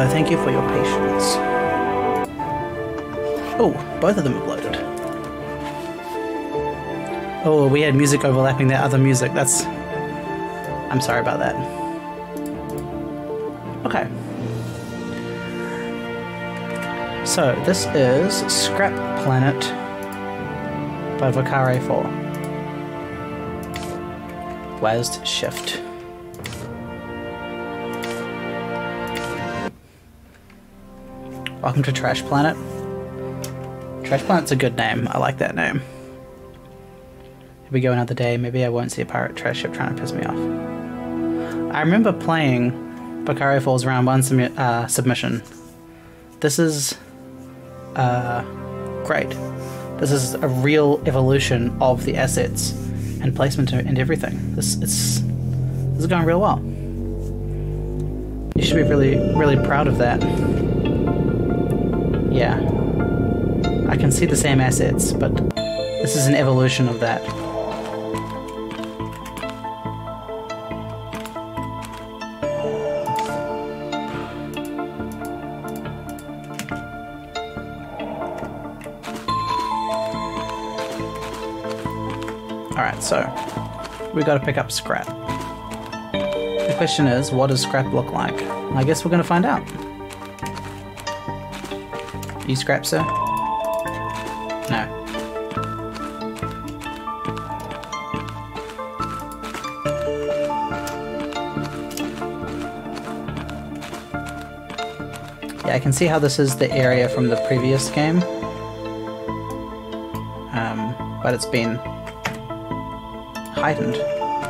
So thank you for your patience. Oh, both of them have loaded. Oh, we had music overlapping that other music. That's... I'm sorry about that. Okay. So, this is Scrap Planet by Vakare 4. WASD Shift. Welcome to Trash Planet. Trash Planet's a good name. I like that name. Here we go another day. Maybe I won't see a pirate trash ship trying to piss me off. I remember playing Vakare 4's round 1 submission. This is great. This is a real evolution of the assets and placement and everything. This is going real well. You should be really proud of that. Yeah. I can see the same assets, but this is an evolution of that. Alright, so we gotta pick up scrap. The question is, what does scrap look like? I guess we're gonna find out. You scrap, sir? No. Yeah, I can see how this is the area from the previous game. But it's been heightened.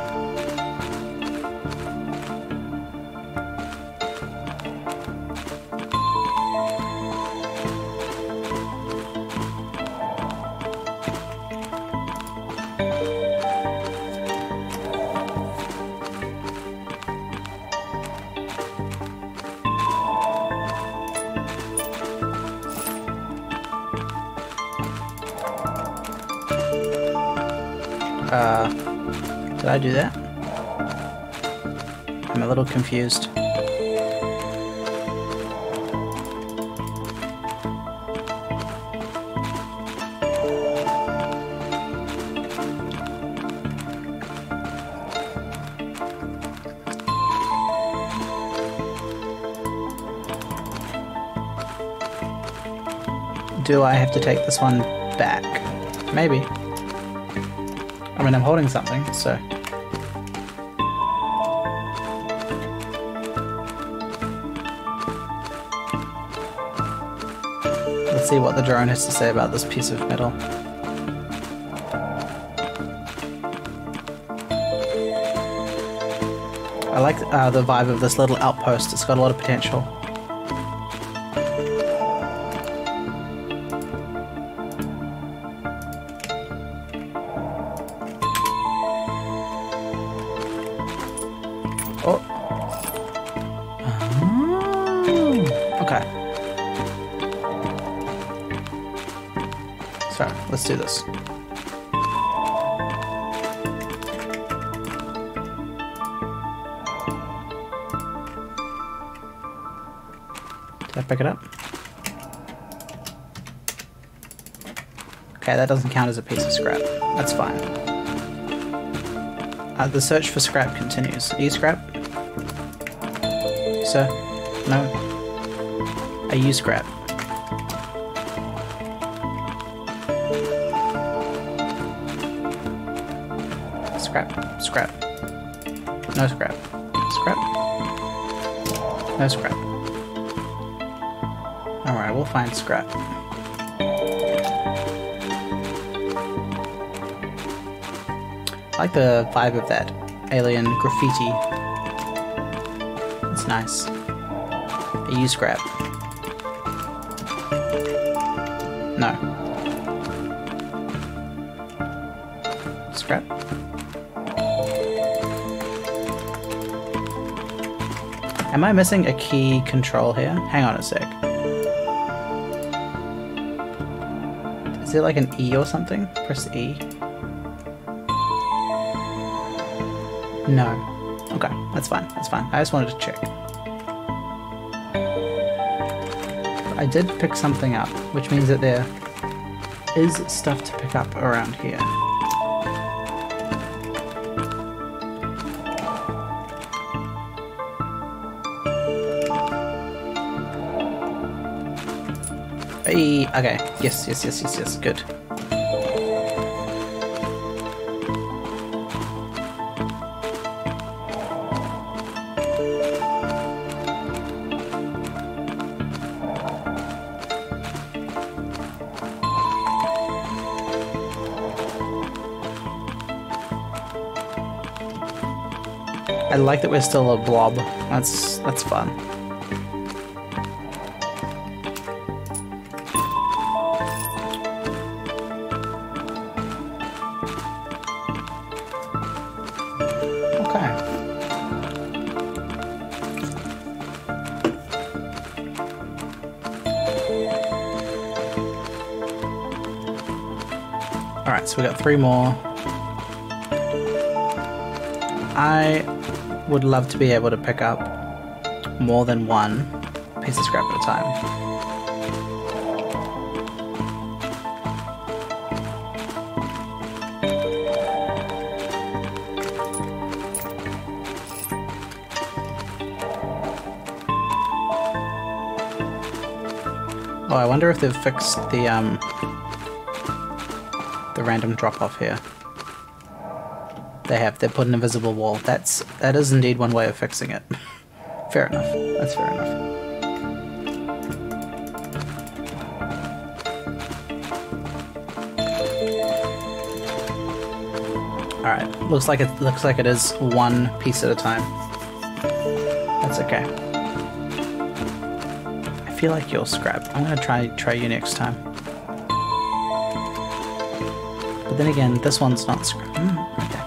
Did I do that? I'm a little confused. Do I have to take this one back? Maybe. I mean, I'm holding something, so... Let's see what the drone has to say about this piece of metal. I like the vibe of this little outpost. It's got a lot of potential. Let's do this. Did I pick it up? Okay, that doesn't count as a piece of scrap. That's fine. The search for scrap continues. Are you scrap? Sir? No? Are you scrap? Scrap. Scrap. No scrap. Scrap. No scrap. Alright, we'll find scrap. I like the vibe of that alien graffiti. It's nice. Are you scrap? No. Scrap? Am I missing a key control here? Hang on a sec. Is it like an E or something? Press E. No. Okay, that's fine. That's fine. I just wanted to check. I did pick something up, which means that there is stuff to pick up around here. Hey, okay. Yes. Good. I like that we're still a blob. That's fun. Alright, so we got 3 more. I would love to be able to pick up more than one piece of scrap at a time. Oh, I wonder if they've fixed the random drop-off here. They have. They put an invisible wall. That is indeed one way of fixing it. Fair enough. That's fair enough. Alright. Looks like it is one piece at a time. That's okay. I feel like you're scrap. I'm gonna try you next time. But then again, this one's not scrap. Okay.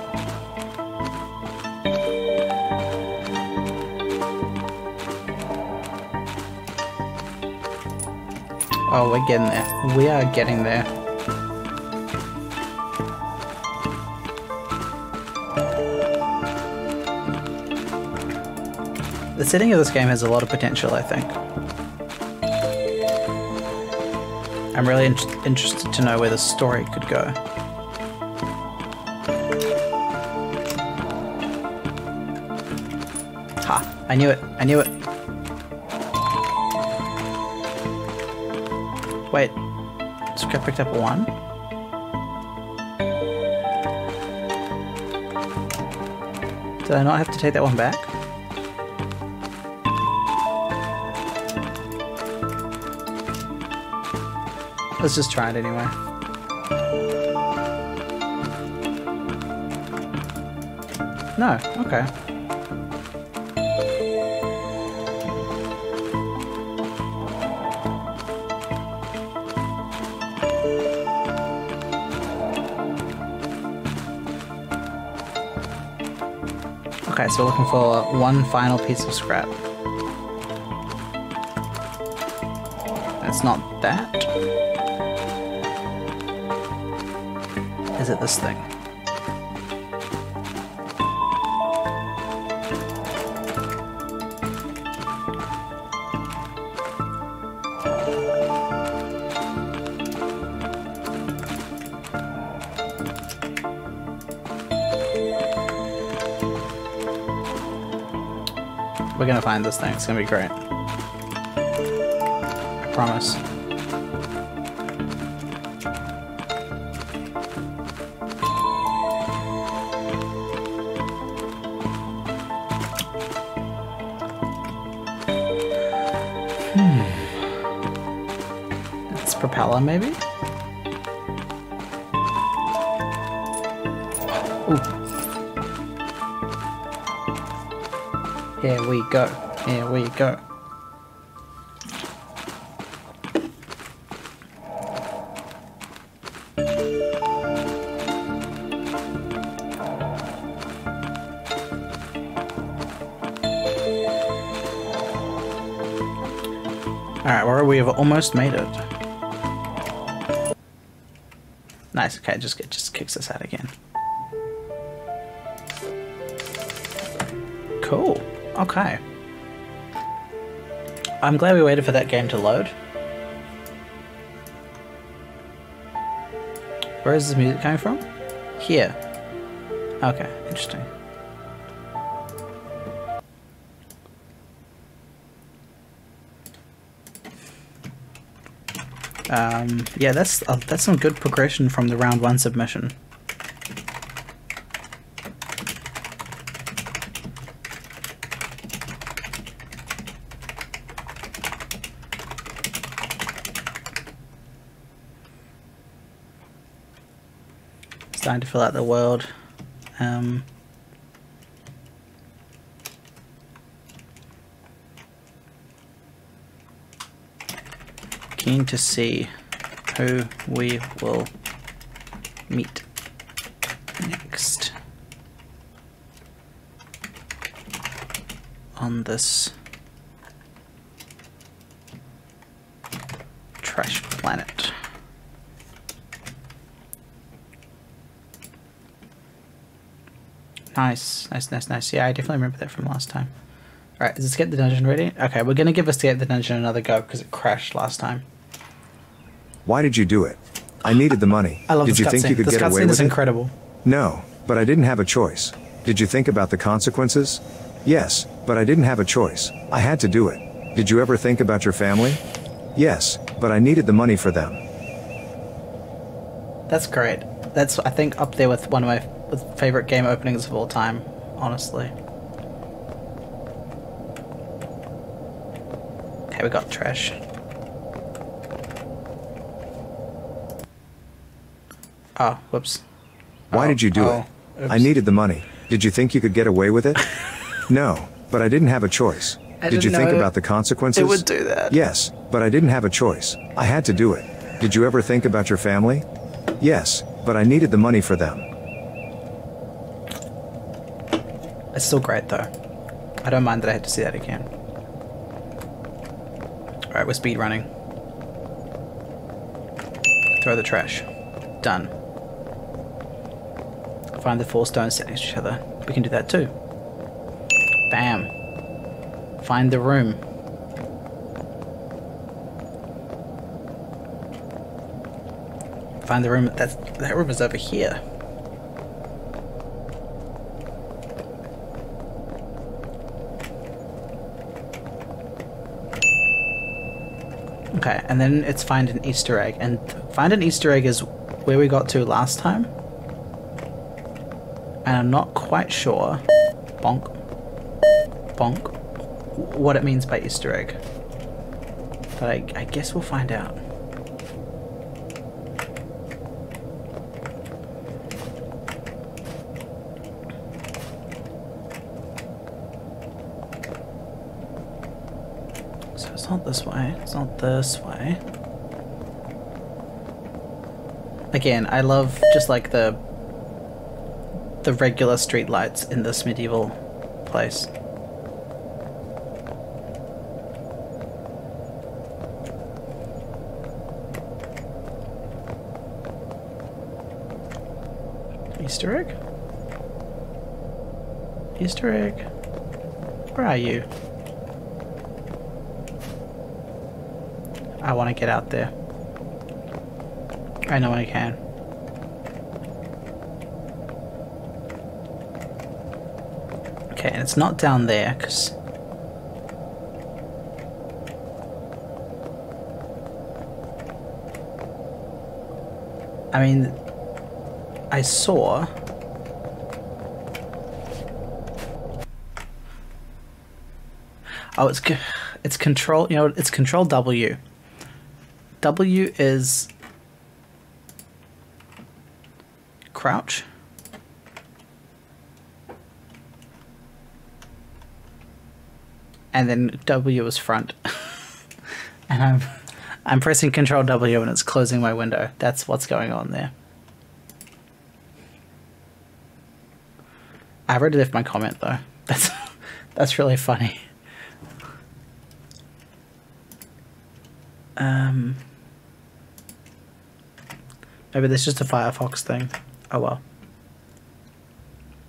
Oh, we're getting there. We are getting there. The setting of this game has a lot of potential, I think. I'm really interested to know where the story could go. Ha! I knew it! I knew it! Wait, Scrap picked up 1? Did I not have to take that one back? Let's just try it anyway. No, okay. Okay, so we're looking for one final piece of scrap. It's not that. Is it this thing? We're gonna find this thing. It's gonna be great. I promise. It's propeller, maybe? Ooh. Here we go. Here we go. Alright, well, we have almost made it. Nice, okay, just kicks us out again. Cool. Okay. I'm glad we waited for that game to load. Where is this music coming from? Here. Okay, interesting. Yeah, that's some good progression from the round 1 submission. Starting to fill out the world. Keen to see who we will meet next on this trash planet. Nice. Yeah, I definitely remember that from last time. Alright, is Escape the Dungeon ready? Okay, we're gonna give Escape the Dungeon another go because it crashed last time. Why did you do it? I needed the money. I love Did this you think cutscene. you could This get away cutscene with is it? incredible. No, but I didn't have a choice. Did you think about the consequences? Yes, but I didn't have a choice. I had to do it. Did you ever think about your family? Yes, but I needed the money for them. That's great. That's, I think, up there with one of my favorite game openings of all time, honestly. Okay, we got trash. Oh, whoops. Why did you do it? Oops. I needed the money. Did you think you could get away with it? No, but I didn't have a choice. Did you think about the consequences? It would do that. Yes, but I didn't have a choice. I had to do it. Did you ever think about your family? Yes, but I needed the money for them. It's still great though. I don't mind that I had to see that again. Alright, we're speed running. Throw the trash. Done. Find the 4 stones set next to each other. We can do that too. Bam. Find the room. Find the room. That room is over here. Okay, and then it's find an Easter egg. And find an Easter egg is where we got to last time. And I'm not quite sure, bonk, what it means by Easter egg. But I guess we'll find out. So it's not this way, it's not this way. Again, I love just like the regular street lights in this medieval place. Easter egg? Easter egg? Where are you? I want to get out there. I know I can. Okay, and it's not down there, because... I mean, I saw... Oh, it's control, you know, it's control W. W is... crouch. And then W is front. And I'm pressing Control W and it's closing my window. That's what's going on there. I already left my comment though. That's really funny. Maybe that's just a Firefox thing. Oh well.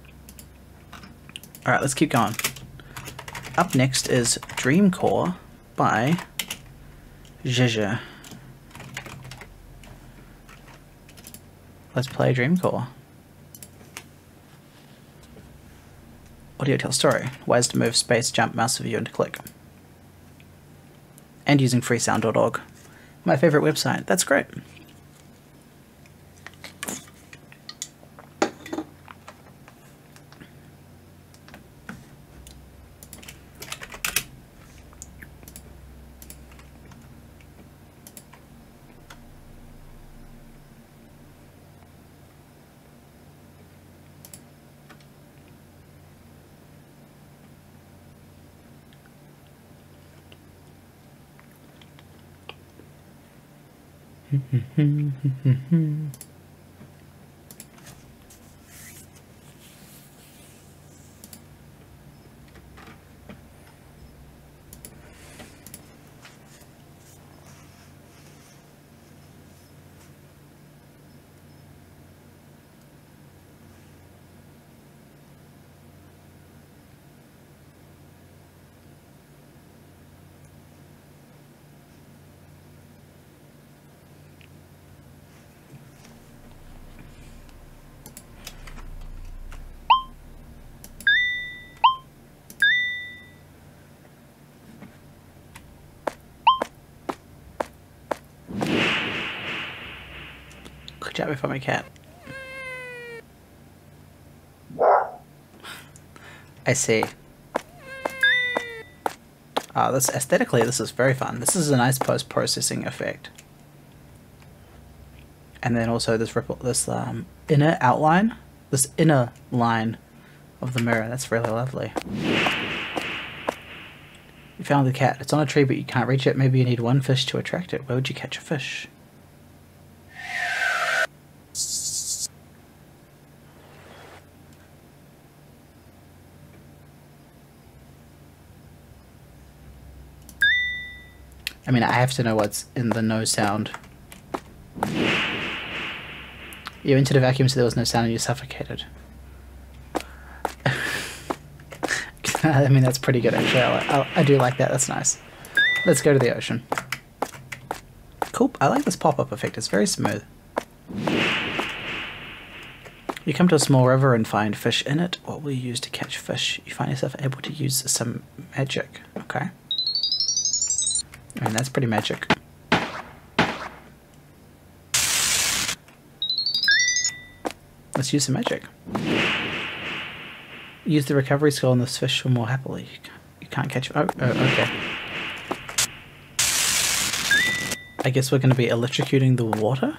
Alright, let's keep going. Up next is Dream Core by Zhizha. Let's play Dreamcore. Audio tells story. Ways to move, space, jump, mouse view, and click. And using freesound.org. My favorite website. That's great. Good job if I'm a cat. I see. This aesthetically, this is very fun. This is a nice post-processing effect. And then also this ripple, this inner outline, this inner line of the mirror. That's really lovely. You found the cat. It's on a tree, but you can't reach it. Maybe you need one fish to attract it. Where would you catch a fish? I mean, I have to know what's in the no sound. You entered a vacuum, so there was no sound and you suffocated. I mean, that's pretty good, actually. I do like that. That's nice. Let's go to the ocean. Cool. I like this pop-up effect. It's very smooth. You come to a small river and find fish in it. What will you use to catch fish? You find yourself able to use some magic. Okay. I mean, that's pretty magic. Let's use some magic. Use the recovery skill on this fish swim more happily. You can't catch... Oh, okay. I guess we're going to be electrocuting the water?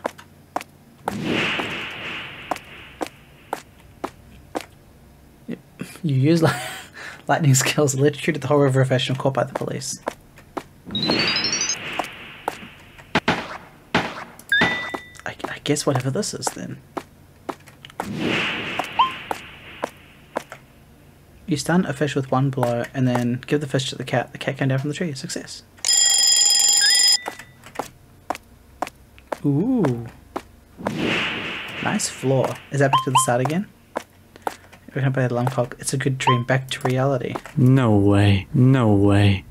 You use lightning skills, electrocuted the whole river of fish and caught by the police. I guess whatever this is then. You stun a fish with one blow and then give the fish to the cat. The cat came down from the tree. Success. Ooh. Nice floor. Is that back to the start again? We're gonna play the alarm clock. It's a good dream. Back to reality. No way. No way.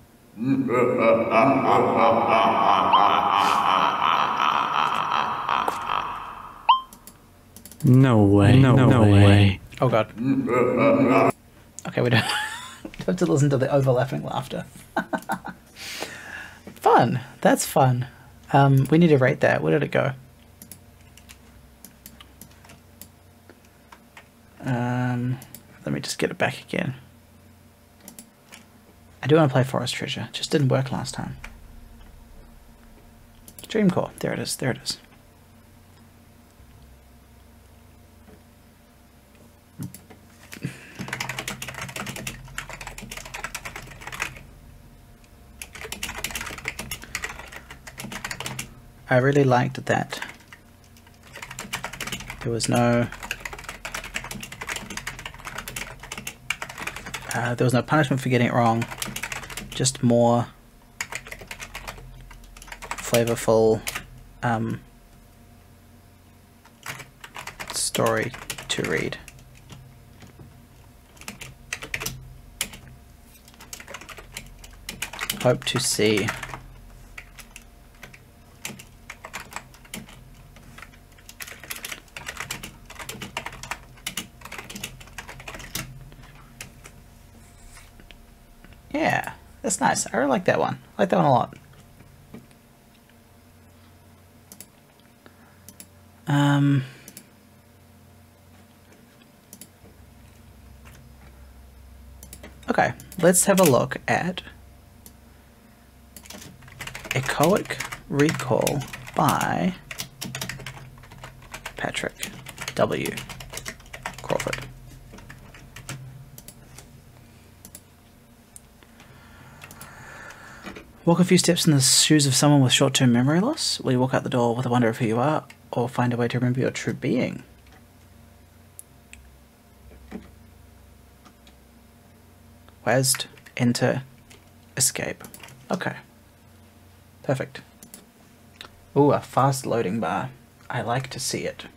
No way. No way. Oh god. Okay, we don't have to listen to the overlapping laughter. Fun. That's fun. We need to rate that. Where did it go? Let me just get it back again. I do want to play Forest Treasure. Just didn't work last time. Dreamcore. There it is. There it is. I really liked that there was no punishment for getting it wrong, just more flavorful story to read. Hope to see. Yeah, that's nice. I really like that one. I like that one a lot. Okay, let's have a look at Echoic Recall by Patrick W. Crawford. Walk a few steps in the shoes of someone with short-term memory loss. Will you walk out the door with a wonder of who you are, or find a way to remember your true being? West, enter, escape. Okay. Perfect. Ooh, a fast loading bar. I like to see it.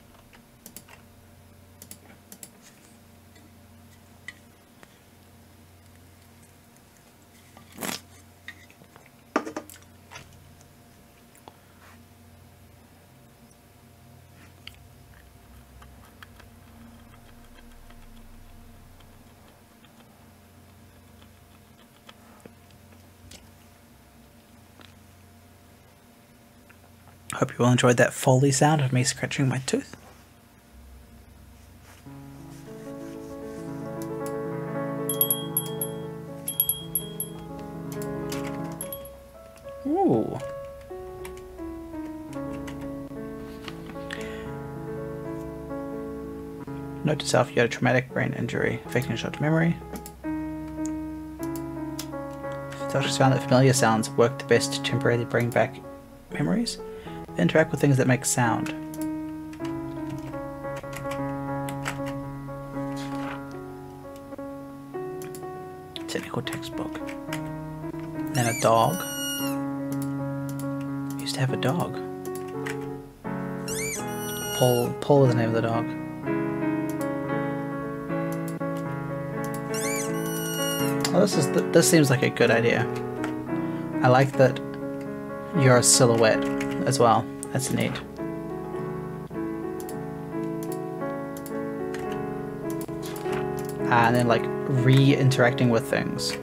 Hope you all enjoyed that Foley sound of me scratching my tooth. Ooh. Note to self, you had a traumatic brain injury affecting short-term memory. Doctors found that familiar sounds work the best to temporarily bring back memories. Interact with things that make sound. Technical textbook. Then a dog. Used to have a dog. Paul was the name of the dog. Oh, this seems like a good idea. I like that you're a silhouette as well. That's neat. And then like re-interacting with things.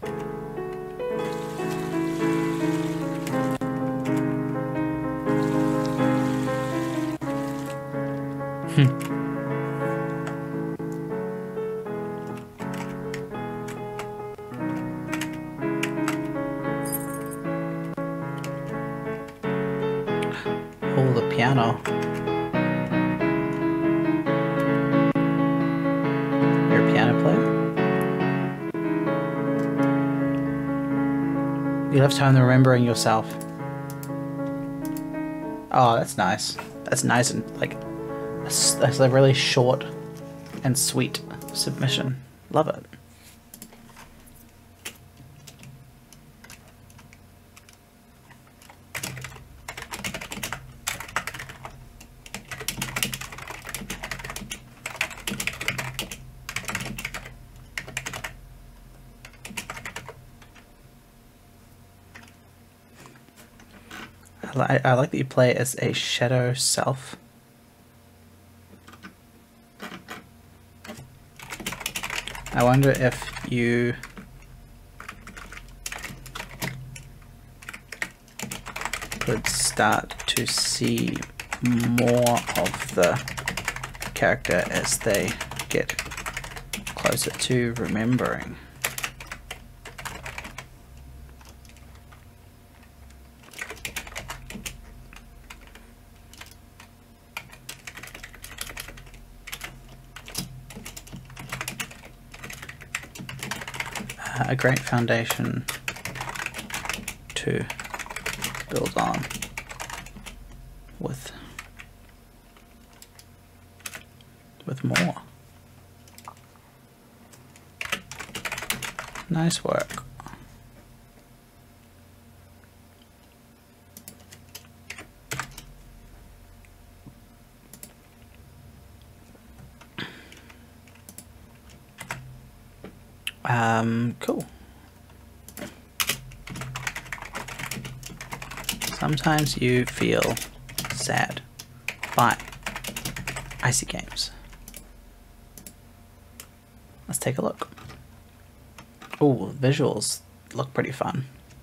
Oh, the piano. You're a piano player? You love time remembering yourself. Oh, that's nice. That's nice and like that's a really short and sweet submission. Love it. I like that you play as a shadow self. I wonder if you could start to see more of the character as they get closer to remembering. A great foundation to build on with more. Nice work. Cool. Sometimes you feel sad. By Icy Games. Let's take a look. Oh, visuals look pretty fun.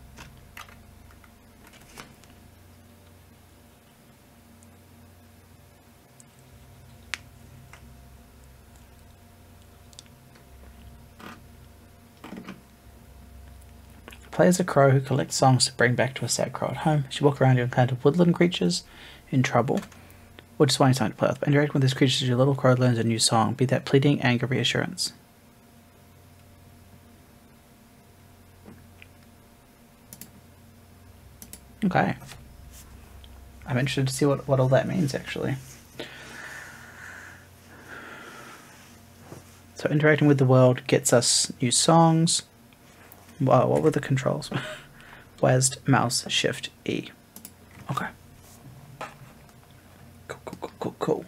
Play as a crow who collects songs to bring back to a sad crow at home. As you walk around, you encounter woodland creatures in trouble, or just wanting something to play with. Interact with these creatures as your little crow learns a new song, be that pleading, anger, reassurance. Okay. I'm interested to see what all that means, actually. So interacting with the world gets us new songs. Wow, what were the controls? WASD, mouse, shift, E. Okay. Cool.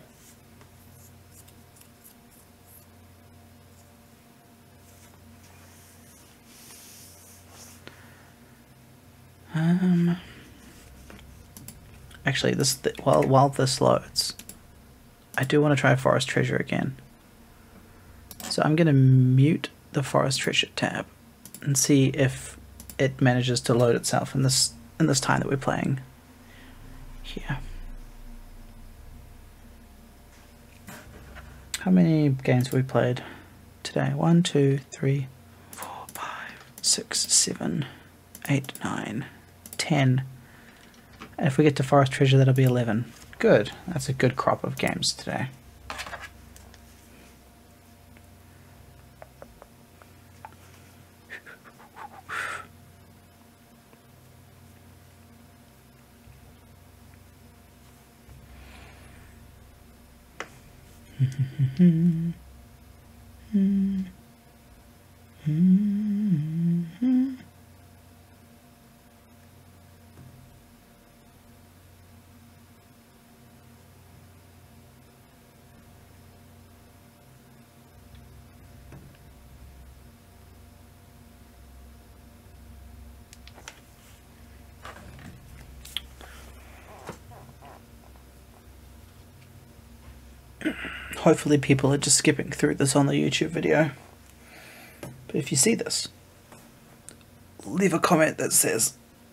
Actually, while this loads, I do want to try Forest Treasure again. So I'm going to mute the Forest Treasure tab and see if it manages to load itself in this time that we're playing here. How many games have we played today? 1, 2, 3, 4, 5, 6, 7, 8, 9, 10. And if we get to Forest Treasure, that'll be 11. Good. That's a good crop of games today. Hopefully people are just skipping through this on the YouTube video. But if you see this, leave a comment that says,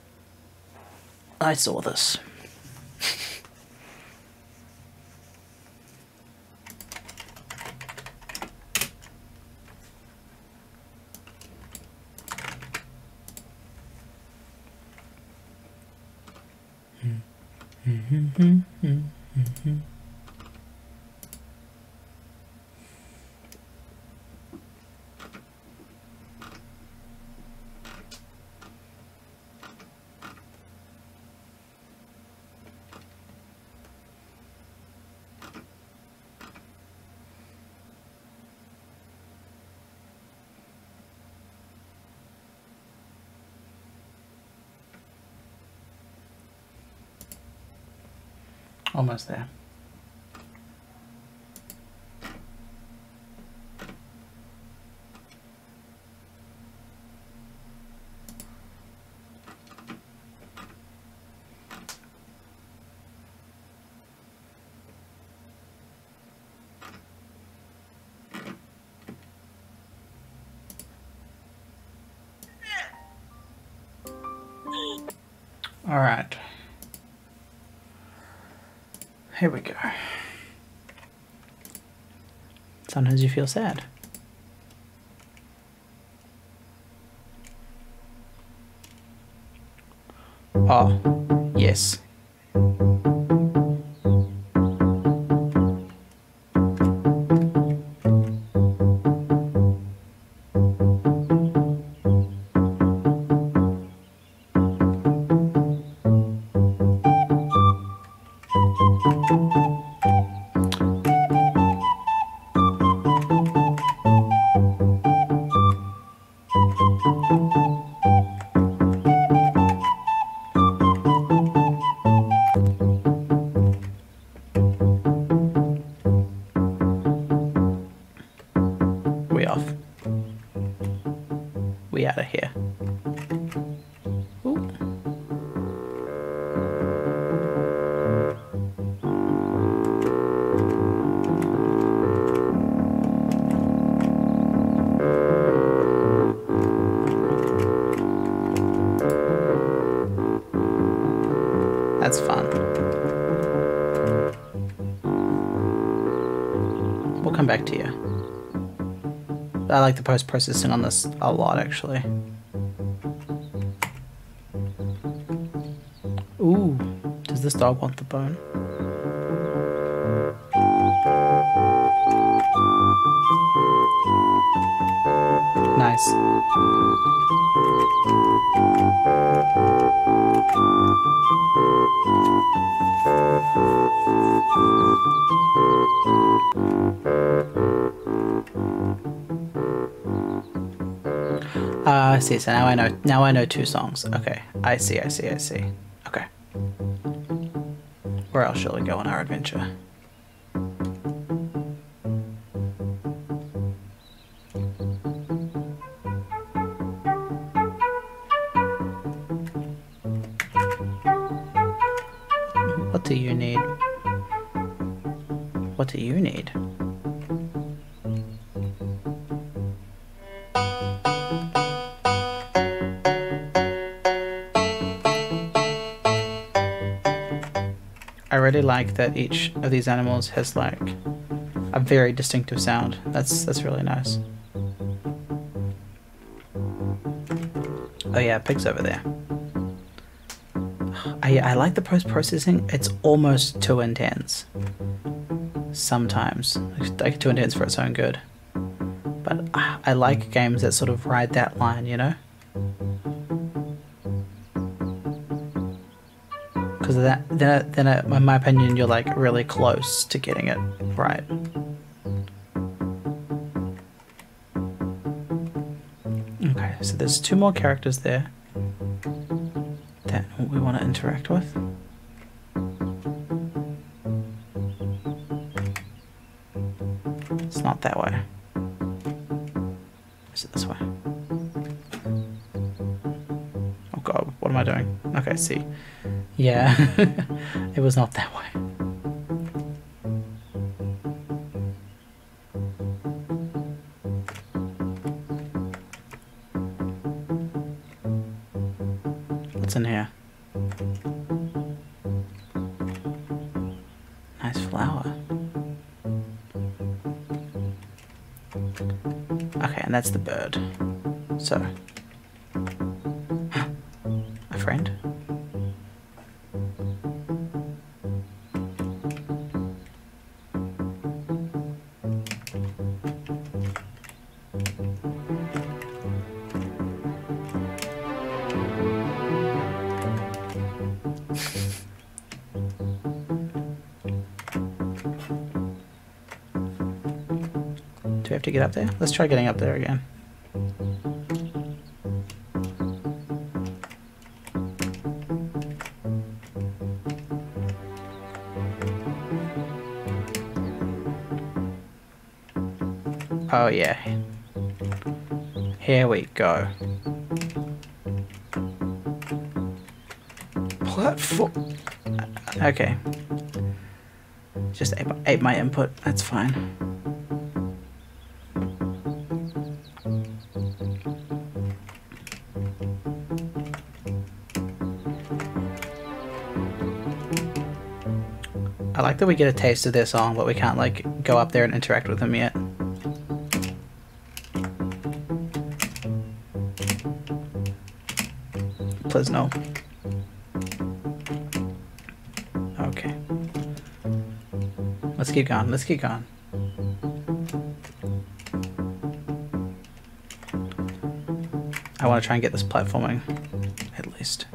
I saw this. Almost there. All right. Here we go. Sometimes you feel sad. Oh, yes. We out of here. Ooh. come back to you. I like the post-processing on this a lot, actually. Ooh, does this dog want the bone? Nice. I see. So now I know. Now I know 2 songs. Okay. I see. Okay. Where else shall we go on our adventure? What do you need? What do you need? I really like that each of these animals has like a very distinctive sound. That's really nice. Oh yeah, pig's over there. I like the post-processing. It's almost too intense. Sometimes. Like too intense for its own good. But I like games that sort of ride that line, you know? Because then in my opinion, you're like really close to getting it right. Okay, so there's 2 more characters there that we want to interact with. It's not that way. Is it this way? Oh god, what am I doing? Okay, see. Yeah, it was not that way. What's in here? Nice flower. Okay, and that's the bird. So, a friend? Do we have to get up there? Let's try getting up there again. Oh yeah. Here we go. Platform. Okay. Just ate my input. That's fine. I like that we get a taste of their song, but we can't like go up there and interact with them yet. Please no. Okay. Let's keep going. Let's keep going. I want to try and get this platforming, at least.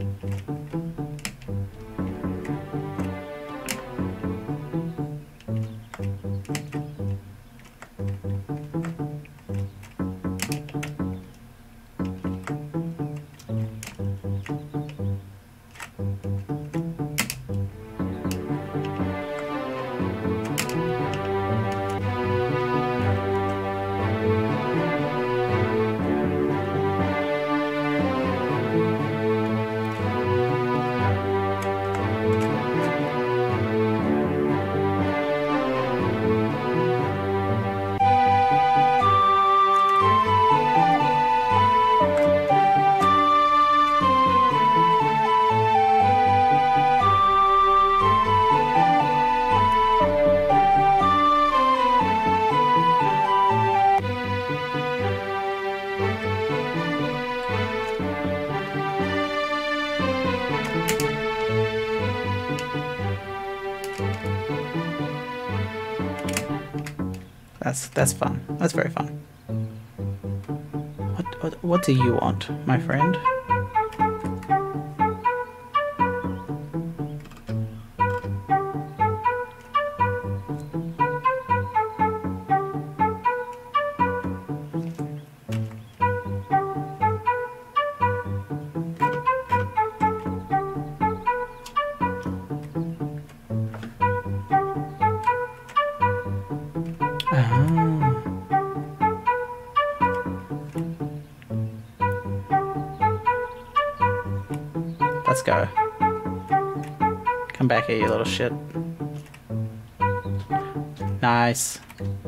That's fun. That's very fun. What do you want, my friend? Let's go. Come back here, you little shit. Nice.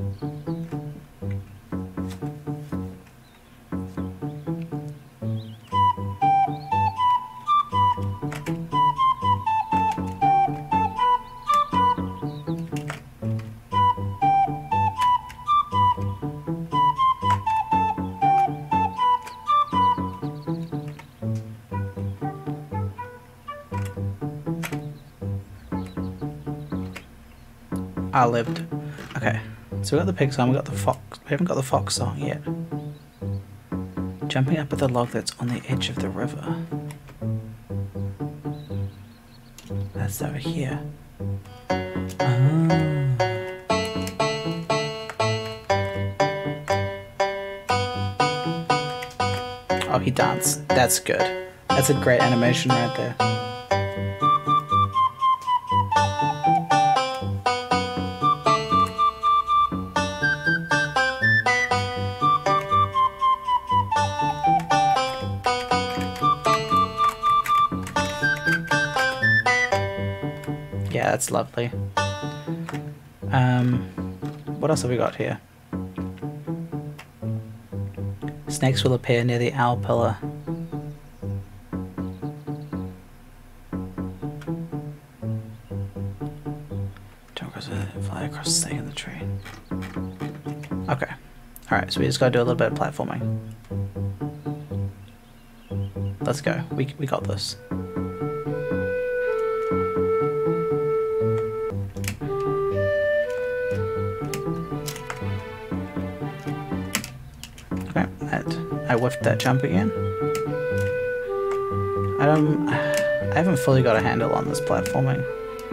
I lived. Okay, so we got the pig song, we got the fox. We haven't got the fox song yet. Jumping up at the log that's on the edge of the river. That's over here. Oh, he danced. That's good. That's a great animation right there. Yeah, that's lovely. What else have we got here? Snakes will appear near the owl pillar. Fly across the snake in the tree. Okay. Alright, so we just gotta do a little bit of platforming. Let's go. We got this. Okay, I whiffed that jump again. I haven't fully got a handle on this platforming.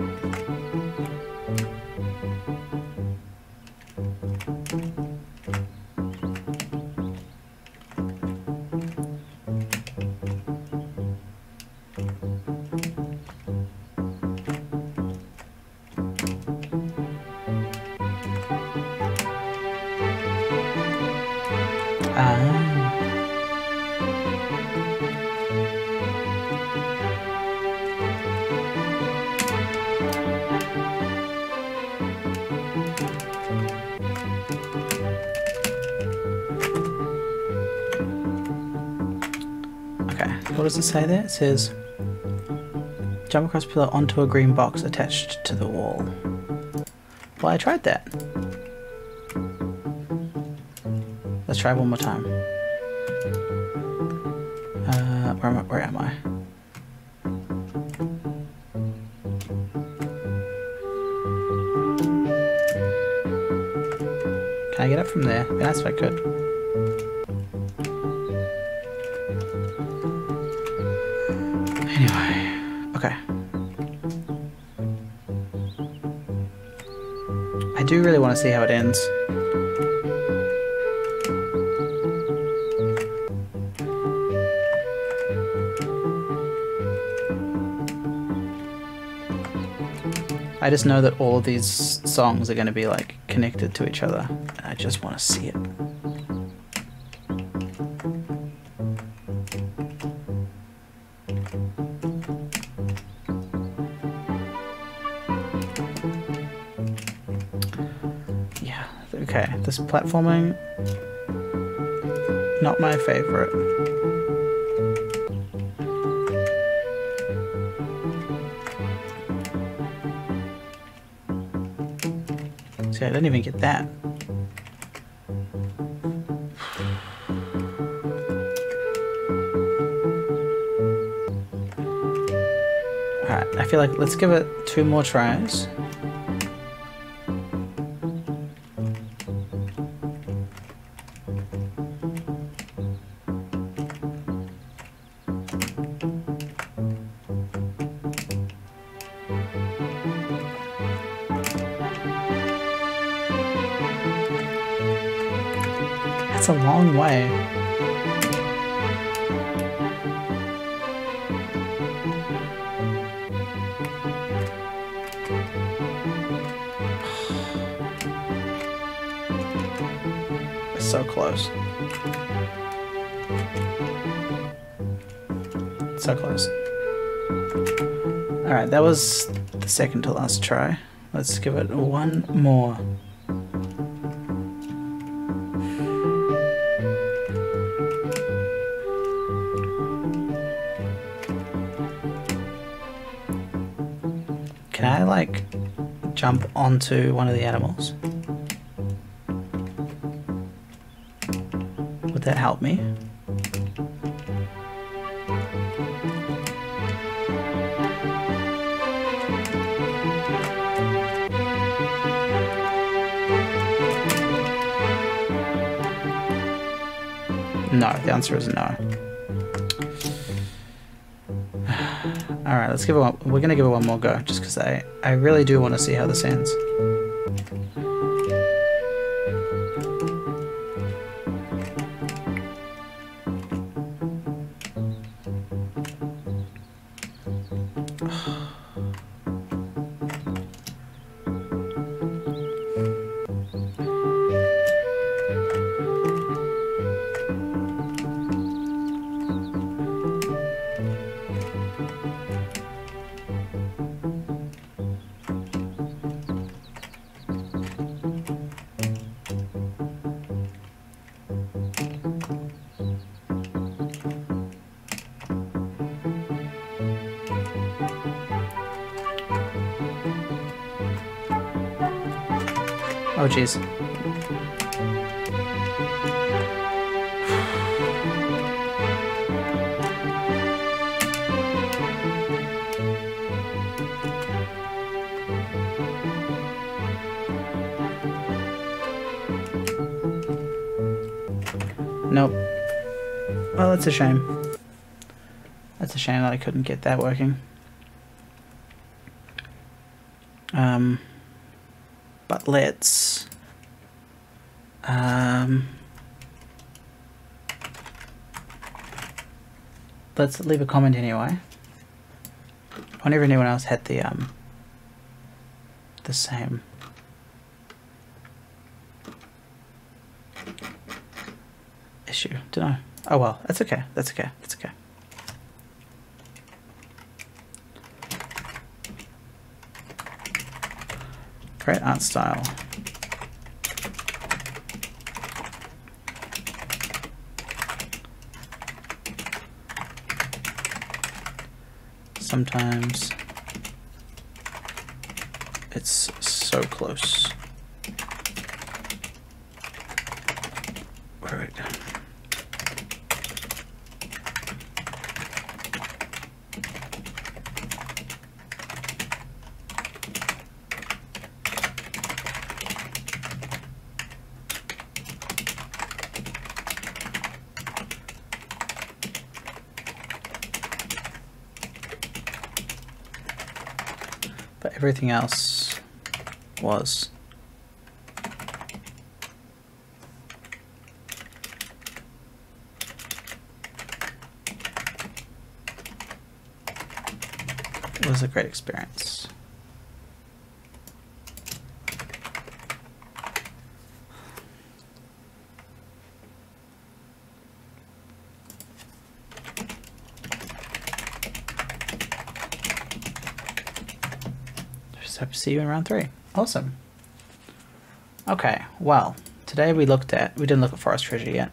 What does it say there? It says, jump across pillar onto a green box attached to the wall. Well, I tried that. Let's try one more time. Where am I? Can I get up from there? Yeah, that's if I could. Anyway, okay. I do really want to see how it ends. I just know that all of these songs are going to be like connected to each other, and I just want to see it. Yeah, okay, this platforming, not my favorite. See, I didn't even get that. Alright, I feel like let's give it 2 more tries. That's a long way. So close. So close. Alright, that was the second to last try. Let's give it one more. Can I, like, jump onto one of the animals? Would that help me? No, the answer is no. Alright, let's give it one. We're gonna give it one more go, just because I really do want to see how this ends. Oh jeez. Nope. Well, that's a shame. That's a shame that I couldn't get that working. But let's leave a comment anyway. I wonder if anyone else had the same issue. Don't know. Oh well, that's okay. That's okay. That's okay. Great art style. Sometimes it's so close. All right. But everything else was. It was a great experience. Hope to see you in round 3. Awesome. Okay, well, today we didn't look at Forest Treasure yet.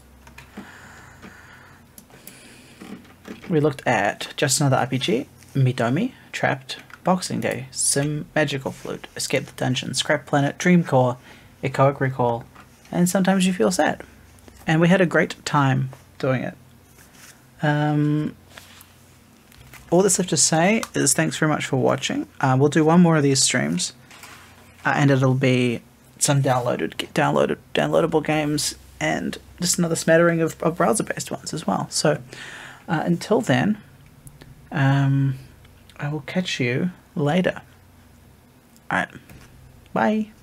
We looked at Just Another RPG, Midomi, Trapped, Boxing Day, Sim Magical Flute, Escape the Dungeon, Scrap Planet, Dream Core, Echoic Recall, and Sometimes You Feel Sad. And we had a great time doing it. All that's left to say is thanks very much for watching. We'll do one more of these streams, and it'll be some downloadable games, and just another smattering of browser-based ones as well. So until then, I will catch you later. All right, bye.